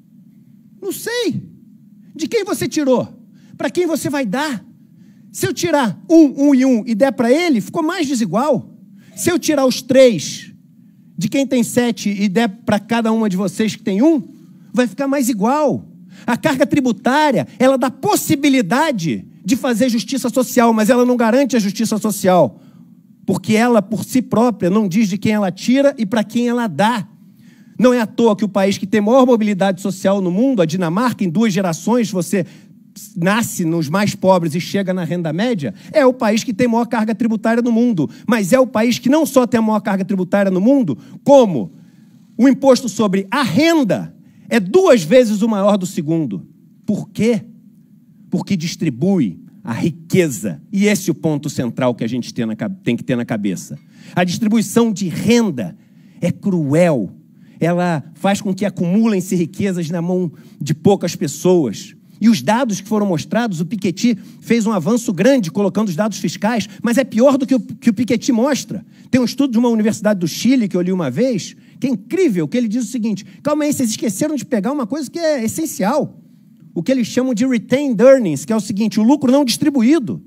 Speaker 8: Não sei. De quem você tirou? Para quem você vai dar? Se eu tirar 1, 1 e 1 e der para ele, ficou mais desigual. Se eu tirar os 3 de quem tem 7 e der para cada uma de vocês que tem 1, vai ficar mais igual. A carga tributária, ela dá possibilidade de fazer justiça social, mas ela não garante a justiça social, porque ela, por si própria, não diz de quem ela tira e para quem ela dá. Não é à toa que o país que tem maior mobilidade social no mundo, a Dinamarca, em 2 gerações, você nasce nos mais pobres e chega na renda média, é o país que tem maior carga tributária no mundo, mas é o país que não só tem a maior carga tributária no mundo, como o imposto sobre a renda é 2 vezes o maior do segundo. Por quê? Porque distribui a riqueza. E esse é o ponto central que a gente tem que ter na cabeça. A distribuição de renda é cruel. Ela faz com que acumulem-se riquezas na mão de poucas pessoas. E os dados que foram mostrados, o Piketty fez um avanço grande colocando os dados fiscais, mas é pior do que o Piketty mostra. Tem um estudo de uma universidade do Chile que eu li uma vez, que é incrível, que ele diz o seguinte, calma aí, vocês esqueceram de pegar uma coisa que é essencial, o que eles chamam de retained earnings, que é o seguinte, o lucro não distribuído.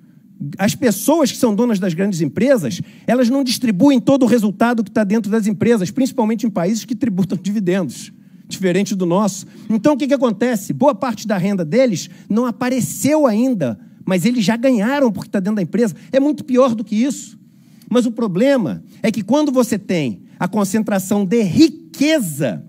Speaker 8: As pessoas que são donas das grandes empresas, elas não distribuem todo o resultado que está dentro das empresas, principalmente em países que tributam dividendos, diferente do nosso. Então, o que acontece? Boa parte da renda deles não apareceu ainda, mas eles já ganharam porque está dentro da empresa. É muito pior do que isso. Mas o problema é que quando você tem a concentração de riqueza,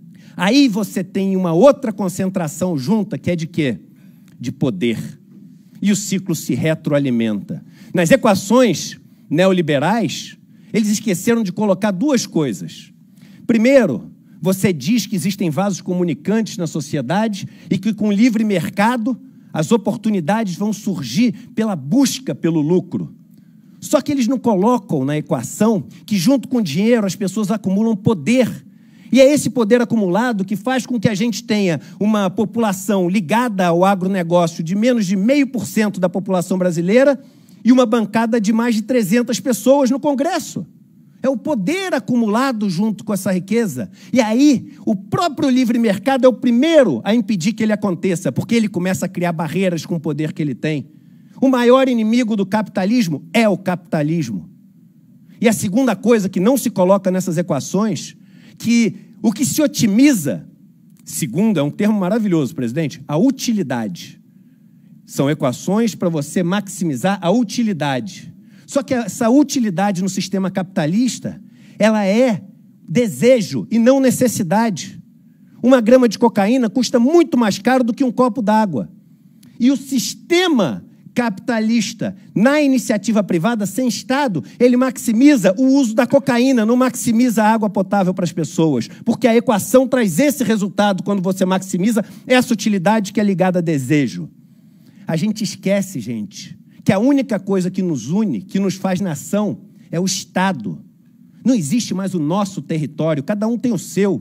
Speaker 8: aí você tem uma outra concentração junta, que é de quê? De poder. E o ciclo se retroalimenta. Nas equações neoliberais, eles esqueceram de colocar 2 coisas. Primeiro, você diz que existem vasos comunicantes na sociedade e que com o livre mercado as oportunidades vão surgir pela busca pelo lucro. Só que eles não colocam na equação que junto com o dinheiro as pessoas acumulam poder. E é esse poder acumulado que faz com que a gente tenha uma população ligada ao agronegócio de menos de 0,5% da população brasileira e uma bancada de mais de 300 pessoas no Congresso. É o poder acumulado junto com essa riqueza. E aí, o próprio livre mercado é o primeiro a impedir que ele aconteça, porque ele começa a criar barreiras com o poder que ele tem. O maior inimigo do capitalismo é o capitalismo. E a segunda coisa que não se coloca nessas equações, que o que se otimiza, segundo, é um termo maravilhoso, presidente, a utilidade. São equações para você maximizar a utilidade. Só que essa utilidade no sistema capitalista, ela é desejo e não necessidade. 1 grama de cocaína custa muito mais caro do que um copo d'água. E o sistema capitalista, na iniciativa privada, sem Estado, ele maximiza o uso da cocaína, não maximiza a água potável para as pessoas, porque a equação traz esse resultado quando você maximiza essa utilidade que é ligada a desejo. A gente esquece, gente, que a única coisa que nos une, que nos faz nação, é o Estado. Não existe mais o nosso território, cada um tem o seu.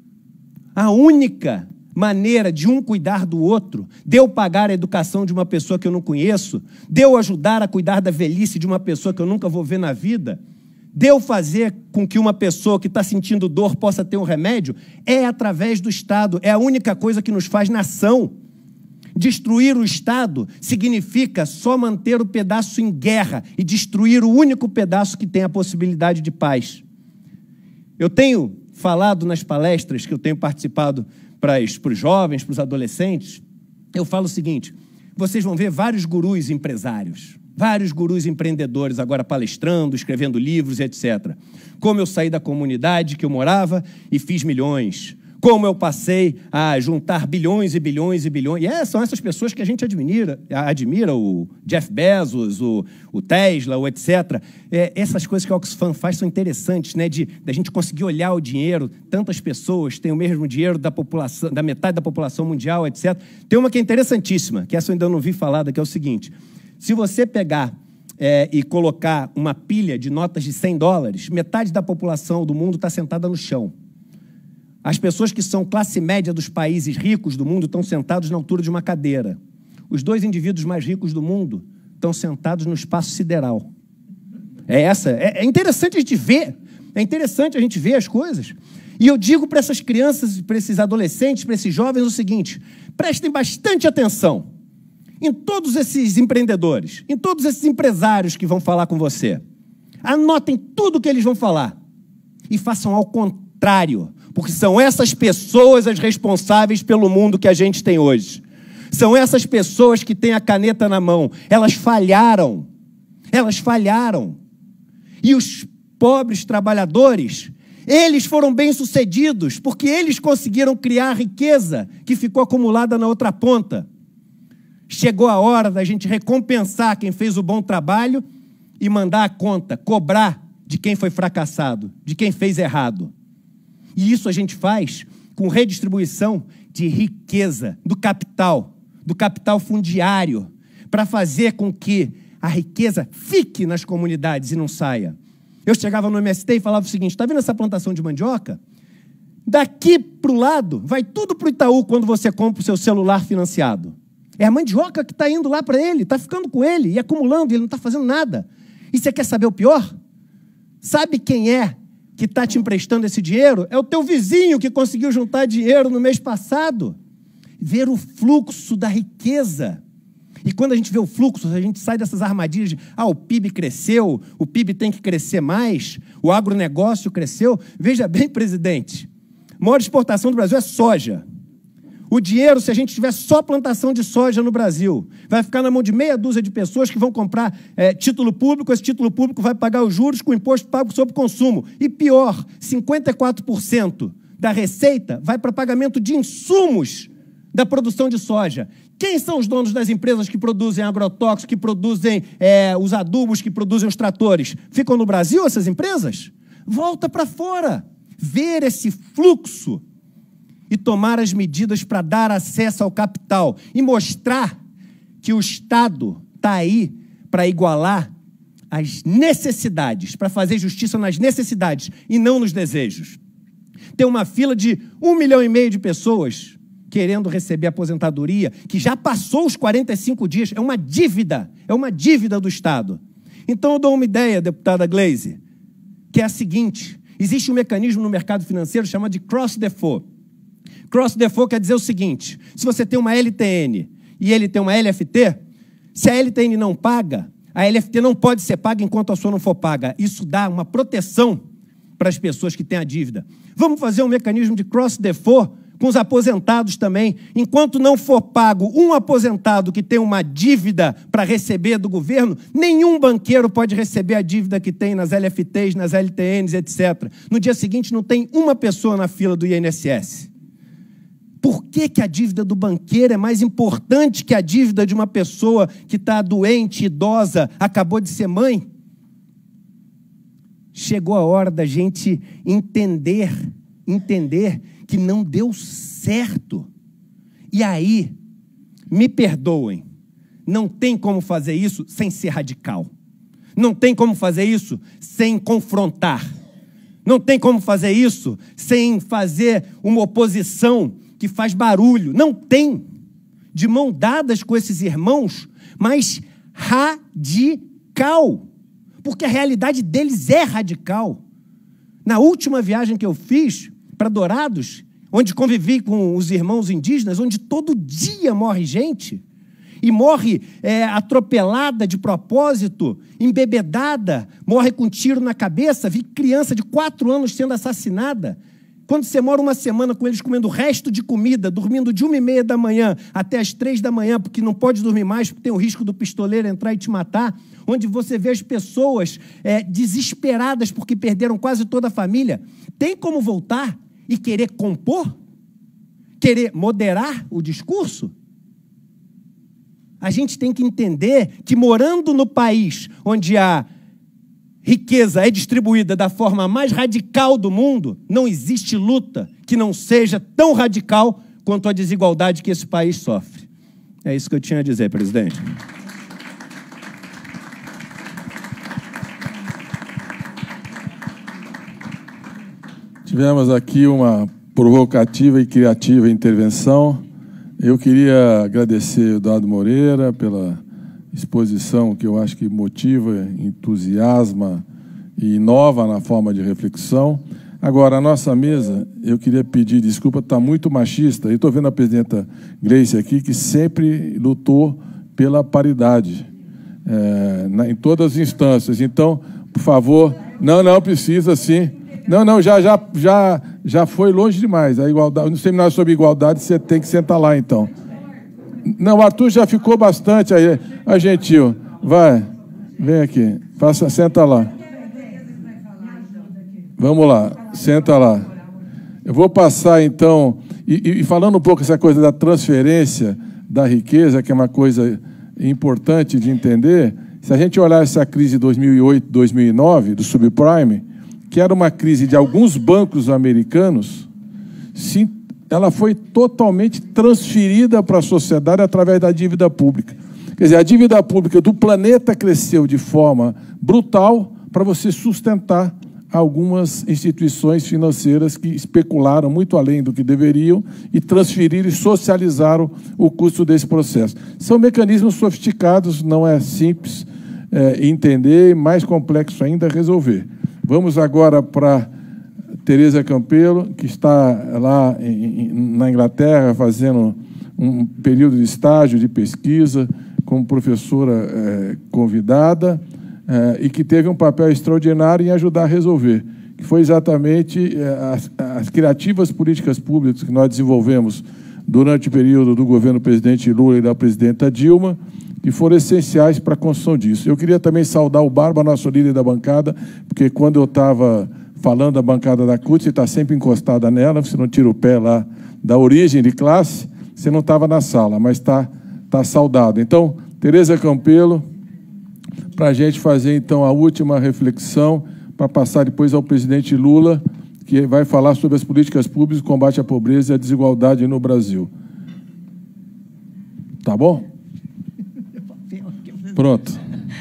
Speaker 8: A única maneira de um cuidar do outro, de eu pagar a educação de uma pessoa que eu não conheço, de eu ajudar a cuidar da velhice de uma pessoa que eu nunca vou ver na vida, de eu fazer com que uma pessoa que está sentindo dor possa ter um remédio, é através do Estado. É a única coisa que nos faz nação. Destruir o Estado significa só manter o pedaço em guerra e destruir o único pedaço que tem a possibilidade de paz. Eu tenho falado nas palestras que eu tenho participado para os jovens, para os adolescentes, eu falo o seguinte, vocês vão ver vários gurus empresários, vários gurus empreendedores agora palestrando, escrevendo livros, etc. Como eu saí da comunidade que eu morava e fiz milhões. Como eu passei a juntar bilhões e bilhões e bilhões. E são essas pessoas que a gente admira o Jeff Bezos, o Tesla, o etc. Essas coisas que a Oxfam faz são interessantes, né? Da gente conseguir olhar o dinheiro. Tantas pessoas têm o mesmo dinheiro da população, da metade da população mundial, etc. Tem uma que é interessantíssima, que essa eu ainda não vi falada, que é o seguinte. Se você pegar e colocar uma pilha de notas de $100, metade da população do mundo está sentada no chão. As pessoas que são classe média dos países ricos do mundo estão sentados na altura de uma cadeira. Os 2 indivíduos mais ricos do mundo estão sentados no espaço sideral. É interessante a gente ver. É interessante a gente ver as coisas. E eu digo para essas crianças, para esses adolescentes, para esses jovens o seguinte: prestem bastante atenção em todos esses empreendedores, em todos esses empresários que vão falar com você. Anotem tudo o que eles vão falar e façam ao contrário. Porque são essas pessoas as responsáveis pelo mundo que a gente tem hoje. São essas pessoas que têm a caneta na mão. Elas falharam. Elas falharam. E os pobres trabalhadores, eles foram bem-sucedidos, porque eles conseguiram criar a riqueza que ficou acumulada na outra ponta. Chegou a hora da gente recompensar quem fez o bom trabalho e mandar a conta, cobrar de quem foi fracassado, de quem fez errado. E isso a gente faz com redistribuição de riqueza, do capital fundiário, para fazer com que a riqueza fique nas comunidades e não saia. Eu chegava no MST e falava o seguinte: está vendo essa plantação de mandioca? Daqui para o lado, vai tudo para o Itaú quando você compra o seu celular financiado. É a mandioca que está indo lá para ele, está ficando com ele e acumulando, e ele não está fazendo nada. E você quer saber o pior? Sabe quem é que está te emprestando esse dinheiro? É o teu vizinho que conseguiu juntar dinheiro no mês passado. Ver o fluxo da riqueza. E quando a gente vê o fluxo, a gente sai dessas armadilhas de o PIB cresceu, o PIB tem que crescer mais, o agronegócio cresceu. Veja bem, presidente, a maior exportação do Brasil é soja. O dinheiro, se a gente tiver só plantação de soja no Brasil, vai ficar na mão de meia dúzia de pessoas que vão comprar título público. Esse título público vai pagar os juros com o imposto pago sobre consumo. E pior, 54% da receita vai para pagamento de insumos da produção de soja. Quem são os donos das empresas que produzem agrotóxicos, que produzem os adubos, que produzem os tratores? Ficam no Brasil essas empresas? Volta para fora. Ver esse fluxo e tomar as medidas para dar acesso ao capital e mostrar que o Estado está aí para igualar as necessidades, para fazer justiça nas necessidades e não nos desejos. Tem uma fila de 1,5 milhão de pessoas querendo receber aposentadoria, que já passou os 45 dias, é uma dívida do Estado. Então eu dou uma ideia, deputada Gleisi, que é a seguinte: existe um mecanismo no mercado financeiro chamado de cross-default. Cross-default quer dizer o seguinte: se você tem uma LTN e ele tem uma LFT, se a LTN não paga, a LFT não pode ser paga enquanto a sua não for paga. Isso dá uma proteção para as pessoas que têm a dívida. Vamos fazer um mecanismo de cross-default com os aposentados também. Enquanto não for pago um aposentado que tem uma dívida para receber do governo, nenhum banqueiro pode receber a dívida que tem nas LFTs, nas LTNs, etc. No dia seguinte não tem uma pessoa na fila do INSS. Por que a dívida do banqueiro é mais importante que a dívida de uma pessoa que está doente, idosa, acabou de ser mãe? Chegou a hora da gente entender que não deu certo. E aí, me perdoem, não tem como fazer isso sem ser radical. Não tem como fazer isso sem confrontar. Não tem como fazer isso sem fazer uma oposição que faz barulho. Não tem. De mão dadas com esses irmãos, mas radical. Porque a realidade deles é radical. Na última viagem que eu fiz para Dourados, onde convivi com os irmãos indígenas, onde todo dia morre gente, e morre atropelada de propósito, embebedada, morre com tiro na cabeça, vi criança de 4 anos sendo assassinada. Quando você mora uma semana com eles comendo o resto de comida, dormindo de 1h30 da manhã até as 3 da manhã, porque não pode dormir mais, porque tem o risco do pistoleiro entrar e te matar, onde você vê as pessoas desesperadas porque perderam quase toda a família, tem como voltar e querer compor? Querer moderar o discurso? A gente tem que entender que morando no país onde a riqueza é distribuída da forma mais radical do mundo, não existe luta que não seja tão radical quanto a desigualdade que esse país sofre. É isso que eu tinha a dizer, presidente.
Speaker 1: Tivemos aqui uma provocativa e criativa intervenção. Eu queria agradecer o Eduardo Moreira pela exposição que eu acho que motiva, entusiasma e inova na forma de reflexão. Agora, a nossa mesa, eu queria pedir desculpa, está muito machista. Eu estou vendo a presidenta Gleice aqui, que sempre lutou pela paridade em todas as instâncias. Então, por favor, não precisa sim. Não, já foi longe demais. A igualdade, no seminário sobre igualdade, você tem que sentar lá, então. Não, o Arthur já ficou bastante aí. A Gentil, vai, vem aqui, senta lá. Vamos lá, senta lá. Eu vou passar, então, e falando um pouco essa coisa da transferência da riqueza, que é uma coisa importante de entender, se a gente olhar essa crise de 2008, 2009, do subprime, que era uma crise de alguns bancos americanos, ela foi totalmente transferida para a sociedade através da dívida pública. Quer dizer, a dívida pública do planeta cresceu de forma brutal para você sustentar algumas instituições financeiras que especularam muito além do que deveriam e transferiram e socializaram o custo desse processo. São mecanismos sofisticados, não é simples entender, mais complexo ainda resolver. Vamos agora para Tereza Campelo, que está lá na Inglaterra fazendo um período de estágio, de pesquisa, como professora convidada, e que teve um papel extraordinário em ajudar a resolver, que foi exatamente as criativas políticas públicas que nós desenvolvemos durante o período do governo do presidente Lula e da presidenta Dilma, que foram essenciais para a construção disso. Eu queria também saudar o Barba, nosso líder da bancada, porque quando eu estava falando da bancada da CUT, você está sempre encostada nela, você não tira o pé lá da origem de classe, você não estava na sala, mas está saudado. Então, Tereza Campelo, para a gente fazer, então, a última reflexão, para passar depois ao presidente Lula, que vai falar sobre as políticas públicas de combate à pobreza e à desigualdade no Brasil. Tá bom? Pronto.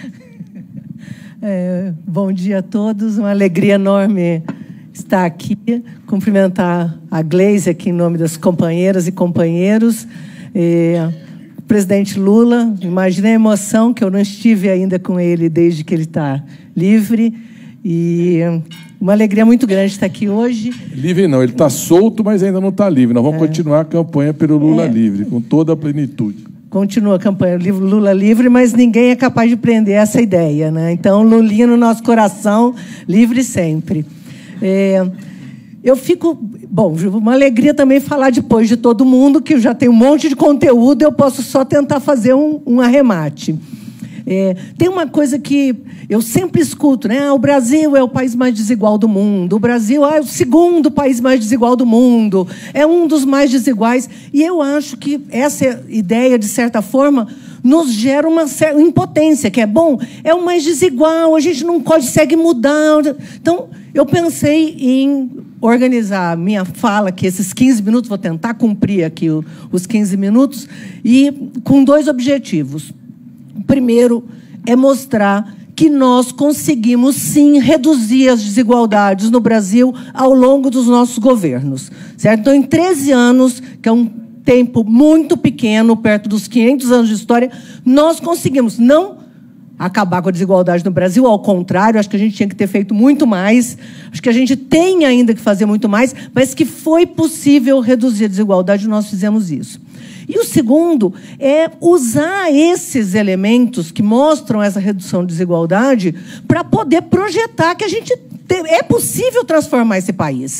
Speaker 9: Bom dia a todos, uma alegria enorme estar aqui, cumprimentar a Gleice aqui em nome das companheiras e companheiros. O presidente Lula, imaginei a emoção que eu não estive ainda com ele desde que ele está livre, e uma alegria muito grande estar aqui hoje.
Speaker 1: Livre não, ele está solto, mas ainda não está livre. Nós vamos continuar a campanha pelo Lula livre, com toda a plenitude. Continua
Speaker 9: a campanha Lula livre, mas ninguém é capaz de prender essa ideia, né? Então, Lulinha no nosso coração, livre sempre. Eu fico... Bom, uma alegria também falar depois de todo mundo, que eu já tenho um monte de conteúdo, eu posso só tentar fazer um arremate. Tem uma coisa que eu sempre escuto, né? O Brasil é o país mais desigual do mundo, o Brasil é o segundo país mais desigual do mundo, é um dos mais desiguais, e eu acho que essa ideia, de certa forma, nos gera uma certa impotência, que é bom, é o mais desigual, a gente não consegue mudar. Então, eu pensei em organizar a minha fala, que esses 15 minutos, vou tentar cumprir aqui os 15 minutos, e com 2 objetivos. O primeiro é mostrar que nós conseguimos, sim, reduzir as desigualdades no Brasil ao longo dos nossos governos. Certo? Então, em 13 anos, que é um tempo muito pequeno, perto dos 500 anos de história, nós conseguimos não acabar com a desigualdade no Brasil, ao contrário, acho que a gente tinha que ter feito muito mais, acho que a gente tem ainda que fazer muito mais, mas que foi possível reduzir a desigualdade, nós fizemos isso. E o segundo é usar esses elementos que mostram essa redução de desigualdade para poder projetar que a gente é possível transformar esse país.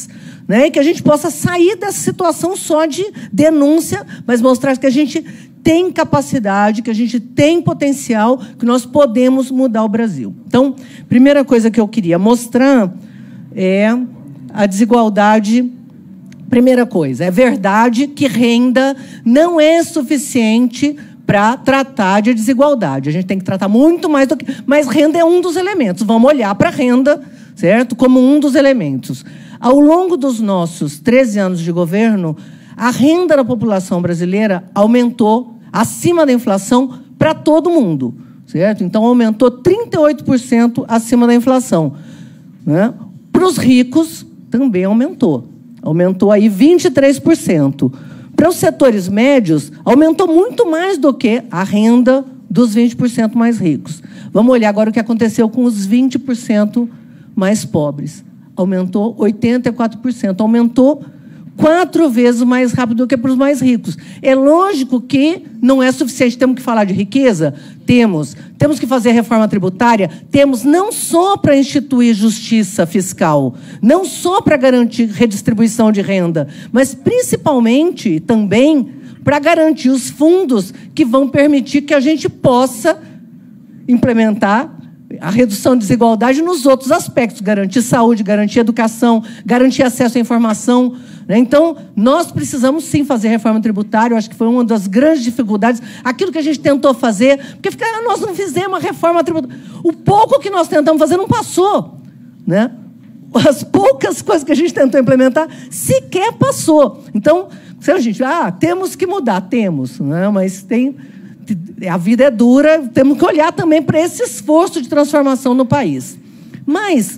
Speaker 9: né? E que a gente possa sair dessa situação só de denúncia, mas mostrar que a gente tem capacidade, que a gente tem potencial, que nós podemos mudar o Brasil. Então, primeira coisa que eu queria mostrar é a desigualdade. Primeira coisa, é verdade que renda não é suficiente para tratar de desigualdade. A gente tem que tratar muito mais do que... Mas renda é um dos elementos. Vamos olhar para a renda, certo? Como um dos elementos. Ao longo dos nossos 13 anos de governo, a renda da população brasileira aumentou acima da inflação para todo mundo, certo? Então, aumentou 38% acima da inflação, né? Para os ricos, também aumentou. Aumentou aí 23%. Para os setores médios, aumentou muito mais do que a renda dos 20% mais ricos. Vamos olhar agora o que aconteceu com os 20% mais pobres. Aumentou 84%. Aumentou 4 vezes mais rápido do que para os mais ricos. É lógico que não é suficiente. Temos que falar de riqueza? Temos. Temos que fazer reforma tributária? Temos, não só para instituir justiça fiscal, não só para garantir redistribuição de renda, mas principalmente também para garantir os fundos que vão permitir que a gente possa implementar a redução de desigualdade nos outros aspectos, garantir saúde, garantir educação, garantir acesso à informação. Então, nós precisamos, sim, fazer reforma tributária. Eu acho que foi uma das grandes dificuldades. Aquilo que a gente tentou fazer, porque nós não fizemos a reforma tributária. O pouco que nós tentamos fazer não passou, né? As poucas coisas que a gente tentou implementar sequer passou. Então, a gente, temos que mudar, temos, né? Mas a vida é dura, temos que olhar também para esse esforço de transformação no país. Mas,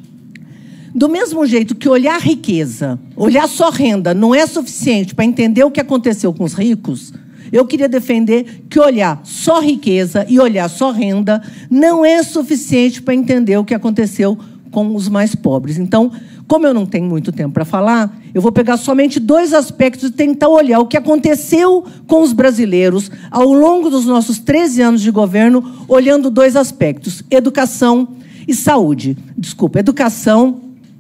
Speaker 9: do mesmo jeito que olhar riqueza, olhar só renda, não é suficiente para entender o que aconteceu com os ricos, eu queria defender que olhar só riqueza e olhar só renda não é suficiente para entender o que aconteceu com os mais pobres. Então, como eu não tenho muito tempo para falar, eu vou pegar somente 2 aspectos e tentar olhar o que aconteceu com os brasileiros ao longo dos nossos 13 anos de governo, olhando 2 aspectos: educação e saúde. Desculpa, educação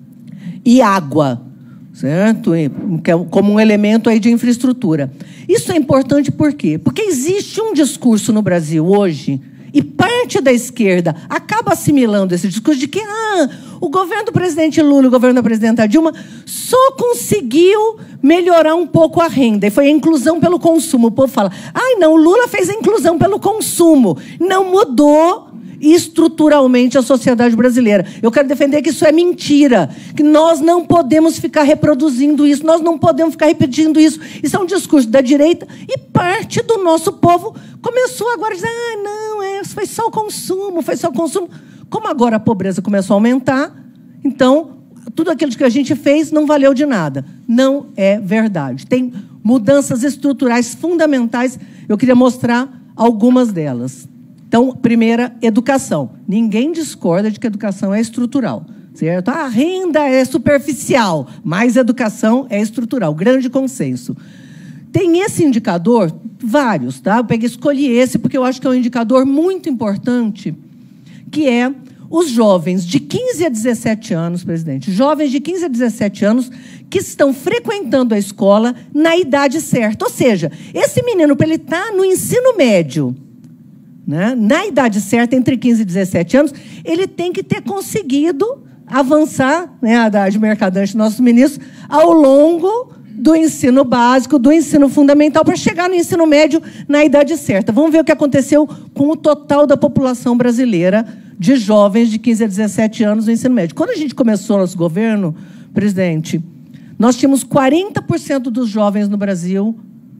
Speaker 9: e água, certo? Como um elemento aí de infraestrutura. Isso é importante por quê? Porque existe um discurso no Brasil hoje, e parte da esquerda acaba assimilando esse discurso de que o governo do presidente Lula e o governo da presidenta Dilma só conseguiu melhorar um pouco a renda, e foi a inclusão pelo consumo. O povo fala, não, o Lula fez a inclusão pelo consumo, não mudou estruturalmente a sociedade brasileira. Eu quero defender que isso é mentira, que nós não podemos ficar reproduzindo isso, nós não podemos ficar repetindo isso. Isso é um discurso da direita, e parte do nosso povo começou agora a dizer, foi só o consumo, foi só o consumo. Como agora a pobreza começou a aumentar, então, tudo aquilo que a gente fez não valeu de nada. Não é verdade. Tem mudanças estruturais fundamentais, eu queria mostrar algumas delas. Então, primeira, educação. Ninguém discorda de que a educação é estrutural, certo? A renda é superficial, mas a educação é estrutural. Grande consenso. Tem esse indicador, vários, tá? Escolhi esse porque eu acho que é um indicador muito importante, que é os jovens de 15 a 17 anos, presidente, jovens de 15 a 17 anos que estão frequentando a escola na idade certa. Ou seja, esse menino, para ele estar no ensino médio, né, na idade certa, entre 15 e 17 anos, ele tem que ter conseguido avançar, né, a idade mercadante dos nossos ministros, ao longo do ensino básico, do ensino fundamental, para chegar no ensino médio na idade certa. Vamos ver o que aconteceu com o total da população brasileira de jovens de 15 a 17 anos no ensino médio. Quando a gente começou nosso governo, presidente, nós tínhamos 40% dos jovens no Brasil,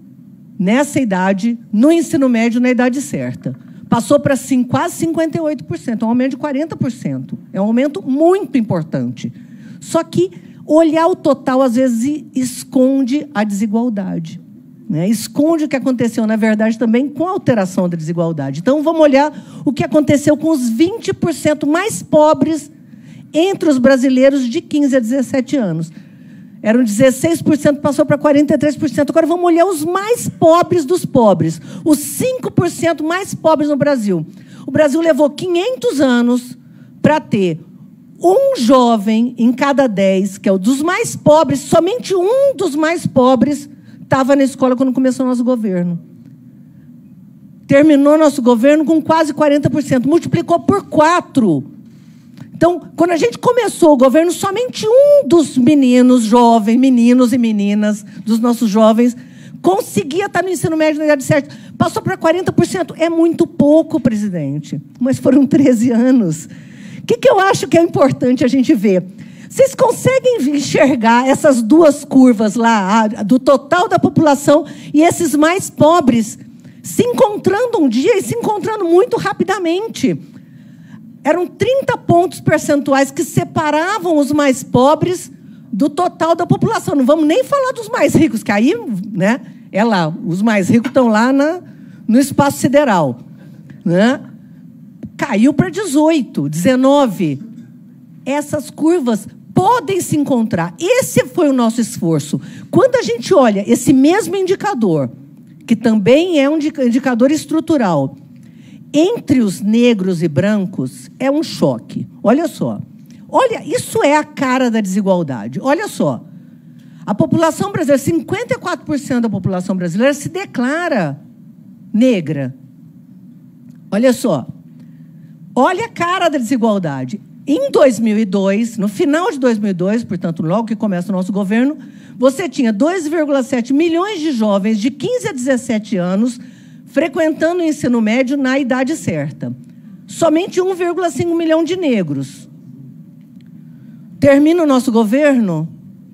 Speaker 9: nessa idade, no ensino médio, na idade certa. Passou para quase 58%, um aumento de 40%. É um aumento muito importante. Só que olhar o total, às vezes, esconde a desigualdade, né? Esconde o que aconteceu, na verdade, também com a alteração da desigualdade. Então, vamos olhar o que aconteceu com os 20% mais pobres entre os brasileiros de 15 a 17 anos. Eram 16%, passou para 43%. Agora, vamos olhar os mais pobres dos pobres. Os 5% mais pobres no Brasil. O Brasil levou 500 anos para ter Um jovem em cada 10, que é o dos mais pobres, somente um dos mais pobres estava na escola quando começou o nosso governo. Terminou nosso governo com quase 40%, multiplicou por 4. Então, quando a gente começou o governo, somente um dos meninos jovens, meninos e meninas, dos nossos jovens, conseguia estar no ensino médio na idade certa. Passou para 40%. É muito pouco, presidente, mas foram 13 anos. O que eu acho que é importante a gente ver? Vocês conseguem enxergar essas duas curvas lá, do total da população e esses mais pobres, se encontrando um dia e se encontrando muito rapidamente? Eram 30 pontos percentuais que separavam os mais pobres do total da população. Não vamos nem falar dos mais ricos, que aí, né, é lá, os mais ricos estão lá no espaço sideral, né? Caiu para 18, 19. Essas curvas podem se encontrar. Esse foi o nosso esforço. Quando a gente olha esse mesmo indicador, que também é um indicador estrutural, entre os negros e brancos, é um choque. Olha só. Olha, isso é a cara da desigualdade. Olha só. A população brasileira, 54% da população brasileira se declara negra. Olha só. Olha a cara da desigualdade. Em 2002, no final de 2002, portanto, logo que começa o nosso governo, você tinha 2,7 milhões de jovens de 15 a 17 anos frequentando o ensino médio na idade certa. Somente 1,5 milhão de negros. Termina o nosso governo?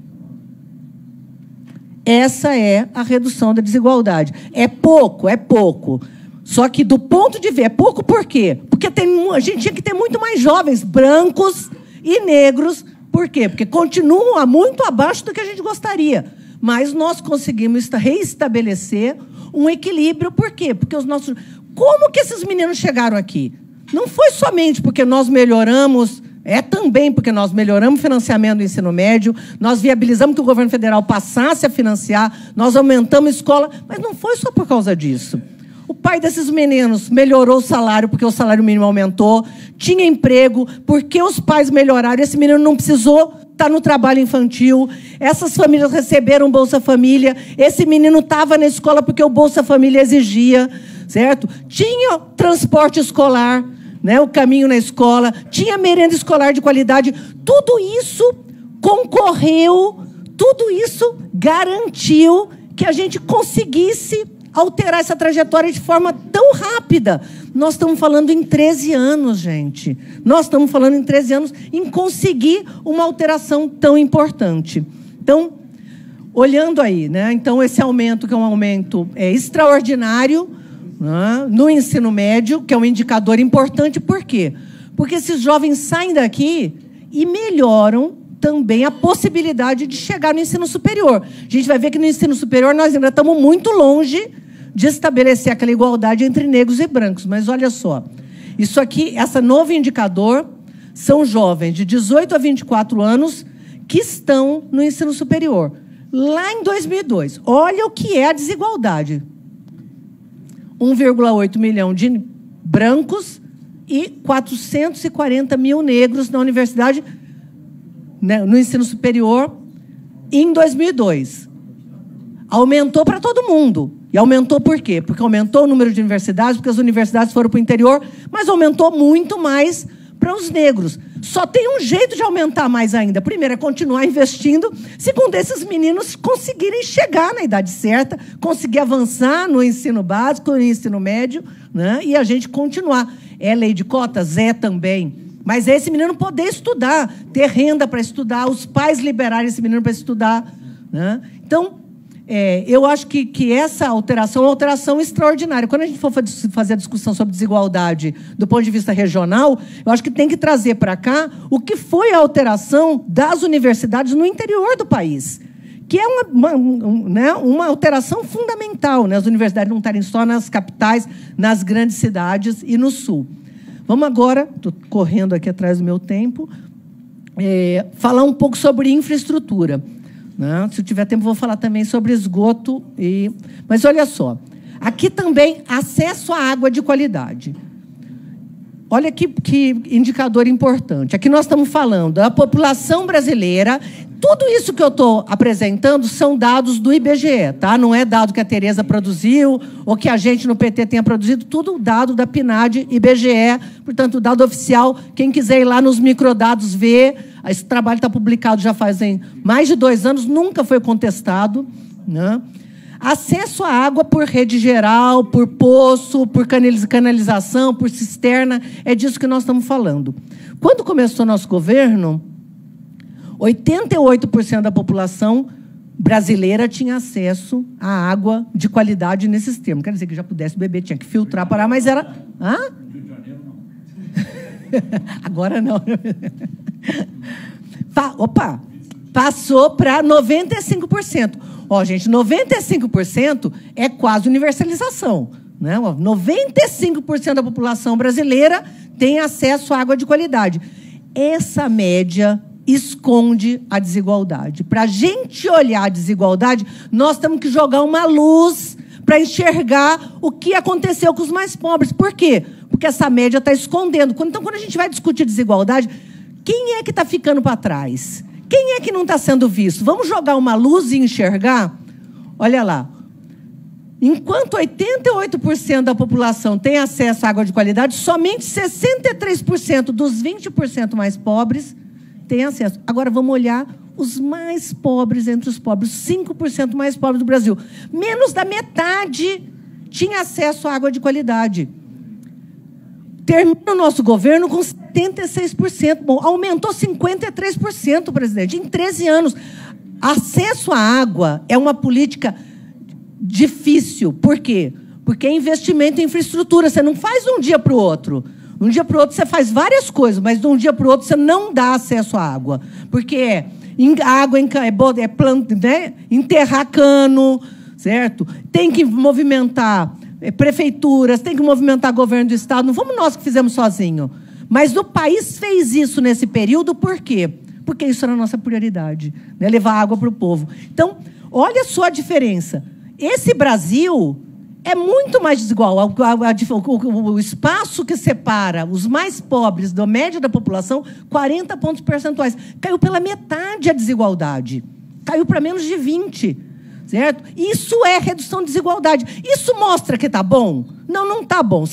Speaker 9: Essa é a redução da desigualdade. É pouco, é pouco. Só que, do ponto de ver, é pouco por quê? Porque a gente tinha que ter muito mais jovens, brancos e negros. Por quê? Porque continuam muito abaixo do que a gente gostaria. Mas nós conseguimos reestabelecer um equilíbrio. Por quê? Porque os nossos... Como que esses meninos chegaram aqui? Não foi somente porque nós melhoramos... É também porque nós melhoramos o financiamento do ensino médio, nós viabilizamos que o governo federal passasse a financiar, nós aumentamos a escola, mas não foi só por causa disso. O pai desses meninos melhorou o salário porque o salário mínimo aumentou, tinha emprego, porque os pais melhoraram, esse menino não precisou estar no trabalho infantil, essas famílias receberam Bolsa Família, esse menino estava na escola porque o Bolsa Família exigia, certo? Tinha transporte escolar, né, o caminho na escola, tinha merenda escolar de qualidade, tudo isso concorreu, tudo isso garantiu que a gente conseguisse alterar essa trajetória de forma tão rápida. Nós estamos falando em 13 anos, gente. Nós estamos falando em 13 anos em conseguir uma alteração tão importante. Então, olhando aí, né, então esse aumento, que é um aumento extraordinário, no ensino médio, que é um indicador importante. Por quê? Porque esses jovens saem daqui e melhoram também a possibilidade de chegar no ensino superior. A gente vai ver que no ensino superior nós ainda estamos muito longe de estabelecer aquela igualdade entre negros e brancos. Mas olha só, isso aqui, esse novo indicador, são jovens de 18 a 24 anos que estão no ensino superior. Lá em 2002, olha o que é a desigualdade. 1,8 milhão de brancos e 440 mil negros na universidade, né, no ensino superior, em 2002. Aumentou para todo mundo. E aumentou por quê? Porque aumentou o número de universidades, porque as universidades foram para o interior, mas aumentou muito mais para os negros. Só tem um jeito de aumentar mais ainda. Primeiro, é continuar investindo. Segundo, esses meninos conseguirem chegar na idade certa, conseguir avançar no ensino básico, no ensino médio, né? E a gente continuar. É lei de cotas? É também. Mas é esse menino poder estudar, ter renda para estudar, os pais liberarem esse menino para estudar, né? Então, eu acho que essa alteração é uma alteração extraordinária. Quando a gente for fazer a discussão sobre desigualdade do ponto de vista regional, eu acho que tem que trazer para cá o que foi a alteração das universidades no interior do país, que é uma alteração fundamental, né? As universidades não estarem só nas capitais, nas grandes cidades e no sul. Vamos agora, estou correndo aqui atrás do meu tempo, falar um pouco sobre infraestrutura. Não, se eu tiver tempo, vou falar também sobre esgoto. Mas olha só, aqui também acesso à água de qualidade. olha que indicador importante. Aqui nós estamos falando da população brasileira. Tudo isso que eu estou apresentando são dados do IBGE, tá? Não é dado que a Tereza produziu ou que a gente no PT tenha produzido, tudo dado da PNAD IBGE, portanto, dado oficial. Quem quiser ir lá nos microdados ver, esse trabalho está publicado já fazem mais de 2 anos, nunca foi contestado, né? Acesso à água por rede geral, por poço, por canalização, por cisterna, é disso que nós estamos falando. Quando começou nosso governo, 88% da população brasileira tinha acesso à água de qualidade nesses termos. Quer dizer que já pudesse beber, tinha que filtrar, parar, mas era... Hã? Rio de Janeiro, não. Agora não. Opa! Passou para 95%. Ó, gente, 95% é quase universalização, né? 95% da população brasileira tem acesso à água de qualidade. Essa média esconde a desigualdade. Para a gente olhar a desigualdade, nós temos que jogar uma luz para enxergar o que aconteceu com os mais pobres. Por quê? Porque essa média está escondendo. Então, quando a gente vai discutir desigualdade, quem é que está ficando para trás? Quem é que não está sendo visto? Vamos jogar uma luz e enxergar? Olha lá. Enquanto 88% da população tem acesso à água de qualidade, somente 63% dos 20% mais pobres têm acesso. Agora, vamos olhar os mais pobres entre os pobres, 5% mais pobres do Brasil. Menos da metade tinha acesso à água de qualidade. Termina o nosso governo com 76%. Bom, aumentou 53%, presidente, em 13 anos. Acesso à água é uma política difícil. Por quê? Porque é investimento em infraestrutura. Você não faz de um dia para o outro. De um dia para o outro você faz várias coisas, mas de um dia para o outro você não dá acesso à água. Porque água né? Enterrar cano, certo? Tem que movimentar prefeituras, tem que movimentar governo do Estado. Não fomos nós que fizemos sozinho. Mas o país fez isso nesse período, por quê? Porque isso era a nossa prioridade, né? Levar água para o povo. Então, olha só a diferença. Esse Brasil é muito mais desigual. O espaço que separa os mais pobres da média da população, 40 pontos percentuais. Caiu pela metade a desigualdade. Caiu para menos de 20%. Certo? Isso é redução de desigualdade. Isso mostra que está bom? Não, não está bom.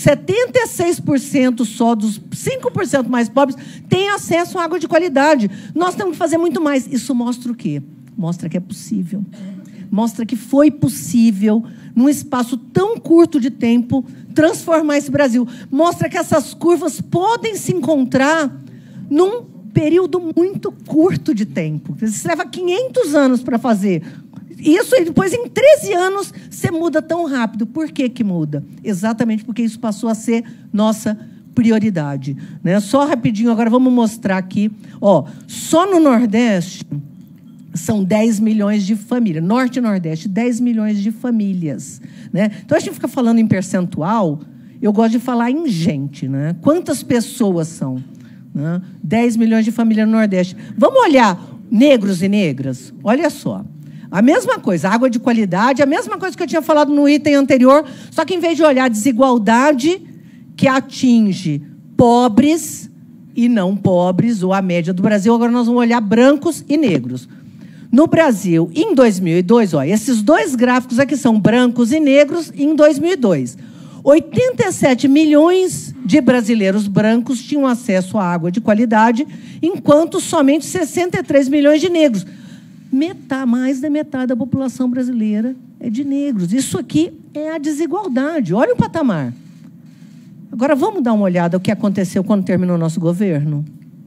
Speaker 9: 76% só dos 5% mais pobres têm acesso à água de qualidade. Nós temos que fazer muito mais. Isso mostra o quê? Mostra que é possível. Mostra que foi possível, num espaço tão curto de tempo, transformar esse Brasil. Mostra que essas curvas podem se encontrar num período muito curto de tempo. Isso leva 500 anos para fazer. Isso, e depois, em 13 anos, você muda tão rápido. Por que que muda? Exatamente porque isso passou a ser nossa prioridade, né? Só rapidinho, agora vamos mostrar aqui. Ó, só no Nordeste são 10 milhões de famílias. Norte e Nordeste, 10 milhões de famílias, né? Então, a gente fica falando em percentual, eu gosto de falar em gente, né? Quantas pessoas são? Né? 10 milhões de famílias no Nordeste. Vamos olhar negros e negras? Olha só. A mesma coisa, água de qualidade, a mesma coisa que eu tinha falado no item anterior, só que, em vez de olhar a desigualdade que atinge pobres e não pobres, ou a média do Brasil, agora nós vamos olhar brancos e negros. No Brasil, em 2002, ó, esses dois gráficos aqui são brancos e negros em 2002. 87 milhões de brasileiros brancos tinham acesso à água de qualidade, enquanto somente 63 milhões de negros. Mais da metade da população brasileira é de negros. Isso aqui é a desigualdade. Olha o patamar. Agora, vamos dar uma olhada no que aconteceu quando terminou o nosso governo?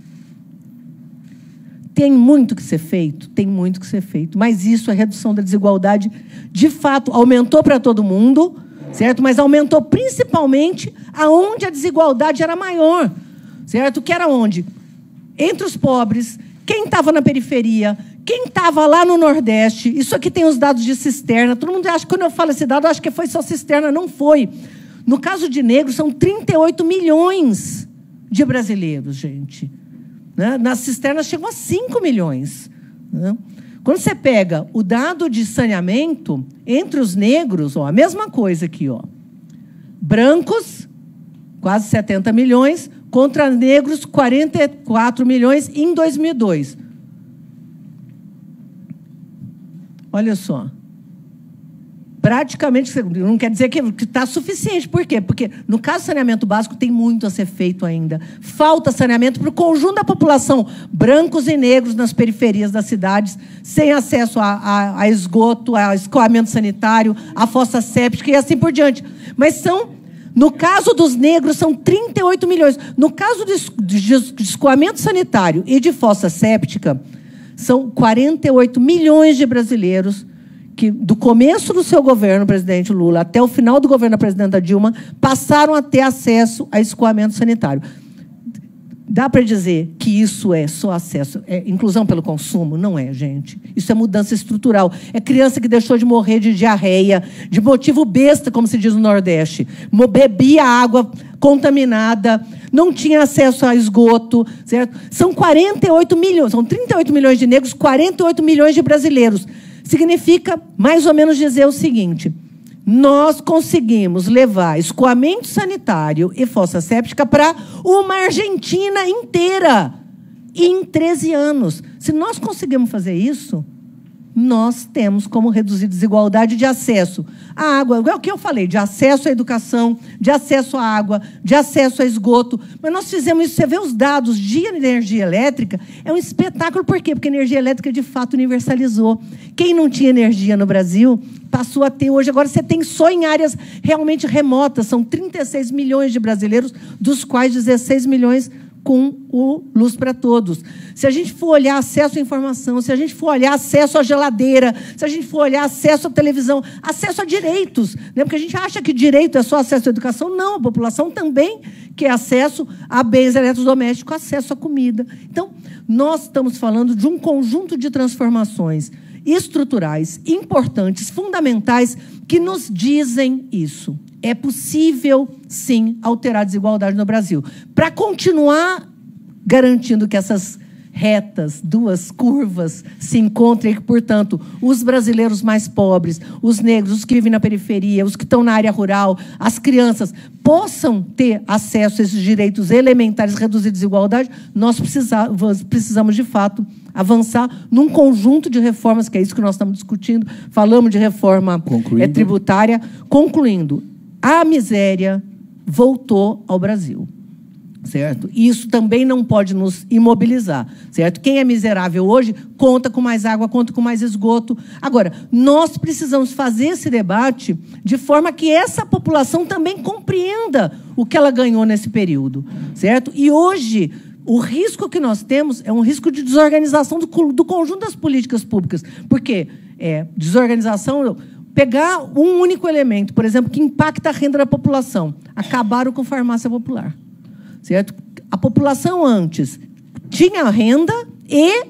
Speaker 9: Tem muito que ser feito? Tem muito que ser feito. Mas isso, a redução da desigualdade, de fato, aumentou para todo mundo, certo? Mas aumentou principalmente aonde a desigualdade era maior, certo? Que era onde? Entre os pobres, quem estava na periferia, quem estava lá no Nordeste. Isso aqui tem os dados de cisterna. Todo mundo acha que, quando eu falo esse dado, eu acho que foi só cisterna. Não foi. No caso de negros, são 38 milhões de brasileiros, gente. Né? Nas cisternas chegam a 5 milhões. Né? Quando você pega o dado de saneamento, entre os negros, ó, a mesma coisa aqui, ó. Brancos, quase 70 milhões, contra negros 44 milhões em 2002. Olha só. Praticamente, não quer dizer que está suficiente. Por quê? Porque, no caso do saneamento básico, tem muito a ser feito ainda. Falta saneamento para o conjunto da população, brancos e negros nas periferias das cidades, sem acesso a esgoto, a escoamento sanitário, a fossa séptica e assim por diante. Mas no caso dos negros, são 38 milhões. No caso de escoamento sanitário e de fossa séptica, são 48 milhões de brasileiros que, do começo do seu governo, presidente Lula, até o final do governo da presidenta Dilma, passaram a ter acesso a escoamento sanitário. Dá para dizer que isso é só acesso, é inclusão pelo consumo? Não é, gente. Isso é mudança estrutural. É criança que deixou de morrer de diarreia, de motivo besta, como se diz no Nordeste. Bebia água contaminada, não tinha acesso a esgoto, certo? São 48 milhões, são 38 milhões de negros, 48 milhões de brasileiros. Significa, mais ou menos, dizer o seguinte: nós conseguimos levar escoamento sanitário e fossa séptica para uma Argentina inteira em 13 anos. Se nós conseguimos fazer isso, nós temos como reduzir desigualdade de acesso à água. É o que eu falei, de acesso à educação, de acesso à água, de acesso a esgoto. Mas nós fizemos isso. Você vê os dados de energia elétrica, é um espetáculo. Por quê? Porque a energia elétrica, de fato, universalizou. Quem não tinha energia no Brasil passou a ter hoje. Agora você tem só em áreas realmente remotas. São 36 milhões de brasileiros, dos quais 16 milhões com o Luz para Todos. Se a gente for olhar acesso à informação, se a gente for olhar acesso à geladeira, se a gente for olhar acesso à televisão, acesso a direitos, né? Porque a gente acha que direito é só acesso à educação. Não, a população também quer acesso a bens eletrodomésticos, acesso à comida. Então, nós estamos falando de um conjunto de transformações estruturais, importantes, fundamentais, que nos dizem isso. É possível, sim, alterar a desigualdade no Brasil. Para continuar garantindo que essas retas, duas curvas, se encontrem e que, portanto, os brasileiros mais pobres, os negros, os que vivem na periferia, os que estão na área rural, as crianças, possam ter acesso a esses direitos elementares, reduzir a desigualdade, nós precisamos, de fato, avançar num conjunto de reformas, que é isso que nós estamos discutindo. Falamos de reforma tributária. Concluindo, a miséria voltou ao Brasil, certo? E isso também não pode nos imobilizar, certo? Quem é miserável hoje conta com mais água, conta com mais esgoto. Agora, nós precisamos fazer esse debate de forma que essa população também compreenda o que ela ganhou nesse período, certo? E hoje, o risco que nós temos é um risco de desorganização do conjunto das políticas públicas. Por quê? Desorganização... Pegar um único elemento, por exemplo, que impacta a renda da população. Acabaram com farmácia popular, certo? A população antes tinha renda e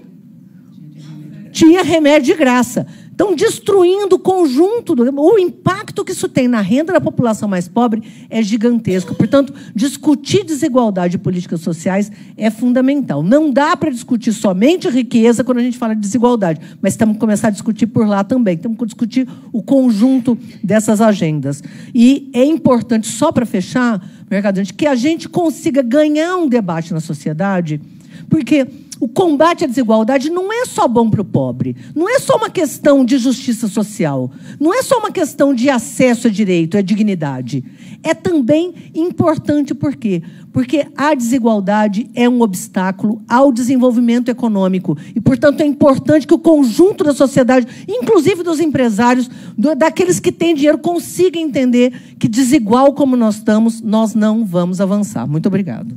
Speaker 9: tinha remédio de graça. Estão destruindo o conjunto. O impacto que isso tem na renda da população mais pobre é gigantesco. Portanto, discutir desigualdade e políticas sociais é fundamental. Não dá para discutir somente riqueza quando a gente fala de desigualdade, mas temos que começar a discutir por lá também. Temos que discutir o conjunto dessas agendas. E é importante, só para fechar, Mercadante, que a gente consiga ganhar um debate na sociedade, porque o combate à desigualdade não é só bom para o pobre, não é só uma questão de justiça social, não é só uma questão de acesso a direito, a dignidade. É também importante, por quê? Porque a desigualdade é um obstáculo ao desenvolvimento econômico e, portanto, é importante que o conjunto da sociedade, inclusive dos empresários, daqueles que têm dinheiro, consiga entender que, desigual como nós estamos, nós não vamos avançar. Muito obrigado.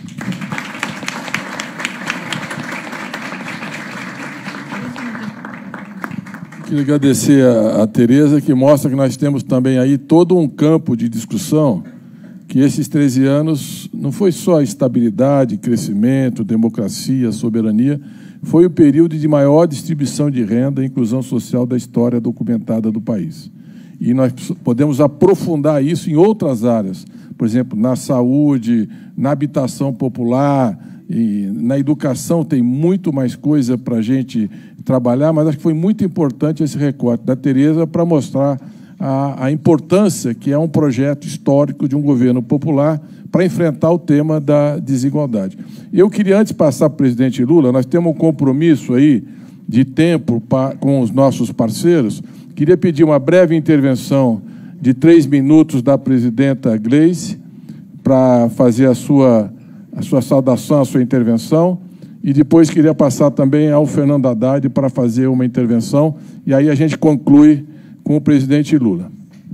Speaker 1: Queria agradecer a Tereza, que mostra que nós temos também aí todo um campo de discussão, que esses 13 anos não foi só estabilidade, crescimento, democracia, soberania, foi o período de maior distribuição de renda e inclusão social da história documentada do país. E nós podemos aprofundar isso em outras áreas, por exemplo, na saúde, na habitação popular, e na educação tem muito mais coisa para a gente trabalhar, mas acho que foi muito importante esse recorte da Tereza para mostrar a importância que é um projeto histórico de um governo popular para enfrentar o tema da desigualdade. Eu queria, antes de passar para o presidente Lula, nós temos um compromisso aí de tempo com os nossos parceiros. Queria pedir uma breve intervenção de 3 minutos da presidenta Gleisi para fazer a sua saudação, a sua intervenção, e depois queria passar também ao Fernando Haddad para fazer uma intervenção, e aí a gente conclui com o presidente Lula.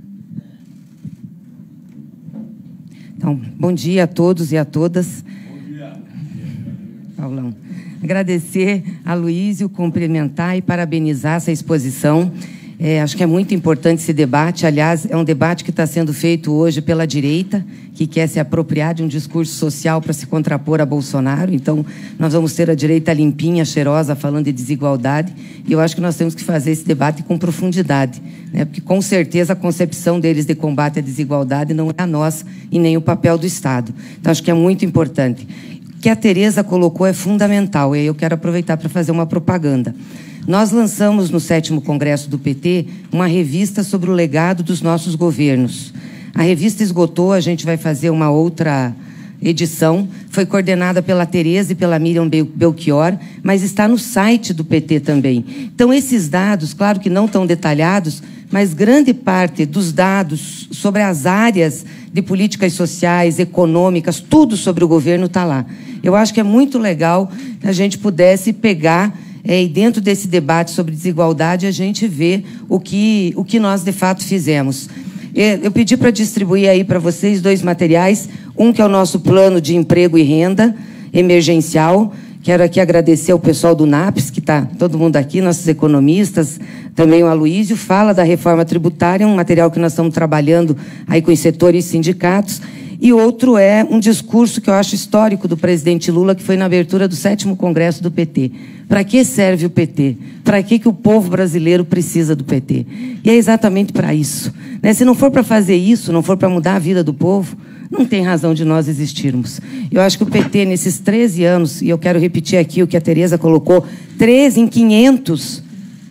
Speaker 10: Então, bom dia a todos e a todas. Bom dia. Paulão. Agradecer a Luísio, cumprimentar e parabenizar essa exposição. Acho que é muito importante esse debate. Aliás, é um debate que está sendo feito hoje pela direita, que quer se apropriar de um discurso social para se contrapor a Bolsonaro. Então, nós vamos ter a direita limpinha, cheirosa, falando de desigualdade. E eu acho que nós temos que fazer esse debate com profundidade, né? Porque, com certeza, a concepção deles de combate à desigualdade não é a nossa e nem o papel do Estado. Então, acho que é muito importante. O que a Tereza colocou é fundamental, e aí eu quero aproveitar para fazer uma propaganda. Nós lançamos no 7º Congresso do PT uma revista sobre o legado dos nossos governos. A revista esgotou, a gente vai fazer uma outra edição. Foi coordenada pela Tereza e pela Miriam Belchior, mas está no site do PT também. Então, esses dados, claro que não tão detalhados, mas grande parte dos dados sobre as áreas de políticas sociais, econômicas, tudo sobre o governo está lá. Eu acho que é muito legal que a gente pudesse pegar e dentro desse debate sobre desigualdade, a gente vê o que nós, de fato, fizemos. Eu pedi para distribuir aí para vocês 2 materiais. Um que é o nosso plano de emprego e renda emergencial. Quero aqui agradecer ao pessoal do NAPES, que está todo mundo aqui, nossos economistas, também o Aloísio, fala da reforma tributária, um material que nós estamos trabalhando aí com os setores e sindicatos. E outro é um discurso que eu acho histórico do presidente Lula, que foi na abertura do 7º Congresso do PT. Para que serve o PT? Para que o povo brasileiro precisa do PT? E é exatamente para isso, né? Se não for para fazer isso, não for para mudar a vida do povo, não tem razão de nós existirmos. Eu acho que o PT, nesses 13 anos, e eu quero repetir aqui o que a Tereza colocou, 13 em 500,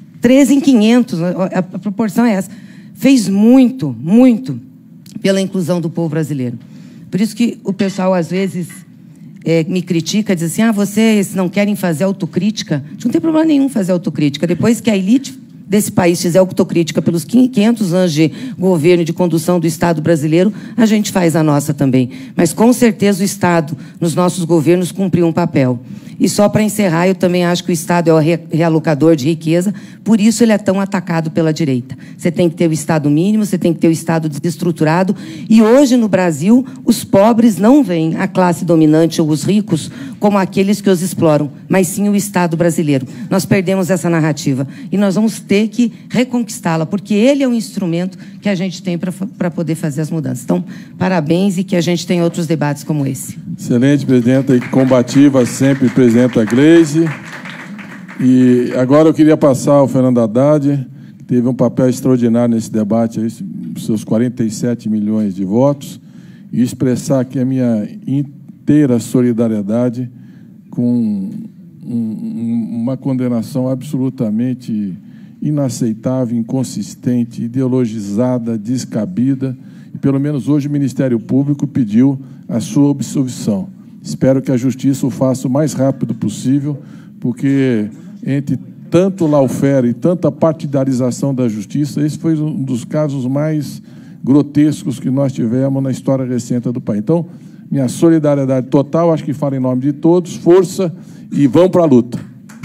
Speaker 10: a proporção é essa, fez muito, muito pela inclusão do povo brasileiro. Por isso que o pessoal, às vezes, me critica, diz assim, vocês não querem fazer autocrítica? A gente não tem problema nenhum fazer autocrítica. Depois que a elite desse país fizer autocrítica pelos 500 anos de governo e de condução do Estado brasileiro, a gente faz a nossa também. Mas, com certeza, o Estado, nos nossos governos, cumpriu um papel. E só para encerrar, eu também acho que o Estado é o realocador de riqueza, por isso ele é tão atacado pela direita. Você tem que ter o Estado mínimo, você tem que ter o Estado desestruturado, e hoje no Brasil os pobres não veem a classe dominante ou os ricos como aqueles que os exploram, mas sim o Estado brasileiro. Nós perdemos essa narrativa e nós vamos ter que reconquistá-la, porque ele é um instrumento que a gente tem para poder fazer as mudanças. Então, parabéns e que a gente tenha outros debates como esse.
Speaker 1: Excelente, presidenta, e combativa sempre, presidenta Gleisi. E agora eu queria passar ao Fernando Haddad, que teve um papel extraordinário nesse debate, aí, seus 47 milhões de votos, e expressar aqui a minha inteira solidariedade com uma condenação absolutamente inaceitável, inconsistente, ideologizada, descabida. E, pelo menos hoje, o Ministério Público pediu a sua absolvição. Espero que a Justiça o faça o mais rápido possível, porque entre tanto lawfare e tanta partidarização da Justiça, esse foi um dos casos mais grotescos que nós tivemos na história recente do país. Então, minha solidariedade total, acho que falo em nome de todos, força e vamos para a luta.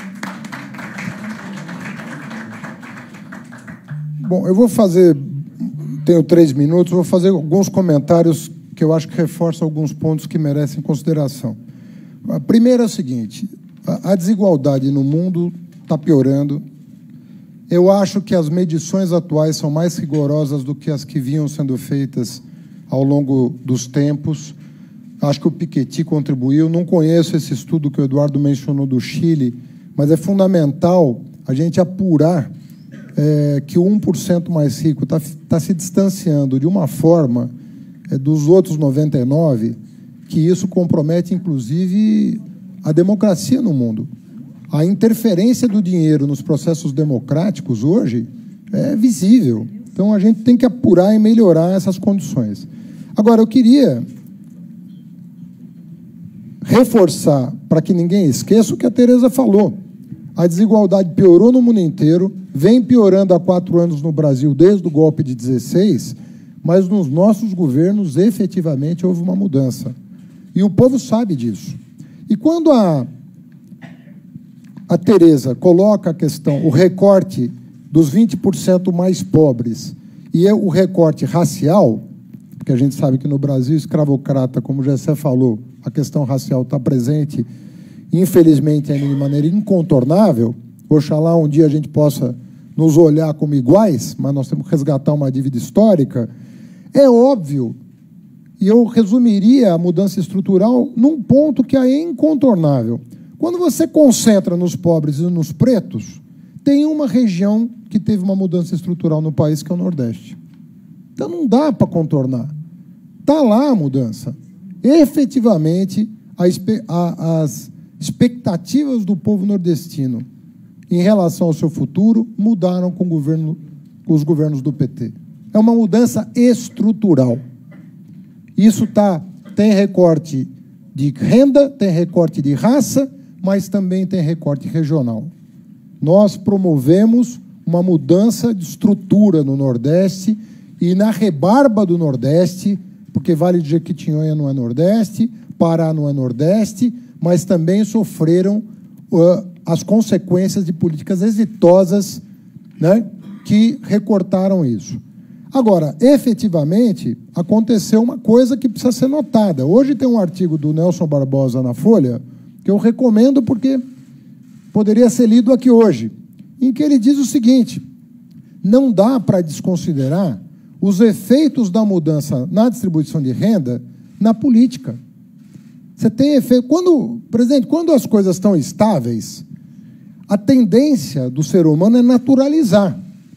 Speaker 11: Bom, eu vou fazer, tenho 3 minutos, vou fazer alguns comentários que eu acho que reforçam alguns pontos que merecem consideração. A primeira é o seguinte, a desigualdade no mundo está piorando. Eu acho que as medições atuais são mais rigorosas do que as que vinham sendo feitas ao longo dos tempos. Acho que o Piketty contribuiu. Não conheço esse estudo que o Eduardo mencionou do Chile, mas é fundamental a gente apurar que o 1% mais rico está se distanciando de uma forma dos outros 99%, que isso compromete, inclusive, a democracia no mundo. A interferência do dinheiro nos processos democráticos hoje é visível. Então, a gente tem que apurar e melhorar essas condições. Agora, eu queria reforçar, para que ninguém esqueça o que a Tereza falou. A desigualdade piorou no mundo inteiro, vem piorando há 4 anos no Brasil, desde o golpe de 16, mas nos nossos governos, efetivamente, houve uma mudança. E o povo sabe disso. E quando a Tereza coloca a questão, o recorte dos 20% mais pobres e o recorte racial, porque a gente sabe que no Brasil escravocrata, como o Gessé falou, a questão racial está presente, infelizmente, ainda de maneira incontornável. Oxalá um dia a gente possa nos olhar como iguais, mas nós temos que resgatar uma dívida histórica. É óbvio, e eu resumiria a mudança estrutural num ponto que é incontornável. Quando você concentra nos pobres e nos pretos, tem uma região que teve uma mudança estrutural no país, que é o Nordeste. Então não dá para contornar. Está lá a mudança. Efetivamente, as expectativas do povo nordestino em relação ao seu futuro mudaram com os governos do PT. É uma mudança estrutural. Isso tem recorte de renda, tem recorte de raça, mas também tem recorte regional. Nós promovemos uma mudança de estrutura no Nordeste e na rebarba do Nordeste, porque Vale de Jequitinhonha não é Nordeste, Pará não é Nordeste, mas também sofreram as consequências de políticas exitosas, né, que recortaram isso. Agora, efetivamente, aconteceu uma coisa que precisa ser notada. Hoje tem um artigo do Nelson Barbosa na Folha, que eu recomendo porque poderia ser lido aqui hoje, em que ele diz o seguinte: não dá para desconsiderar os efeitos da mudança na distribuição de renda na política. Você tem efeito... Presidente, quando as coisas estão estáveis, a tendência do ser humano é naturalizar.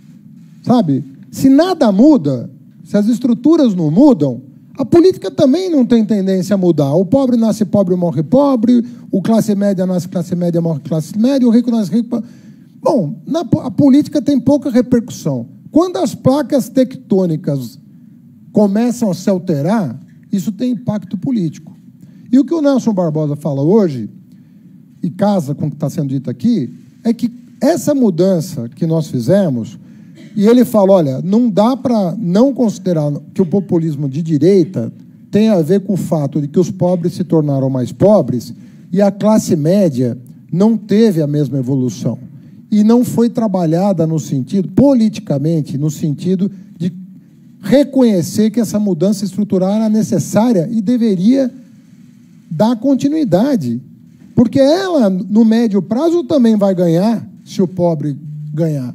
Speaker 11: Sabe? Se nada muda, se as estruturas não mudam, a política também não tem tendência a mudar. O pobre nasce pobre e morre pobre, o classe média nasce classe média, morre classe média, o rico nasce rico... Bom, a política tem pouca repercussão. Quando as placas tectônicas começam a se alterar, isso tem impacto político. E o que o Nelson Barbosa fala hoje, e casa com o que está sendo dito aqui, é que essa mudança que nós fizemos, e ele fala, olha, não dá para não considerar que o populismo de direita tem a ver com o fato de que os pobres se tornaram mais pobres e a classe média não teve a mesma evolução. E não foi trabalhada no sentido, politicamente, no sentido de reconhecer que essa mudança estrutural era necessária e deveria dar continuidade. Porque ela, no médio prazo, também vai ganhar, se o pobre ganhar.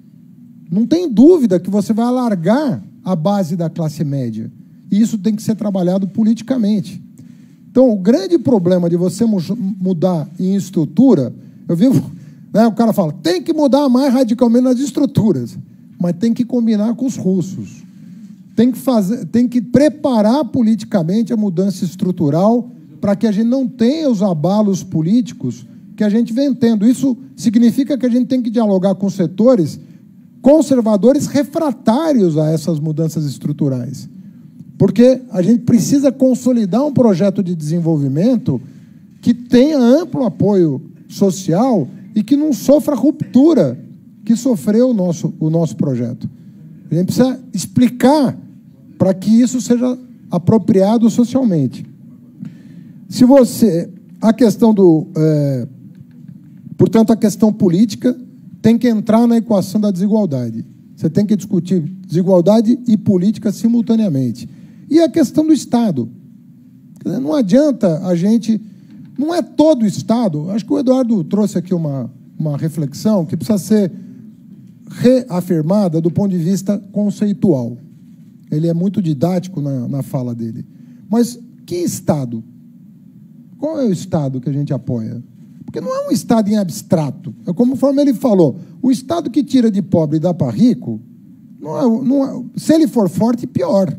Speaker 11: Não tem dúvida que você vai alargar a base da classe média. E isso tem que ser trabalhado politicamente. Então, o grande problema de você mudar em estrutura, eu vivo... O cara fala, tem que mudar mais radicalmente nas estruturas, mas tem que combinar com os russos. Tem que preparar politicamente a mudança estrutural para que a gente não tenha os abalos políticos que a gente vem tendo. Isso significa que a gente tem que dialogar com setores conservadores refratários a essas mudanças estruturais. Porque a gente precisa consolidar um projeto de desenvolvimento que tenha amplo apoio social e que não sofra a ruptura que sofreu o nosso projeto. A gente precisa explicar para que isso seja apropriado socialmente. Se você... A questão do... portanto, a questão política tem que entrar na equação da desigualdade. Você tem que discutir desigualdade e política simultaneamente. E a questão do Estado. Não adianta a gente... Não é todo o Estado. Acho que o Eduardo trouxe aqui uma reflexão que precisa ser reafirmada do ponto de vista conceitual. Ele é muito didático na fala dele. Mas que Estado? Qual é o Estado que a gente apoia? Porque não é um Estado em abstrato. É conforme ele falou, o Estado que tira de pobre e dá para rico, se ele for forte, pior.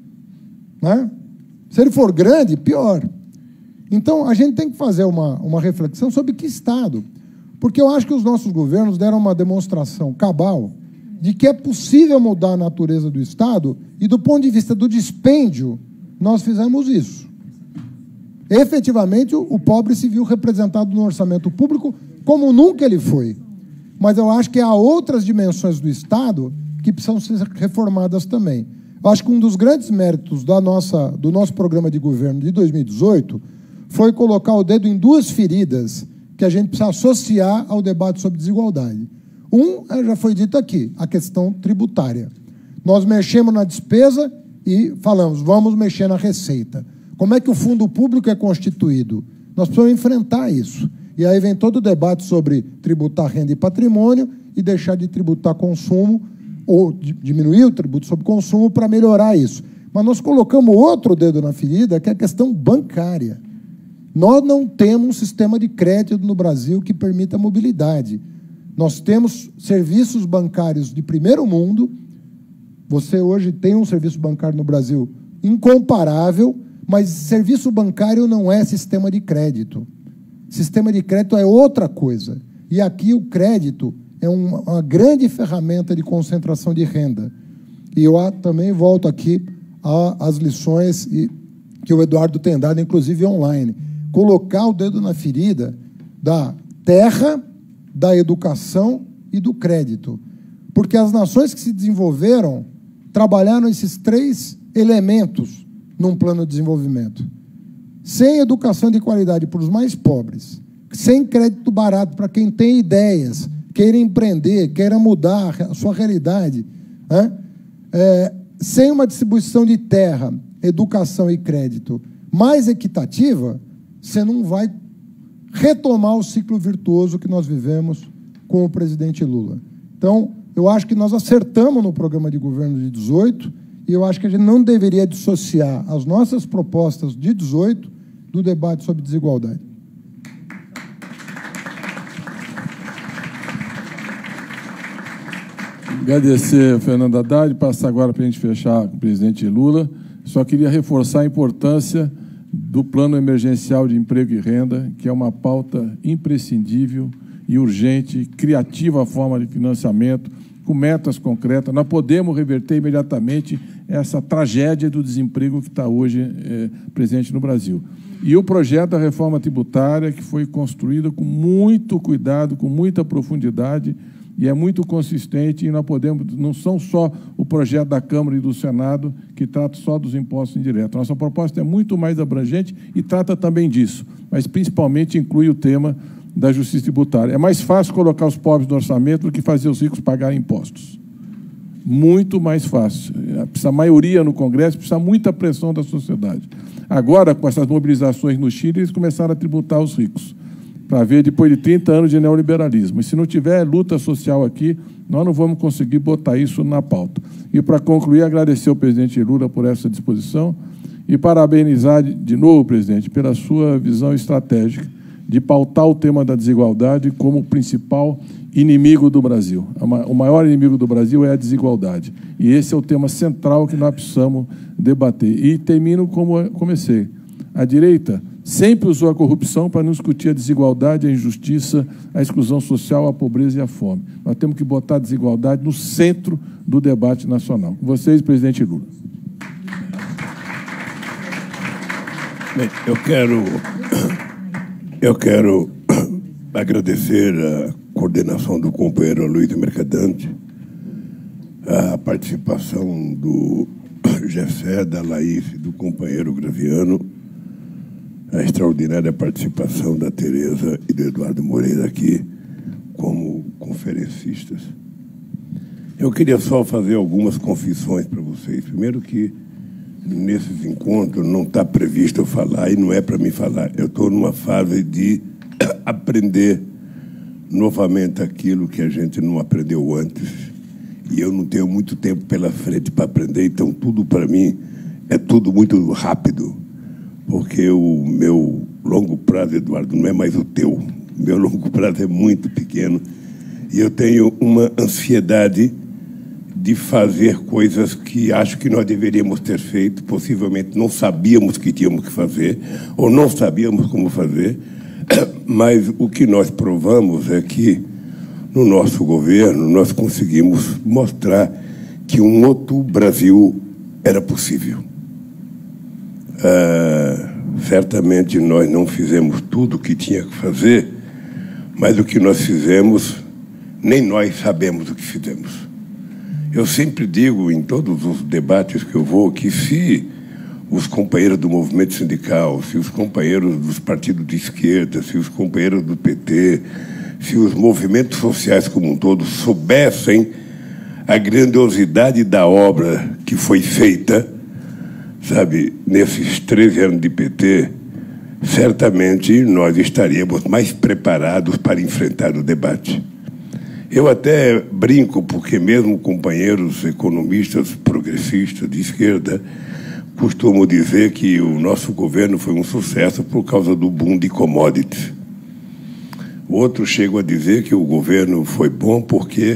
Speaker 11: Né? Se ele for grande, pior. Então, a gente tem que fazer uma reflexão sobre que Estado. Porque eu acho que os nossos governos deram uma demonstração cabal de que é possível mudar a natureza do Estado e, do ponto de vista do dispêndio, nós fizemos isso. efetivamente o pobre se viu representado no orçamento público como nunca ele foi. Mas eu acho que há outras dimensões do Estado que precisam ser reformadas também. Eu acho que um dos grandes méritos do nosso programa de governo de 2018 foi colocar o dedo em duas feridas que a gente precisa associar ao debate sobre desigualdade. Já foi dito aqui, a questão tributária. Nós mexemos na despesa e falamos, vamos mexer na receita. Como é que o fundo público é constituído? Nós precisamos enfrentar isso. E aí vem todo o debate sobre tributar renda e patrimônio e deixar de tributar consumo, ou diminuir o tributo sobre consumo para melhorar isso. Mas nós colocamos outro dedo na ferida, que é a questão bancária. Nós não temos um sistema de crédito no Brasil que permita mobilidade. Nós temos serviços bancários de primeiro mundo. Você hoje tem um serviço bancário no Brasil incomparável, mas serviço bancário não é sistema de crédito. Sistema de crédito é outra coisa. E aqui o crédito é uma grande ferramenta de concentração de renda. E eu também volto aqui às lições que o Eduardo tem dado, inclusive online. Colocar o dedo na ferida da terra, da educação e do crédito. Porque as nações que se desenvolveram trabalharam esses três elementos num plano de desenvolvimento. Sem educação de qualidade para os mais pobres, sem crédito barato para quem tem ideias, queira empreender, queira mudar a sua realidade, sem uma distribuição de terra, educação e crédito mais equitativa, você não vai retomar o ciclo virtuoso que nós vivemos com o presidente Lula. Então, eu acho que nós acertamos no programa de governo de 18 e eu acho que a gente não deveria dissociar as nossas propostas de 18 do debate sobre desigualdade.
Speaker 1: Agradecer, Fernando Haddad, passar agora para a gente fechar com o presidente Lula. Só queria reforçar a importância do Plano Emergencial de Emprego e Renda, que é uma pauta imprescindível e urgente, criativa forma de financiamento, com metas concretas. Nós podemos reverter imediatamente essa tragédia do desemprego que está hoje presente no Brasil. E o projeto da reforma tributária, que foi construído com muito cuidado, com muita profundidade, e é muito consistente, e nós podemos, não são só o projeto da Câmara e do Senado que trata só dos impostos indiretos. Nossa proposta é muito mais abrangente e trata também disso, mas principalmente inclui o tema da justiça tributária. É mais fácil colocar os pobres no orçamento do que fazer os ricos pagarem impostos. Muito mais fácil. Precisa maioria no Congresso, precisa muita pressão da sociedade. Agora, com essas mobilizações no Chile, eles começaram a tributar os ricos, para ver depois de 30 anos de neoliberalismo. E se não tiver luta social aqui, nós não vamos conseguir botar isso na pauta. E, para concluir, agradecer ao presidente Lula por essa disposição e parabenizar de novo, presidente, pela sua visão estratégica de pautar o tema da desigualdade como o principal inimigo do Brasil. O maior inimigo do Brasil é a desigualdade. E esse é o tema central que nós precisamos debater. E termino como eu comecei. A direita sempre usou a corrupção para não discutir a desigualdade, a injustiça, a exclusão social, a pobreza e a fome. Nós temos que botar a desigualdade no centro do debate nacional. Com vocês, presidente Lula.
Speaker 12: Bem, eu quero agradecer a coordenação do companheiro Luiz Mercadante, a participação do Gessé, da Laís e do companheiro Graviano, a extraordinária participação da Tereza e do Eduardo Moreira aqui como conferencistas. Eu queria só fazer algumas confissões para vocês. Primeiro que nesses encontros não está previsto eu falar e não é para mim falar. Eu estou numa fase de aprender novamente aquilo que a gente não aprendeu antes. E eu não tenho muito tempo pela frente para aprender, então tudo para mim é tudo muito rápido. Porque o meu longo prazo, Eduardo, não é mais o teu. O meu longo prazo é muito pequeno. E eu tenho uma ansiedade de fazer coisas que acho que nós deveríamos ter feito. Possivelmente não sabíamos que tínhamos que fazer, ou não sabíamos como fazer. Mas o que nós provamos é que, no nosso governo, nós conseguimos mostrar que um outro Brasil era possível. certamente nós não fizemos tudo o que tinha que fazer, mas o que nós fizemos, nem nós sabemos o que fizemos. Eu sempre digo em todos os debates que eu vou que se os companheiros do movimento sindical, se os companheiros dos partidos de esquerda, se os companheiros do PT, se os movimentos sociais como um todo soubessem a grandiosidade da obra que foi feita, sabe, nesses 13 anos de PT, certamente nós estaríamos mais preparados para enfrentar o debate. Eu até brinco, porque mesmo companheiros economistas progressistas de esquerda costumam dizer que o nosso governo foi um sucesso por causa do boom de commodities. Outros chegam a dizer que o governo foi bom porque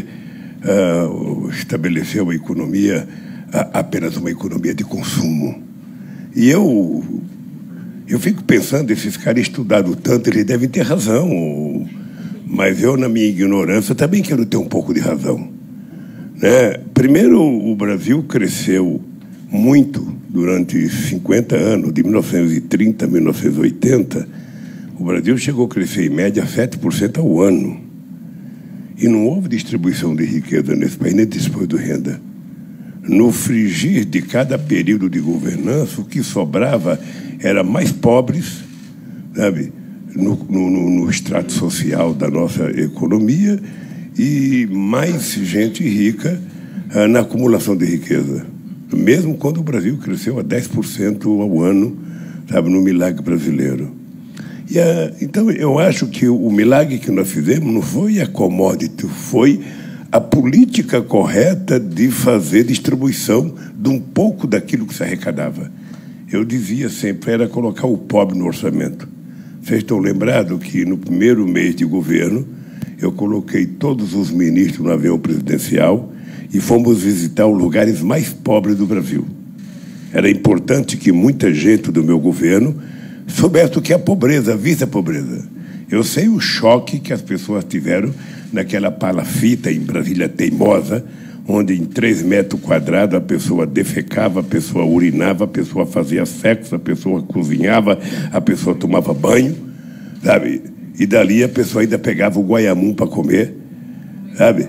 Speaker 12: estabeleceu a economia, apenas uma economia de consumo. E eu fico pensando, esses caras estudaram tanto, eles devem ter razão, mas eu, na minha ignorância, também quero ter um pouco de razão, né? Primeiro, o Brasil cresceu muito durante 50 anos, de 1930 a 1980, o Brasil chegou a crescer em média 7% ao ano. E não houve distribuição de riqueza nesse país, nem distribuição de renda. No frigir de cada período de governança, o que sobrava era mais pobres, sabe, no extrato social da nossa economia, e mais gente rica na acumulação de riqueza. Mesmo quando o Brasil cresceu a 10% ao ano, sabe, no milagre brasileiro. Então, eu acho que o milagre que nós fizemos não foi a commodity, foi a política correta de fazer distribuição de um pouco daquilo que se arrecadava. Eu dizia sempre, era colocar o pobre no orçamento. Vocês estão lembrados que no primeiro mês de governo, eu coloquei todos os ministros no avião presidencial e fomos visitar os lugares mais pobres do Brasil. Era importante que muita gente do meu governo soubesse o que é a pobreza, visse a pobreza. Eu sei o choque que as pessoas tiveram naquela palafita em Brasília Teimosa, onde em 3 metros quadrados a pessoa defecava, a pessoa urinava, a pessoa fazia sexo, a pessoa cozinhava, a pessoa tomava banho, sabe? E dali a pessoa ainda pegava o guaiamum para comer, sabe?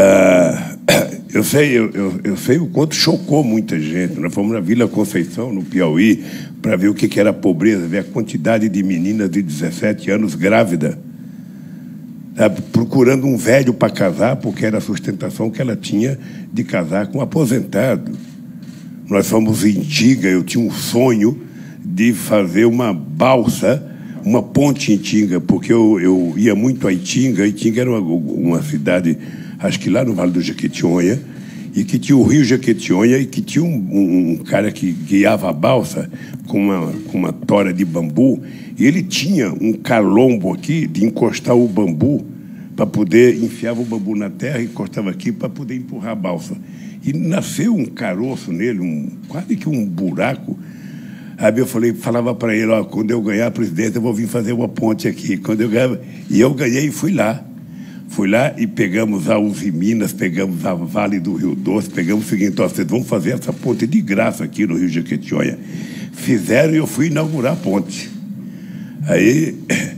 Speaker 12: Eu sei o quanto chocou muita gente. Nós fomos na Vila Conceição, no Piauí, para ver o que era a pobreza, ver a quantidade de meninas de 17 anos grávidas, sabe, procurando um velho para casar, porque era a sustentação que ela tinha de casar com um aposentado. Nós fomos em Tinga, eu tinha um sonho de fazer uma balsa, uma ponte em Tinga, porque eu ia muito a Itinga. Itinga era uma cidade, acho que lá no Vale do Jequitinhonha, e que tinha o rio Jequitinhonha, e que tinha um cara que guiava a balsa com uma tora de bambu, e ele tinha um calombo aqui de encostar o bambu para poder, enfiava o bambu na terra e encostava aqui para poder empurrar a balsa. E nasceu um caroço nele, quase que um buraco. Aí eu falava para ele, ó, quando eu ganhar a presidência eu vou vir fazer uma ponte aqui. E eu ganhei e fui lá. Fui lá e pegamos a Uzi Minas, pegamos a Vale do Rio Doce, pegamos o seguinte, ó, vocês vão fazer essa ponte de graça aqui no Rio Jequitinhonha. Fizeram e eu fui inaugurar a ponte. Aí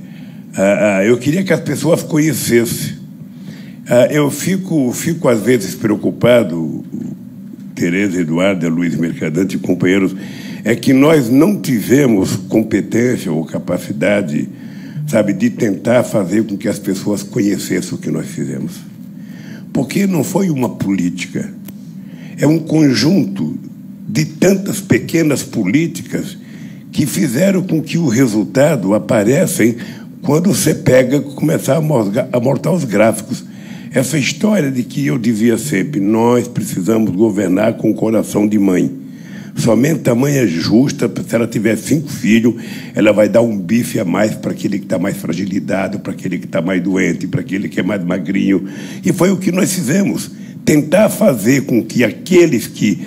Speaker 12: eu queria que as pessoas conhecessem. Eu fico às vezes preocupado, Tereza, Eduardo, Luiz Mercadante e companheiros, é que nós não tivemos competência ou capacidade, sabe, de tentar fazer com que as pessoas conhecessem o que nós fizemos. Porque não foi uma política, é um conjunto de tantas pequenas políticas que fizeram com que o resultado aparecem quando você começar a montar os gráficos. Essa história de que eu dizia sempre, nós precisamos governar com o coração de mãe. Somente a mãe é justa, se ela tiver 5 filhos, ela vai dar um bife a mais para aquele que está mais fragilizado, para aquele que está mais doente, para aquele que é mais magrinho. E foi o que nós fizemos. Tentar fazer com que aqueles que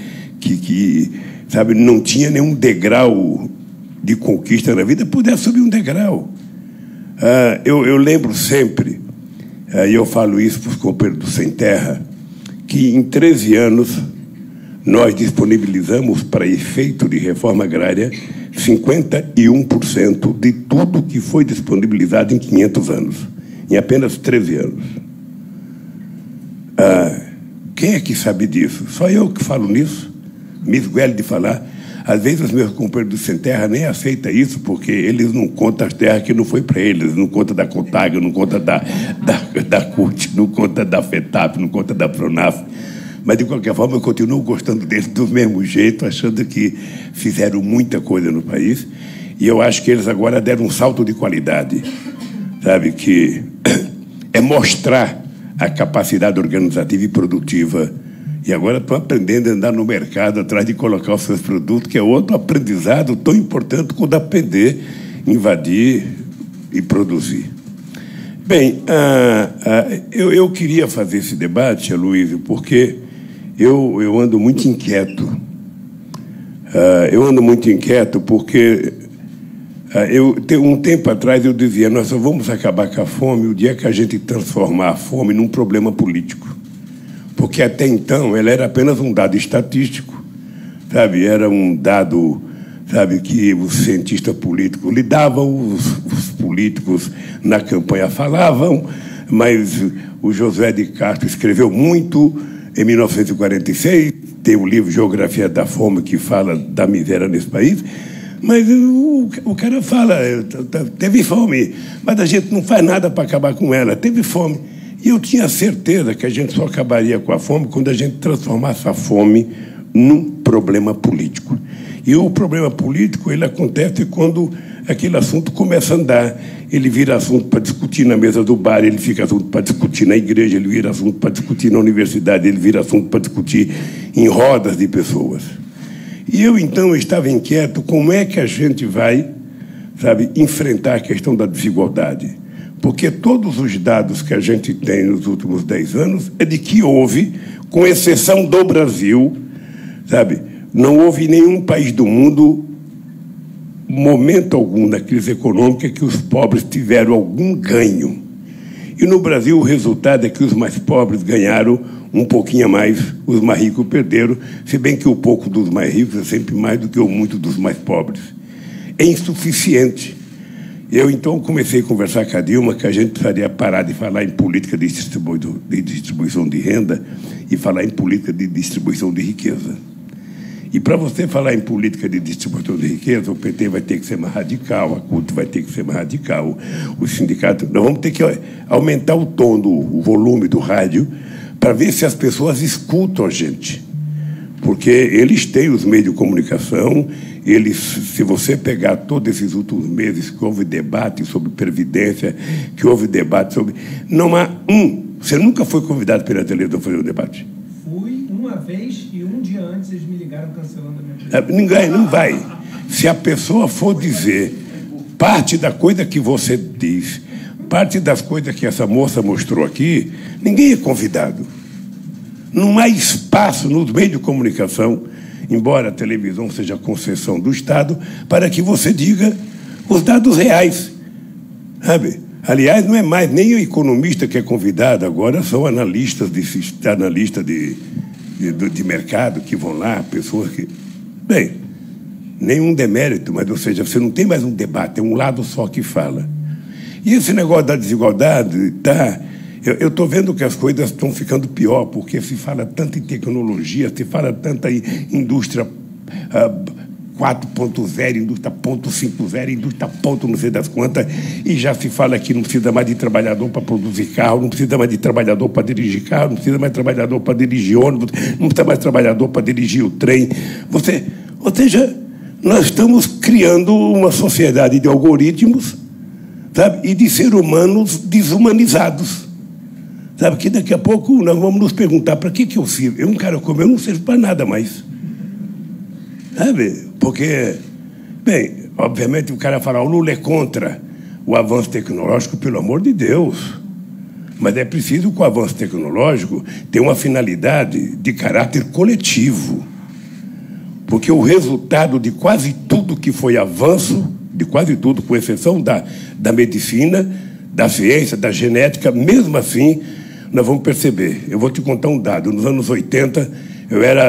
Speaker 12: sabe, não tinha nenhum degrau de conquista na vida pudessem subir um degrau. Eu lembro sempre, e eu falo isso para os companheiros do Sem Terra, que em 13 anos nós disponibilizamos para efeito de reforma agrária 51% de tudo que foi disponibilizado em 500 anos, em apenas 13 anos. Quem é que sabe disso? Só eu que falo nisso, me esguelho de falar. Às vezes os meus companheiros do Sem Terra nem aceitam isso, porque eles não contam as terras que não foi para eles, não contam da CONTAG, não contam da CUT, não contam da FETAP, não contam da PRONAF. Mas, de qualquer forma, eu continuo gostando deles do mesmo jeito, achando que fizeram muita coisa no país. E eu acho que eles agora deram um salto de qualidade, sabe? Que é mostrar a capacidade organizativa e produtiva. E agora estão aprendendo a andar no mercado atrás de colocar os seus produtos, que é outro aprendizado tão importante quanto aprender, invadir e produzir. Bem, eu queria fazer esse debate, Aloysio, porque eu ando muito inquieto. Eu ando muito inquieto porque um tempo atrás eu dizia, nós só vamos acabar com a fome o dia que a gente transformar a fome num problema político. Porque até então ela era apenas um dado estatístico, sabe? Era um dado, sabe, que os cientistas políticos lidavam, os políticos na campanha falavam, mas o José de Castro escreveu muito em 1946, tem o livro Geografia da Fome, que fala da miséria nesse país, mas o cara fala, teve fome, mas a gente não faz nada para acabar com ela, teve fome. E eu tinha certeza que a gente só acabaria com a fome quando a gente transformasse a fome num problema político. E o problema político, ele acontece quando aquele assunto começa a andar. Ele vira assunto para discutir na mesa do bar, ele fica assunto para discutir na igreja, ele vira assunto para discutir na universidade, ele vira assunto para discutir em rodas de pessoas. E eu, então, estava inquieto como é que a gente vai, sabe, enfrentar a questão da desigualdade. Porque todos os dados que a gente tem nos últimos 10 anos é de que houve, com exceção do Brasil, sabe, não houve em nenhum país do mundo, momento algum na crise econômica, que os pobres tiveram algum ganho. E no Brasil o resultado é que os mais pobres ganharam um pouquinho a mais, os mais ricos perderam, se bem que o pouco dos mais ricos é sempre mais do que o muito dos mais pobres. É insuficiente. Eu, então, comecei a conversar com a Dilma que a gente precisaria parar de falar em política de distribuição de renda e falar em política de distribuição de riqueza. E para você falar em política de distribuição de riqueza, o PT vai ter que ser mais radical, a CUT vai ter que ser mais radical, o sindicato... Nós vamos ter que aumentar o tom, o volume do rádio, para ver se as pessoas escutam a gente. Porque eles têm os meios de comunicação, se você pegar todos esses últimos meses que houve debate sobre previdência, que houve debate sobre... Não há Você nunca foi convidado pela televisão a fazer um debate?
Speaker 8: Fui uma vez e um dia antes eles me ligaram cancelando a minha presença.
Speaker 12: Ninguém, não vai. Se a pessoa for dizer parte da coisa que você diz, parte das coisas que essa moça mostrou aqui, ninguém é convidado. Não há espaço nos meios de comunicação, embora a televisão seja concessão do Estado, para que você diga os dados reais. Sabe? Aliás, não é mais nem o economista que é convidado, agora são analistas de mercado que vão lá, pessoas que... Bem, nenhum demérito, mas, ou seja, você não tem mais um debate, é um lado só que fala. E esse negócio da desigualdade, eu estou vendo que as coisas estão ficando pior, porque se fala tanto em tecnologia, se fala tanto em indústria 4.0, indústria 0.50, indústria ponto não sei das quantas, e já se fala que não precisa mais de trabalhador para produzir carro, não precisa mais de trabalhador para dirigir carro, não precisa mais de trabalhador para dirigir ônibus, não precisa mais de trabalhador para dirigir o trem. Ou seja, nós estamos criando uma sociedade de algoritmos, sabe, e de seres humanos desumanizados. Sabe, que daqui a pouco nós vamos nos perguntar para que eu sirvo. Um cara como eu não servo para nada mais. Sabe? Porque, bem, obviamente o cara fala, o Lula é contra o avanço tecnológico, pelo amor de Deus. Mas é preciso que o avanço tecnológico tenha uma finalidade de caráter coletivo. Porque o resultado de quase tudo que foi avanço, de quase tudo, com exceção da medicina, da ciência, da genética, mesmo assim, nós vamos perceber. Eu vou te contar um dado. Nos anos 80, eu era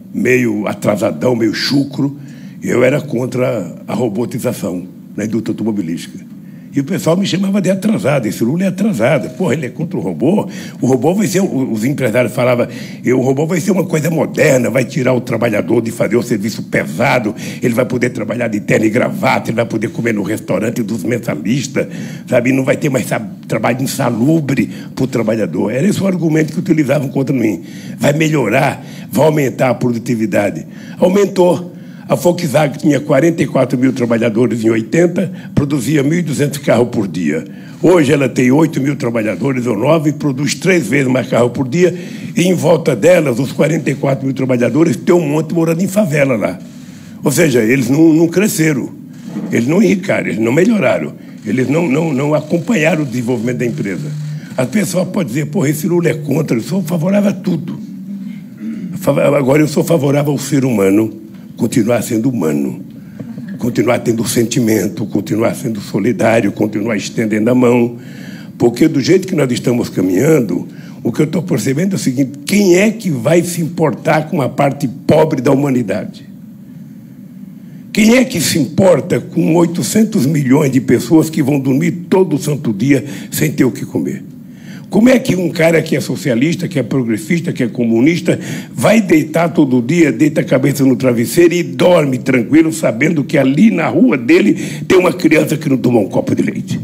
Speaker 12: meio atrasadão, meio chucro, eu era contra a robotização na indústria automobilística. E o pessoal me chamava de atrasado. Esse Lula é atrasado. Porra, ele é contra o robô. O robô vai ser... Os empresários falavam, o robô vai ser uma coisa moderna, vai tirar o trabalhador de fazer o serviço pesado, ele vai poder trabalhar de terno e gravata, ele vai poder comer no restaurante dos mensalistas, sabe? Não vai ter mais trabalho insalubre para o trabalhador. Era esse o argumento que utilizavam contra mim. Vai melhorar, vai aumentar a produtividade. Aumentou. A Volkswagen tinha 44 mil trabalhadores em 80, produzia 1.200 carros por dia. Hoje ela tem 8 mil trabalhadores ou 9 e produz 3 vezes mais carros por dia. E em volta delas, os 44 mil trabalhadores, tem um monte morando em favela lá. Ou seja, eles não cresceram, eles não enricaram, eles não melhoraram, eles não acompanharam o desenvolvimento da empresa. As pessoas podem dizer, porra, esse Lula é contra, eu sou favorável a tudo. Agora eu sou favorável ao ser humano, continuar sendo humano, continuar tendo sentimento, continuar sendo solidário, continuar estendendo a mão, porque do jeito que nós estamos caminhando, o que eu estou percebendo é o seguinte, quem é que vai se importar com a parte pobre da humanidade? Quem é que se importa com 800 milhões de pessoas que vão dormir todo santo dia sem ter o que comer? Como é que um cara que é socialista, que é progressista, que é comunista, vai deitar todo dia, deita a cabeça no travesseiro e dorme tranquilo, sabendo que ali na rua dele tem uma criança que não toma um copo de leite?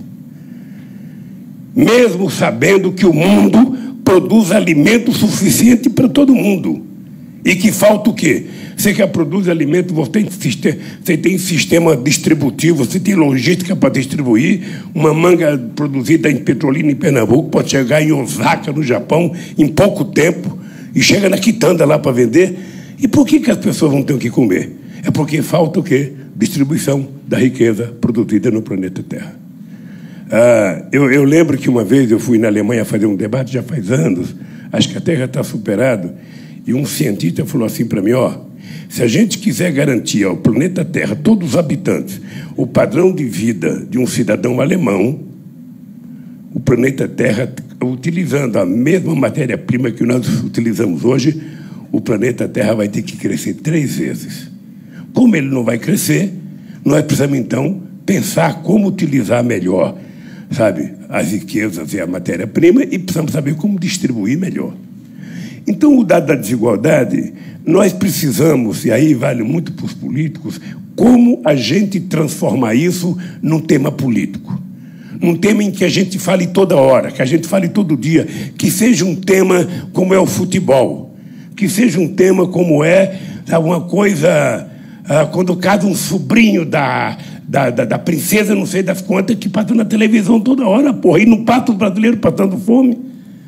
Speaker 12: Mesmo sabendo que o mundo produz alimento suficiente para todo mundo. E que falta o quê? Você que produz alimento, você tem sistema distributivo, você tem logística para distribuir. Uma manga produzida em Petrolina, em Pernambuco, pode chegar em Osaka, no Japão, em pouco tempo, e chega na quitanda lá para vender. E por que as pessoas não têm o que comer? É porque falta o quê? Distribuição da riqueza produzida no planeta Terra. Eu lembro que uma vez eu fui na Alemanha fazer um debate, já faz anos, acho que até já está superado, e um cientista falou assim para mim, se a gente quiser garantir ao planeta Terra, todos os habitantes, o padrão de vida de um cidadão alemão, o planeta Terra, utilizando a mesma matéria-prima que nós utilizamos hoje, o planeta Terra vai ter que crescer 3 vezes. Como ele não vai crescer, nós precisamos, então, pensar como utilizar melhor, sabe, as riquezas e a matéria-prima, e precisamos saber como distribuir melhor. Então, o dado da desigualdade, nós precisamos, e aí vale muito para os políticos, como a gente transformar isso num tema político. Num tema em que a gente fale toda hora, que a gente fale todo dia, que seja um tema como é o futebol, que seja um tema como é uma coisa, quando casa um sobrinho da princesa, não sei das quantas, que passa na televisão toda hora, porra, e não passa o brasileiro passando fome.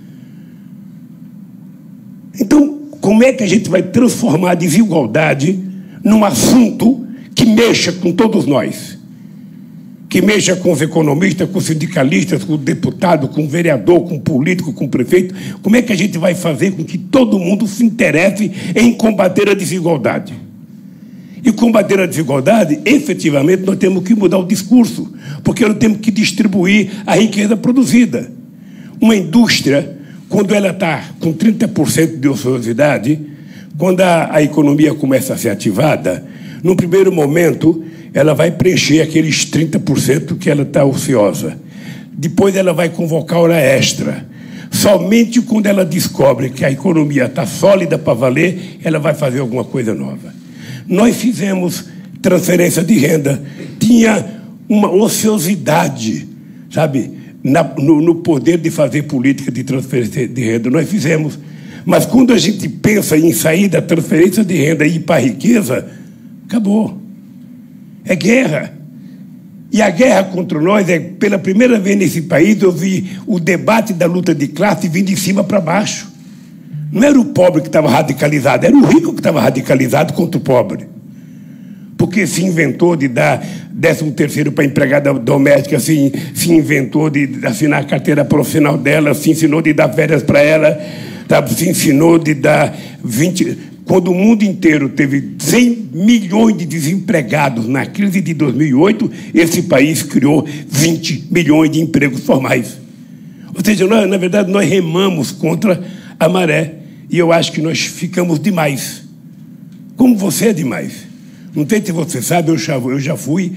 Speaker 12: Então, como é que a gente vai transformar a desigualdade num assunto que mexa com todos nós? Que mexa com os economistas, com os sindicalistas, com o deputado, com o vereador, com o político, com o prefeito? Como é que a gente vai fazer com que todo mundo se interesse em combater a desigualdade? E combater a desigualdade, efetivamente, nós temos que mudar o discurso, porque nós temos que distribuir a riqueza produzida. Uma indústria, quando ela está com 30% de ociosidade, quando a economia começa a ser ativada, no primeiro momento, ela vai preencher aqueles 30% que ela está ociosa. Depois ela vai convocar hora extra. Somente quando ela descobre que a economia está sólida para valer, ela vai fazer alguma coisa nova. Nós fizemos transferência de renda, tinha uma ociosidade, sabe, no poder de fazer política de transferência de renda. Nós fizemos. Mas quando a gente pensa em sair da transferência de renda e ir para a riqueza, acabou. É guerra. E a guerra contra nós pela primeira vez nesse país, eu vi o debate da luta de classe vir de cima para baixo. Não era o pobre que estava radicalizado, era o rico que estava radicalizado contra o pobre. Porque se inventou de dar 13º para a empregada doméstica, se inventou de assinar a carteira profissional dela, se ensinou de dar férias para ela, se ensinou de dar 20... Quando o mundo inteiro teve 100 milhões de desempregados na crise de 2008, esse país criou 20 milhões de empregos formais. Ou seja, na verdade, nós remamos contra a maré, e eu acho que nós ficamos demais. Como você é demais. Não sei se você sabe, eu já fui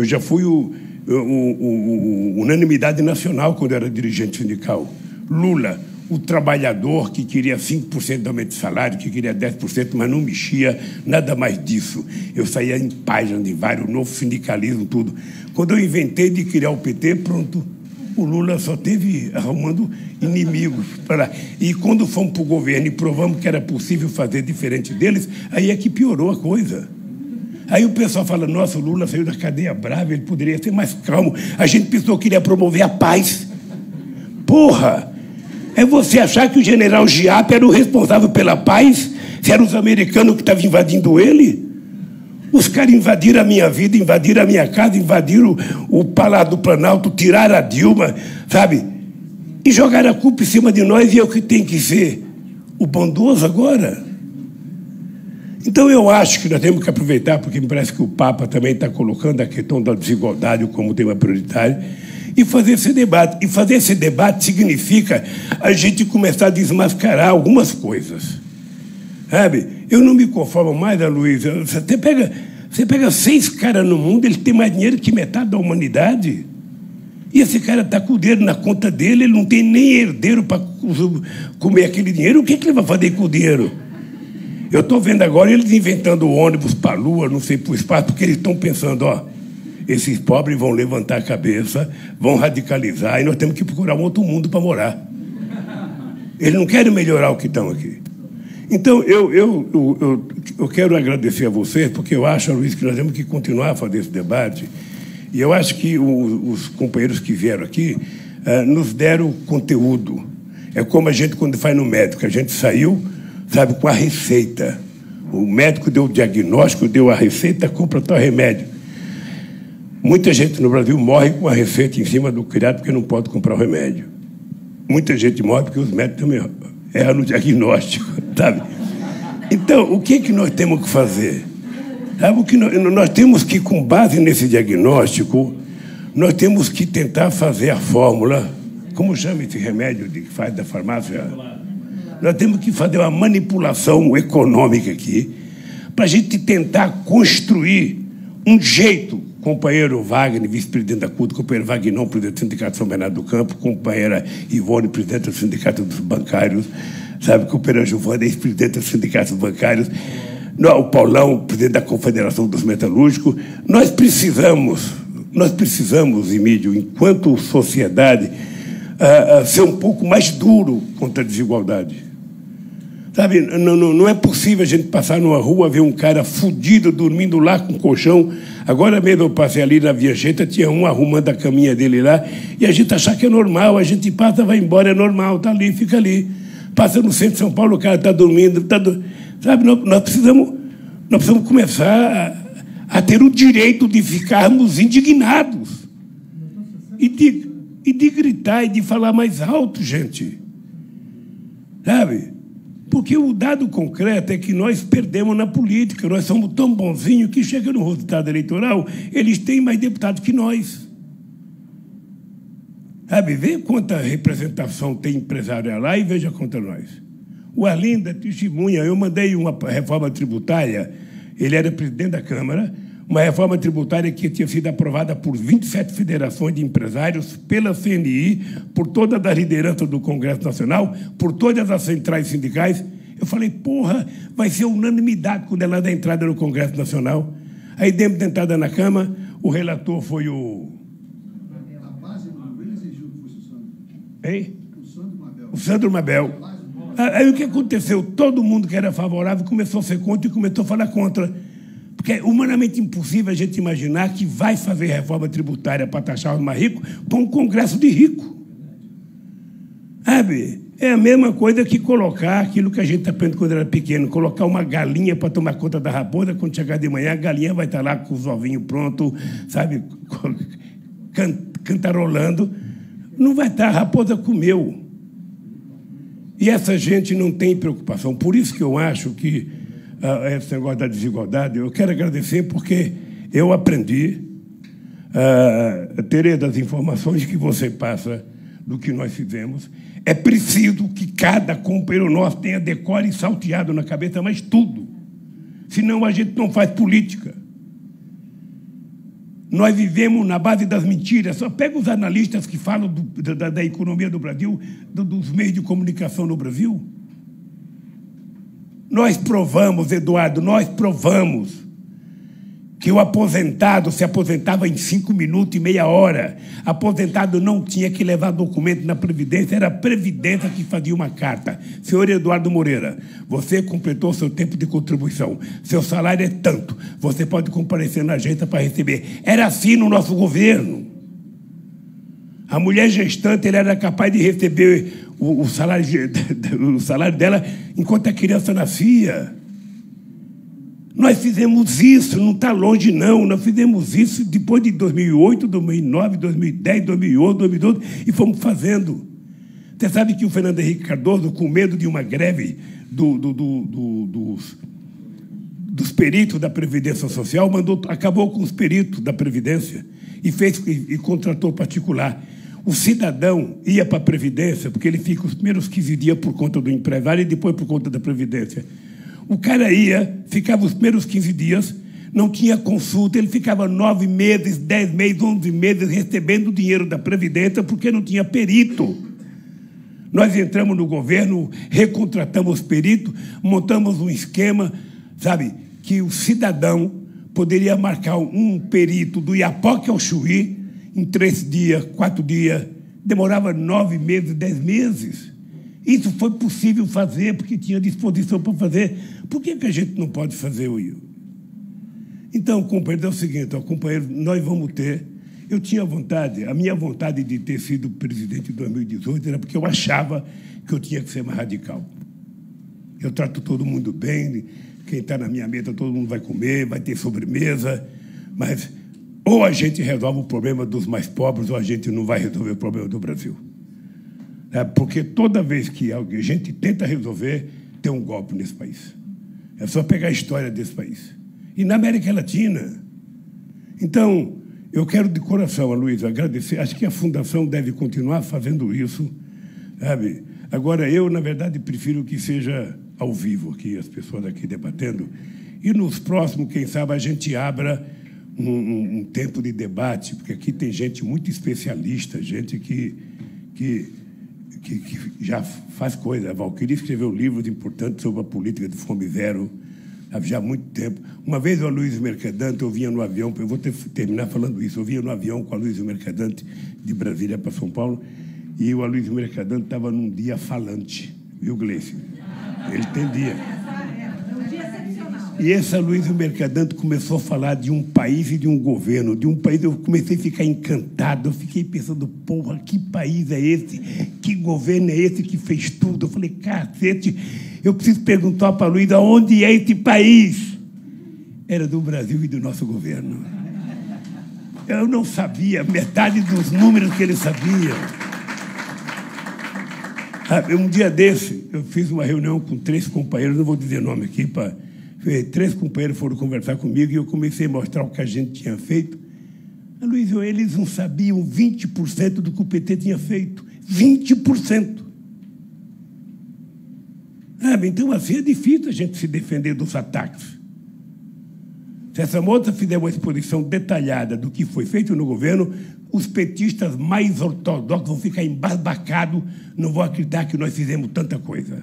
Speaker 12: unanimidade nacional quando eu era dirigente sindical. Lula, o trabalhador que queria 5% de aumento de salário, que queria 10%, mas não mexia, nada mais disso. Eu saía em página de vários, novo sindicalismo, tudo. Quando eu inventei de criar o PT, pronto, o Lula só teve arrumando inimigos. E quando fomos para o governo e provamos que era possível fazer diferente deles, aí é que piorou a coisa. Aí o pessoal fala, nossa, o Lula saiu da cadeia brava, ele poderia ser mais calmo. A gente pensou que ele ia promover a paz. Porra! É você achar que o general Giap era o responsável pela paz? Se eram os americanos que estavam invadindo ele? Os caras invadiram a minha vida, invadiram a minha casa, invadiram o Palácio do Planalto, tiraram a Dilma, sabe? E jogaram a culpa em cima de nós, e eu que tenho que ser o bondoso agora? Então eu acho que nós temos que aproveitar, porque me parece que o Papa também está colocando a questão da desigualdade como tema prioritário, e fazer esse debate. E fazer esse debate significa a gente começar a desmascarar algumas coisas. Sabe? Eu não me conformo mais, Luísa. Você pega 6 caras no mundo, ele tem mais dinheiro que metade da humanidade. E esse cara está com o dinheiro na conta dele, ele não tem nem herdeiro para comer aquele dinheiro. O que ele vai fazer com o dinheiro? Eu estou vendo agora eles inventando ônibus para a Lua, não sei, para o espaço, porque eles estão pensando, esses pobres vão levantar a cabeça, vão radicalizar, e nós temos que procurar um outro mundo para morar. Eles não querem melhorar o que estão aqui. Então, eu quero agradecer a vocês, porque eu acho, Luiz, que nós temos que continuar a fazer esse debate, e eu acho que os companheiros que vieram aqui nos deram conteúdo. É como a gente, quando vai no médico, a gente saiu, sabe, com a receita. O médico deu o diagnóstico, deu a receita, compra tal remédio. Muita gente no Brasil morre com a receita em cima do criado porque não pode comprar o remédio. Muita gente morre porque os médicos também erram no diagnóstico, sabe? Então, o que nós temos que fazer? Sabe, o que nós temos que, com base nesse diagnóstico, nós temos que tentar fazer a fórmula, como chama esse remédio que faz da farmácia? Nós temos que fazer uma manipulação econômica aqui para a gente tentar construir um jeito. Companheiro Wagner, vice-presidente da CUT, companheiro Wagnon, presidente do Sindicato São Bernardo do Campo, companheira Ivone, presidente do Sindicato dos Bancários, sabe, companheira Giovana, ex-presidente do Sindicato dos Bancários, o Paulão, presidente da Confederação dos Metalúrgicos. Nós precisamos, Emílio, enquanto sociedade, ser um pouco mais duro contra a desigualdade. Sabe, não é possível a gente passar numa rua, ver um cara fudido, dormindo lá com colchão. Agora mesmo eu passei ali na Via Cheta, tinha um arrumando a caminha dele lá, e a gente achar que é normal, a gente passa, vai embora, é normal, tá ali, fica ali. Passa no centro de São Paulo, o cara está dormindo, sabe, nós precisamos começar a ter o direito de ficarmos indignados. E de gritar e de falar mais alto, gente. Sabe? Porque o dado concreto é que nós perdemos na política. Nós somos tão bonzinhos que chega no resultado eleitoral, eles têm mais deputados que nós. Sabe, vê quanta representação tem empresário lá e veja contra nós. O Arlindo é testemunha. Eu mandei uma reforma tributária, ele era presidente da Câmara, uma reforma tributária que tinha sido aprovada por 27 federações de empresários, pela CNI, por toda a liderança do Congresso Nacional, por todas as centrais sindicais. Eu falei, porra, vai ser unanimidade quando ela dá entrada no Congresso Nacional. Aí demos de entrada na Câmara, o relator foi o...
Speaker 13: A base ele exigiu que fosse o Sandro.
Speaker 12: Hein?
Speaker 13: O Sandro Mabel.
Speaker 12: O Sandro Mabel. Aí o que aconteceu? Todo mundo que era favorável começou a ser contra e começou a falar contra. Porque é humanamente impossível a gente imaginar que vai fazer reforma tributária para taxar os mais ricos com um congresso de rico. Sabe? É a mesma coisa que colocar aquilo que a gente aprende quando era pequeno, colocar uma galinha para tomar conta da raposa, quando chegar de manhã, a galinha vai estar lá com os ovinhos prontos, sabe? Cantarolando. Não vai estar, a raposa comeu. E essa gente não tem preocupação. Por isso que eu acho que esse negócio da desigualdade, eu quero agradecer porque eu aprendi, terei das informações que você passa do que nós fizemos. É preciso que cada companheiro nosso tenha decore e salteado na cabeça, mas tudo. senão a gente não faz política. Nós vivemos na base das mentiras. Só pega os analistas que falam da economia do Brasil, dos meios de comunicação no Brasil. Nós provamos, Eduardo, nós provamos que o aposentado se aposentava em 5 minutos e meia hora. Aposentado não tinha que levar documento na Previdência, era a Previdência que fazia uma carta. Senhor Eduardo Moreira, você completou seu tempo de contribuição, seu salário é tanto, você pode comparecer na agência para receber. Era assim no nosso governo. A mulher gestante ela era capaz de receber o salário dela enquanto a criança nascia. Nós fizemos isso, não está longe não, nós fizemos isso depois de 2008, 2009, 2010, 2011, 2012, e fomos fazendo. Você sabe que o Fernando Henrique Cardoso, com medo de uma greve dos peritos da Previdência Social, acabou com os peritos da Previdência e contratou particular. O cidadão ia para a Previdência, porque ele fica os primeiros 15 dias por conta do empresário e depois por conta da Previdência. O cara ia, ficava os primeiros 15 dias, não tinha consulta, ele ficava 9 meses, 10 meses, 11 meses recebendo o dinheiro da Previdência porque não tinha perito. Nós entramos no governo, recontratamos perito, montamos um esquema, sabe, que o cidadão poderia marcar um perito do Iapoque ao Chuí em 3 dias, 4 dias, demorava 9 meses, 10 meses. Isso foi possível fazer porque tinha disposição para fazer. Por que a gente não pode fazer isso? Então, companheiro, é o seguinte, companheiro, nós vamos ter... Eu tinha vontade, a minha vontade de ter sido presidente em 2018 era porque eu achava que eu tinha que ser mais radical. Eu trato todo mundo bem, quem está na minha mesa, todo mundo vai comer, vai ter sobremesa, mas ou a gente resolve o problema dos mais pobres ou a gente não vai resolver o problema do Brasil. Porque toda vez que a gente tenta resolver, tem um golpe nesse país. É só pegar a história desse país. E na América Latina. Então, eu quero de coração, Aloysio, agradecer. Acho que a Fundação deve continuar fazendo isso, sabe? Agora, eu, na verdade, prefiro que seja ao vivo aqui, as pessoas aqui debatendo. E nos próximos, quem sabe, a gente abra um tempo de debate, porque aqui tem gente muito especialista, gente que já faz coisa. A Valquíria escreveu livros importantes sobre a política de fome zero já há muito tempo. Uma vez o Aloysio Mercadante, eu vinha no avião, eu vou terminar falando isso, eu vinha no avião com o Aloysio Mercadante de Brasília para São Paulo, e o Aloysio Mercadante estava num dia falante, viu, Gleice? Ele tem dia. E esse Aloysio Mercadante começou a falar de um país e de um governo, de um país. Eu comecei a ficar encantado, eu fiquei pensando, porra, que país é esse? Que governo é esse que fez tudo? Eu falei, cacete, eu preciso perguntar para o Aloysio aonde é esse país? Era do Brasil e do nosso governo. Eu não sabia metade dos números que ele sabia. Um dia desse, eu fiz uma reunião com 3 companheiros, não vou dizer nome aqui, 3 companheiros foram conversar comigo e eu comecei a mostrar o que a gente tinha feito. Aloysio, eles não sabiam 20% do que o PT tinha feito. 20%. Então, assim, é difícil a gente se defender dos ataques. Se essa moça fizer uma exposição detalhada do que foi feito no governo, os petistas mais ortodoxos vão ficar embasbacados, não vão acreditar que nós fizemos tanta coisa.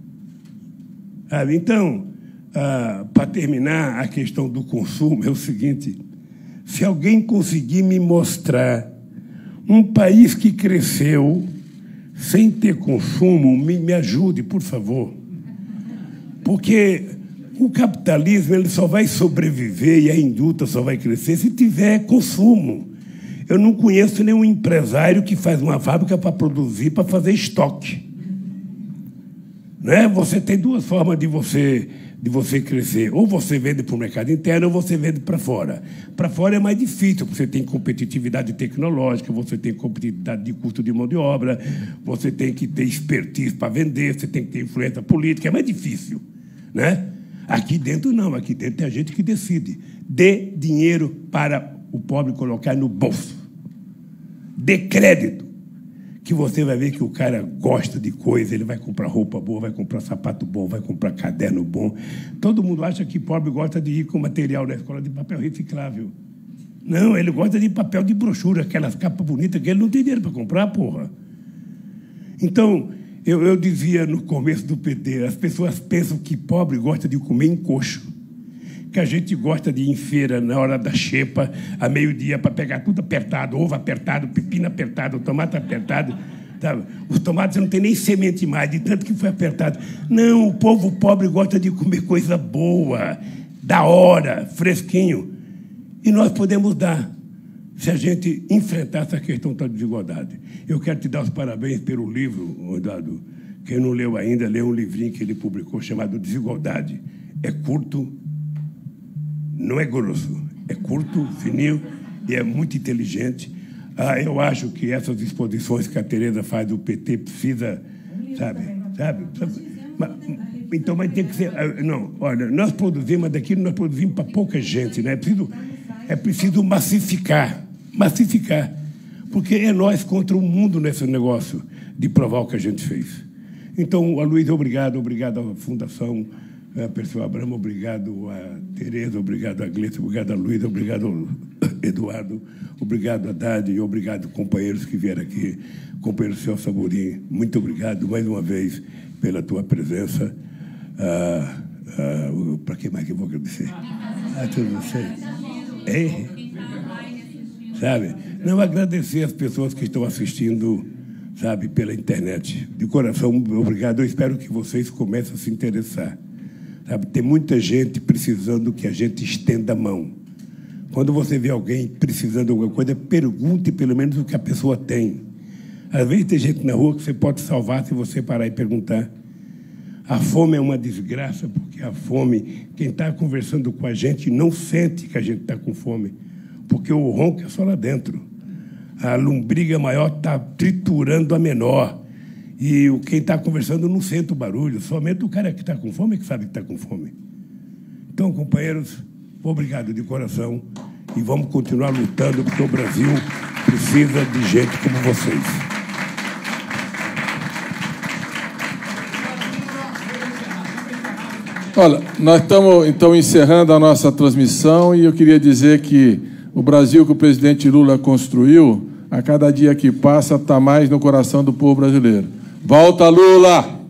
Speaker 12: Então, para terminar, a questão do consumo é o seguinte: se alguém conseguir me mostrar um país que cresceu sem ter consumo, me ajude, por favor. Porque o capitalismo ele só vai sobreviver e a indústria só vai crescer se tiver consumo. Eu não conheço nenhum empresário que faz uma fábrica para produzir, para fazer estoque. Né? Você tem 2 formas de você crescer. Ou você vende para o mercado interno ou você vende para fora. Para fora é mais difícil, porque você tem competitividade tecnológica, você tem competitividade de custo de mão de obra, você tem que ter expertise para vender, você tem que ter influência política, é mais difícil. Né? Aqui dentro não, aqui dentro tem a gente que decide. Dê dinheiro para o pobre colocar no bolso. Dê crédito. que você vai ver que o cara gosta de coisa, ele vai comprar roupa boa, vai comprar sapato bom, vai comprar caderno bom. Todo mundo acha que pobre gosta de ir com material na escola de papel reciclável. Não, ele gosta de papel de brochura, aquelas capas bonitas que ele não tem dinheiro para comprar, porra. Então, eu dizia no começo do PT, as pessoas pensam que pobre gosta de comer em coxo, que a gente gosta de ir em feira na hora da xepa, a meio-dia, para pegar tudo apertado, ovo apertado, pepino apertado, tomate apertado. Tá? Os tomates não tem nem semente mais, de tanto que foi apertado. Não, o povo pobre gosta de comer coisa boa, da hora, fresquinho. E nós podemos dar, se a gente enfrentar essa questão da desigualdade. Eu quero te dar os parabéns pelo livro, Eduardo. Quem não leu ainda, lê um livrinho que ele publicou chamado Desigualdade. É curto, não é grosso, é curto, fininho e é muito inteligente. Eu acho que essas exposições que a Tereza faz do PT precisa, sabe? Então, mas tem que ser... Não, olha, nós produzimos daquilo, nós produzimos para pouca gente, né? É preciso massificar, porque é nós contra o mundo nesse negócio de provar o que a gente fez. Então, a Luísa, obrigado à Fundação Perseu Abramo, obrigado a Tereza, obrigado a Gleice, obrigado a Luísa, obrigado ao Eduardo, obrigado a Haddad e obrigado companheiros que vieram aqui, companheiro Celso Amorim, muito obrigado mais uma vez pela tua presença. Para quem mais que eu vou agradecer? A todos vocês. Sabe? Não, agradecer as pessoas que estão assistindo, sabe, pela internet. De coração, obrigado. Eu espero que vocês comecem a se interessar. Sabe? Tem muita gente precisando que a gente estenda a mão. Quando você vê alguém precisando de alguma coisa, pergunte pelo menos o que a pessoa tem. Às vezes tem gente na rua que você pode salvar se você parar e perguntar. A fome é uma desgraça, porque a fome, quem está conversando com a gente não sente que a gente está com fome, porque o ronco é só lá dentro. A lombriga maior está triturando a menor. E quem está conversando não sente o barulho, somente o cara que está com fome é que sabe que está com fome. Então, companheiros, obrigado de coração e vamos continuar lutando, porque o Brasil precisa de gente como vocês.
Speaker 1: Olha, nós estamos, então, encerrando a nossa transmissão e eu queria dizer que o Brasil que o presidente Lula construiu, a cada dia que passa, está mais no coração do povo brasileiro. Volta, Lula!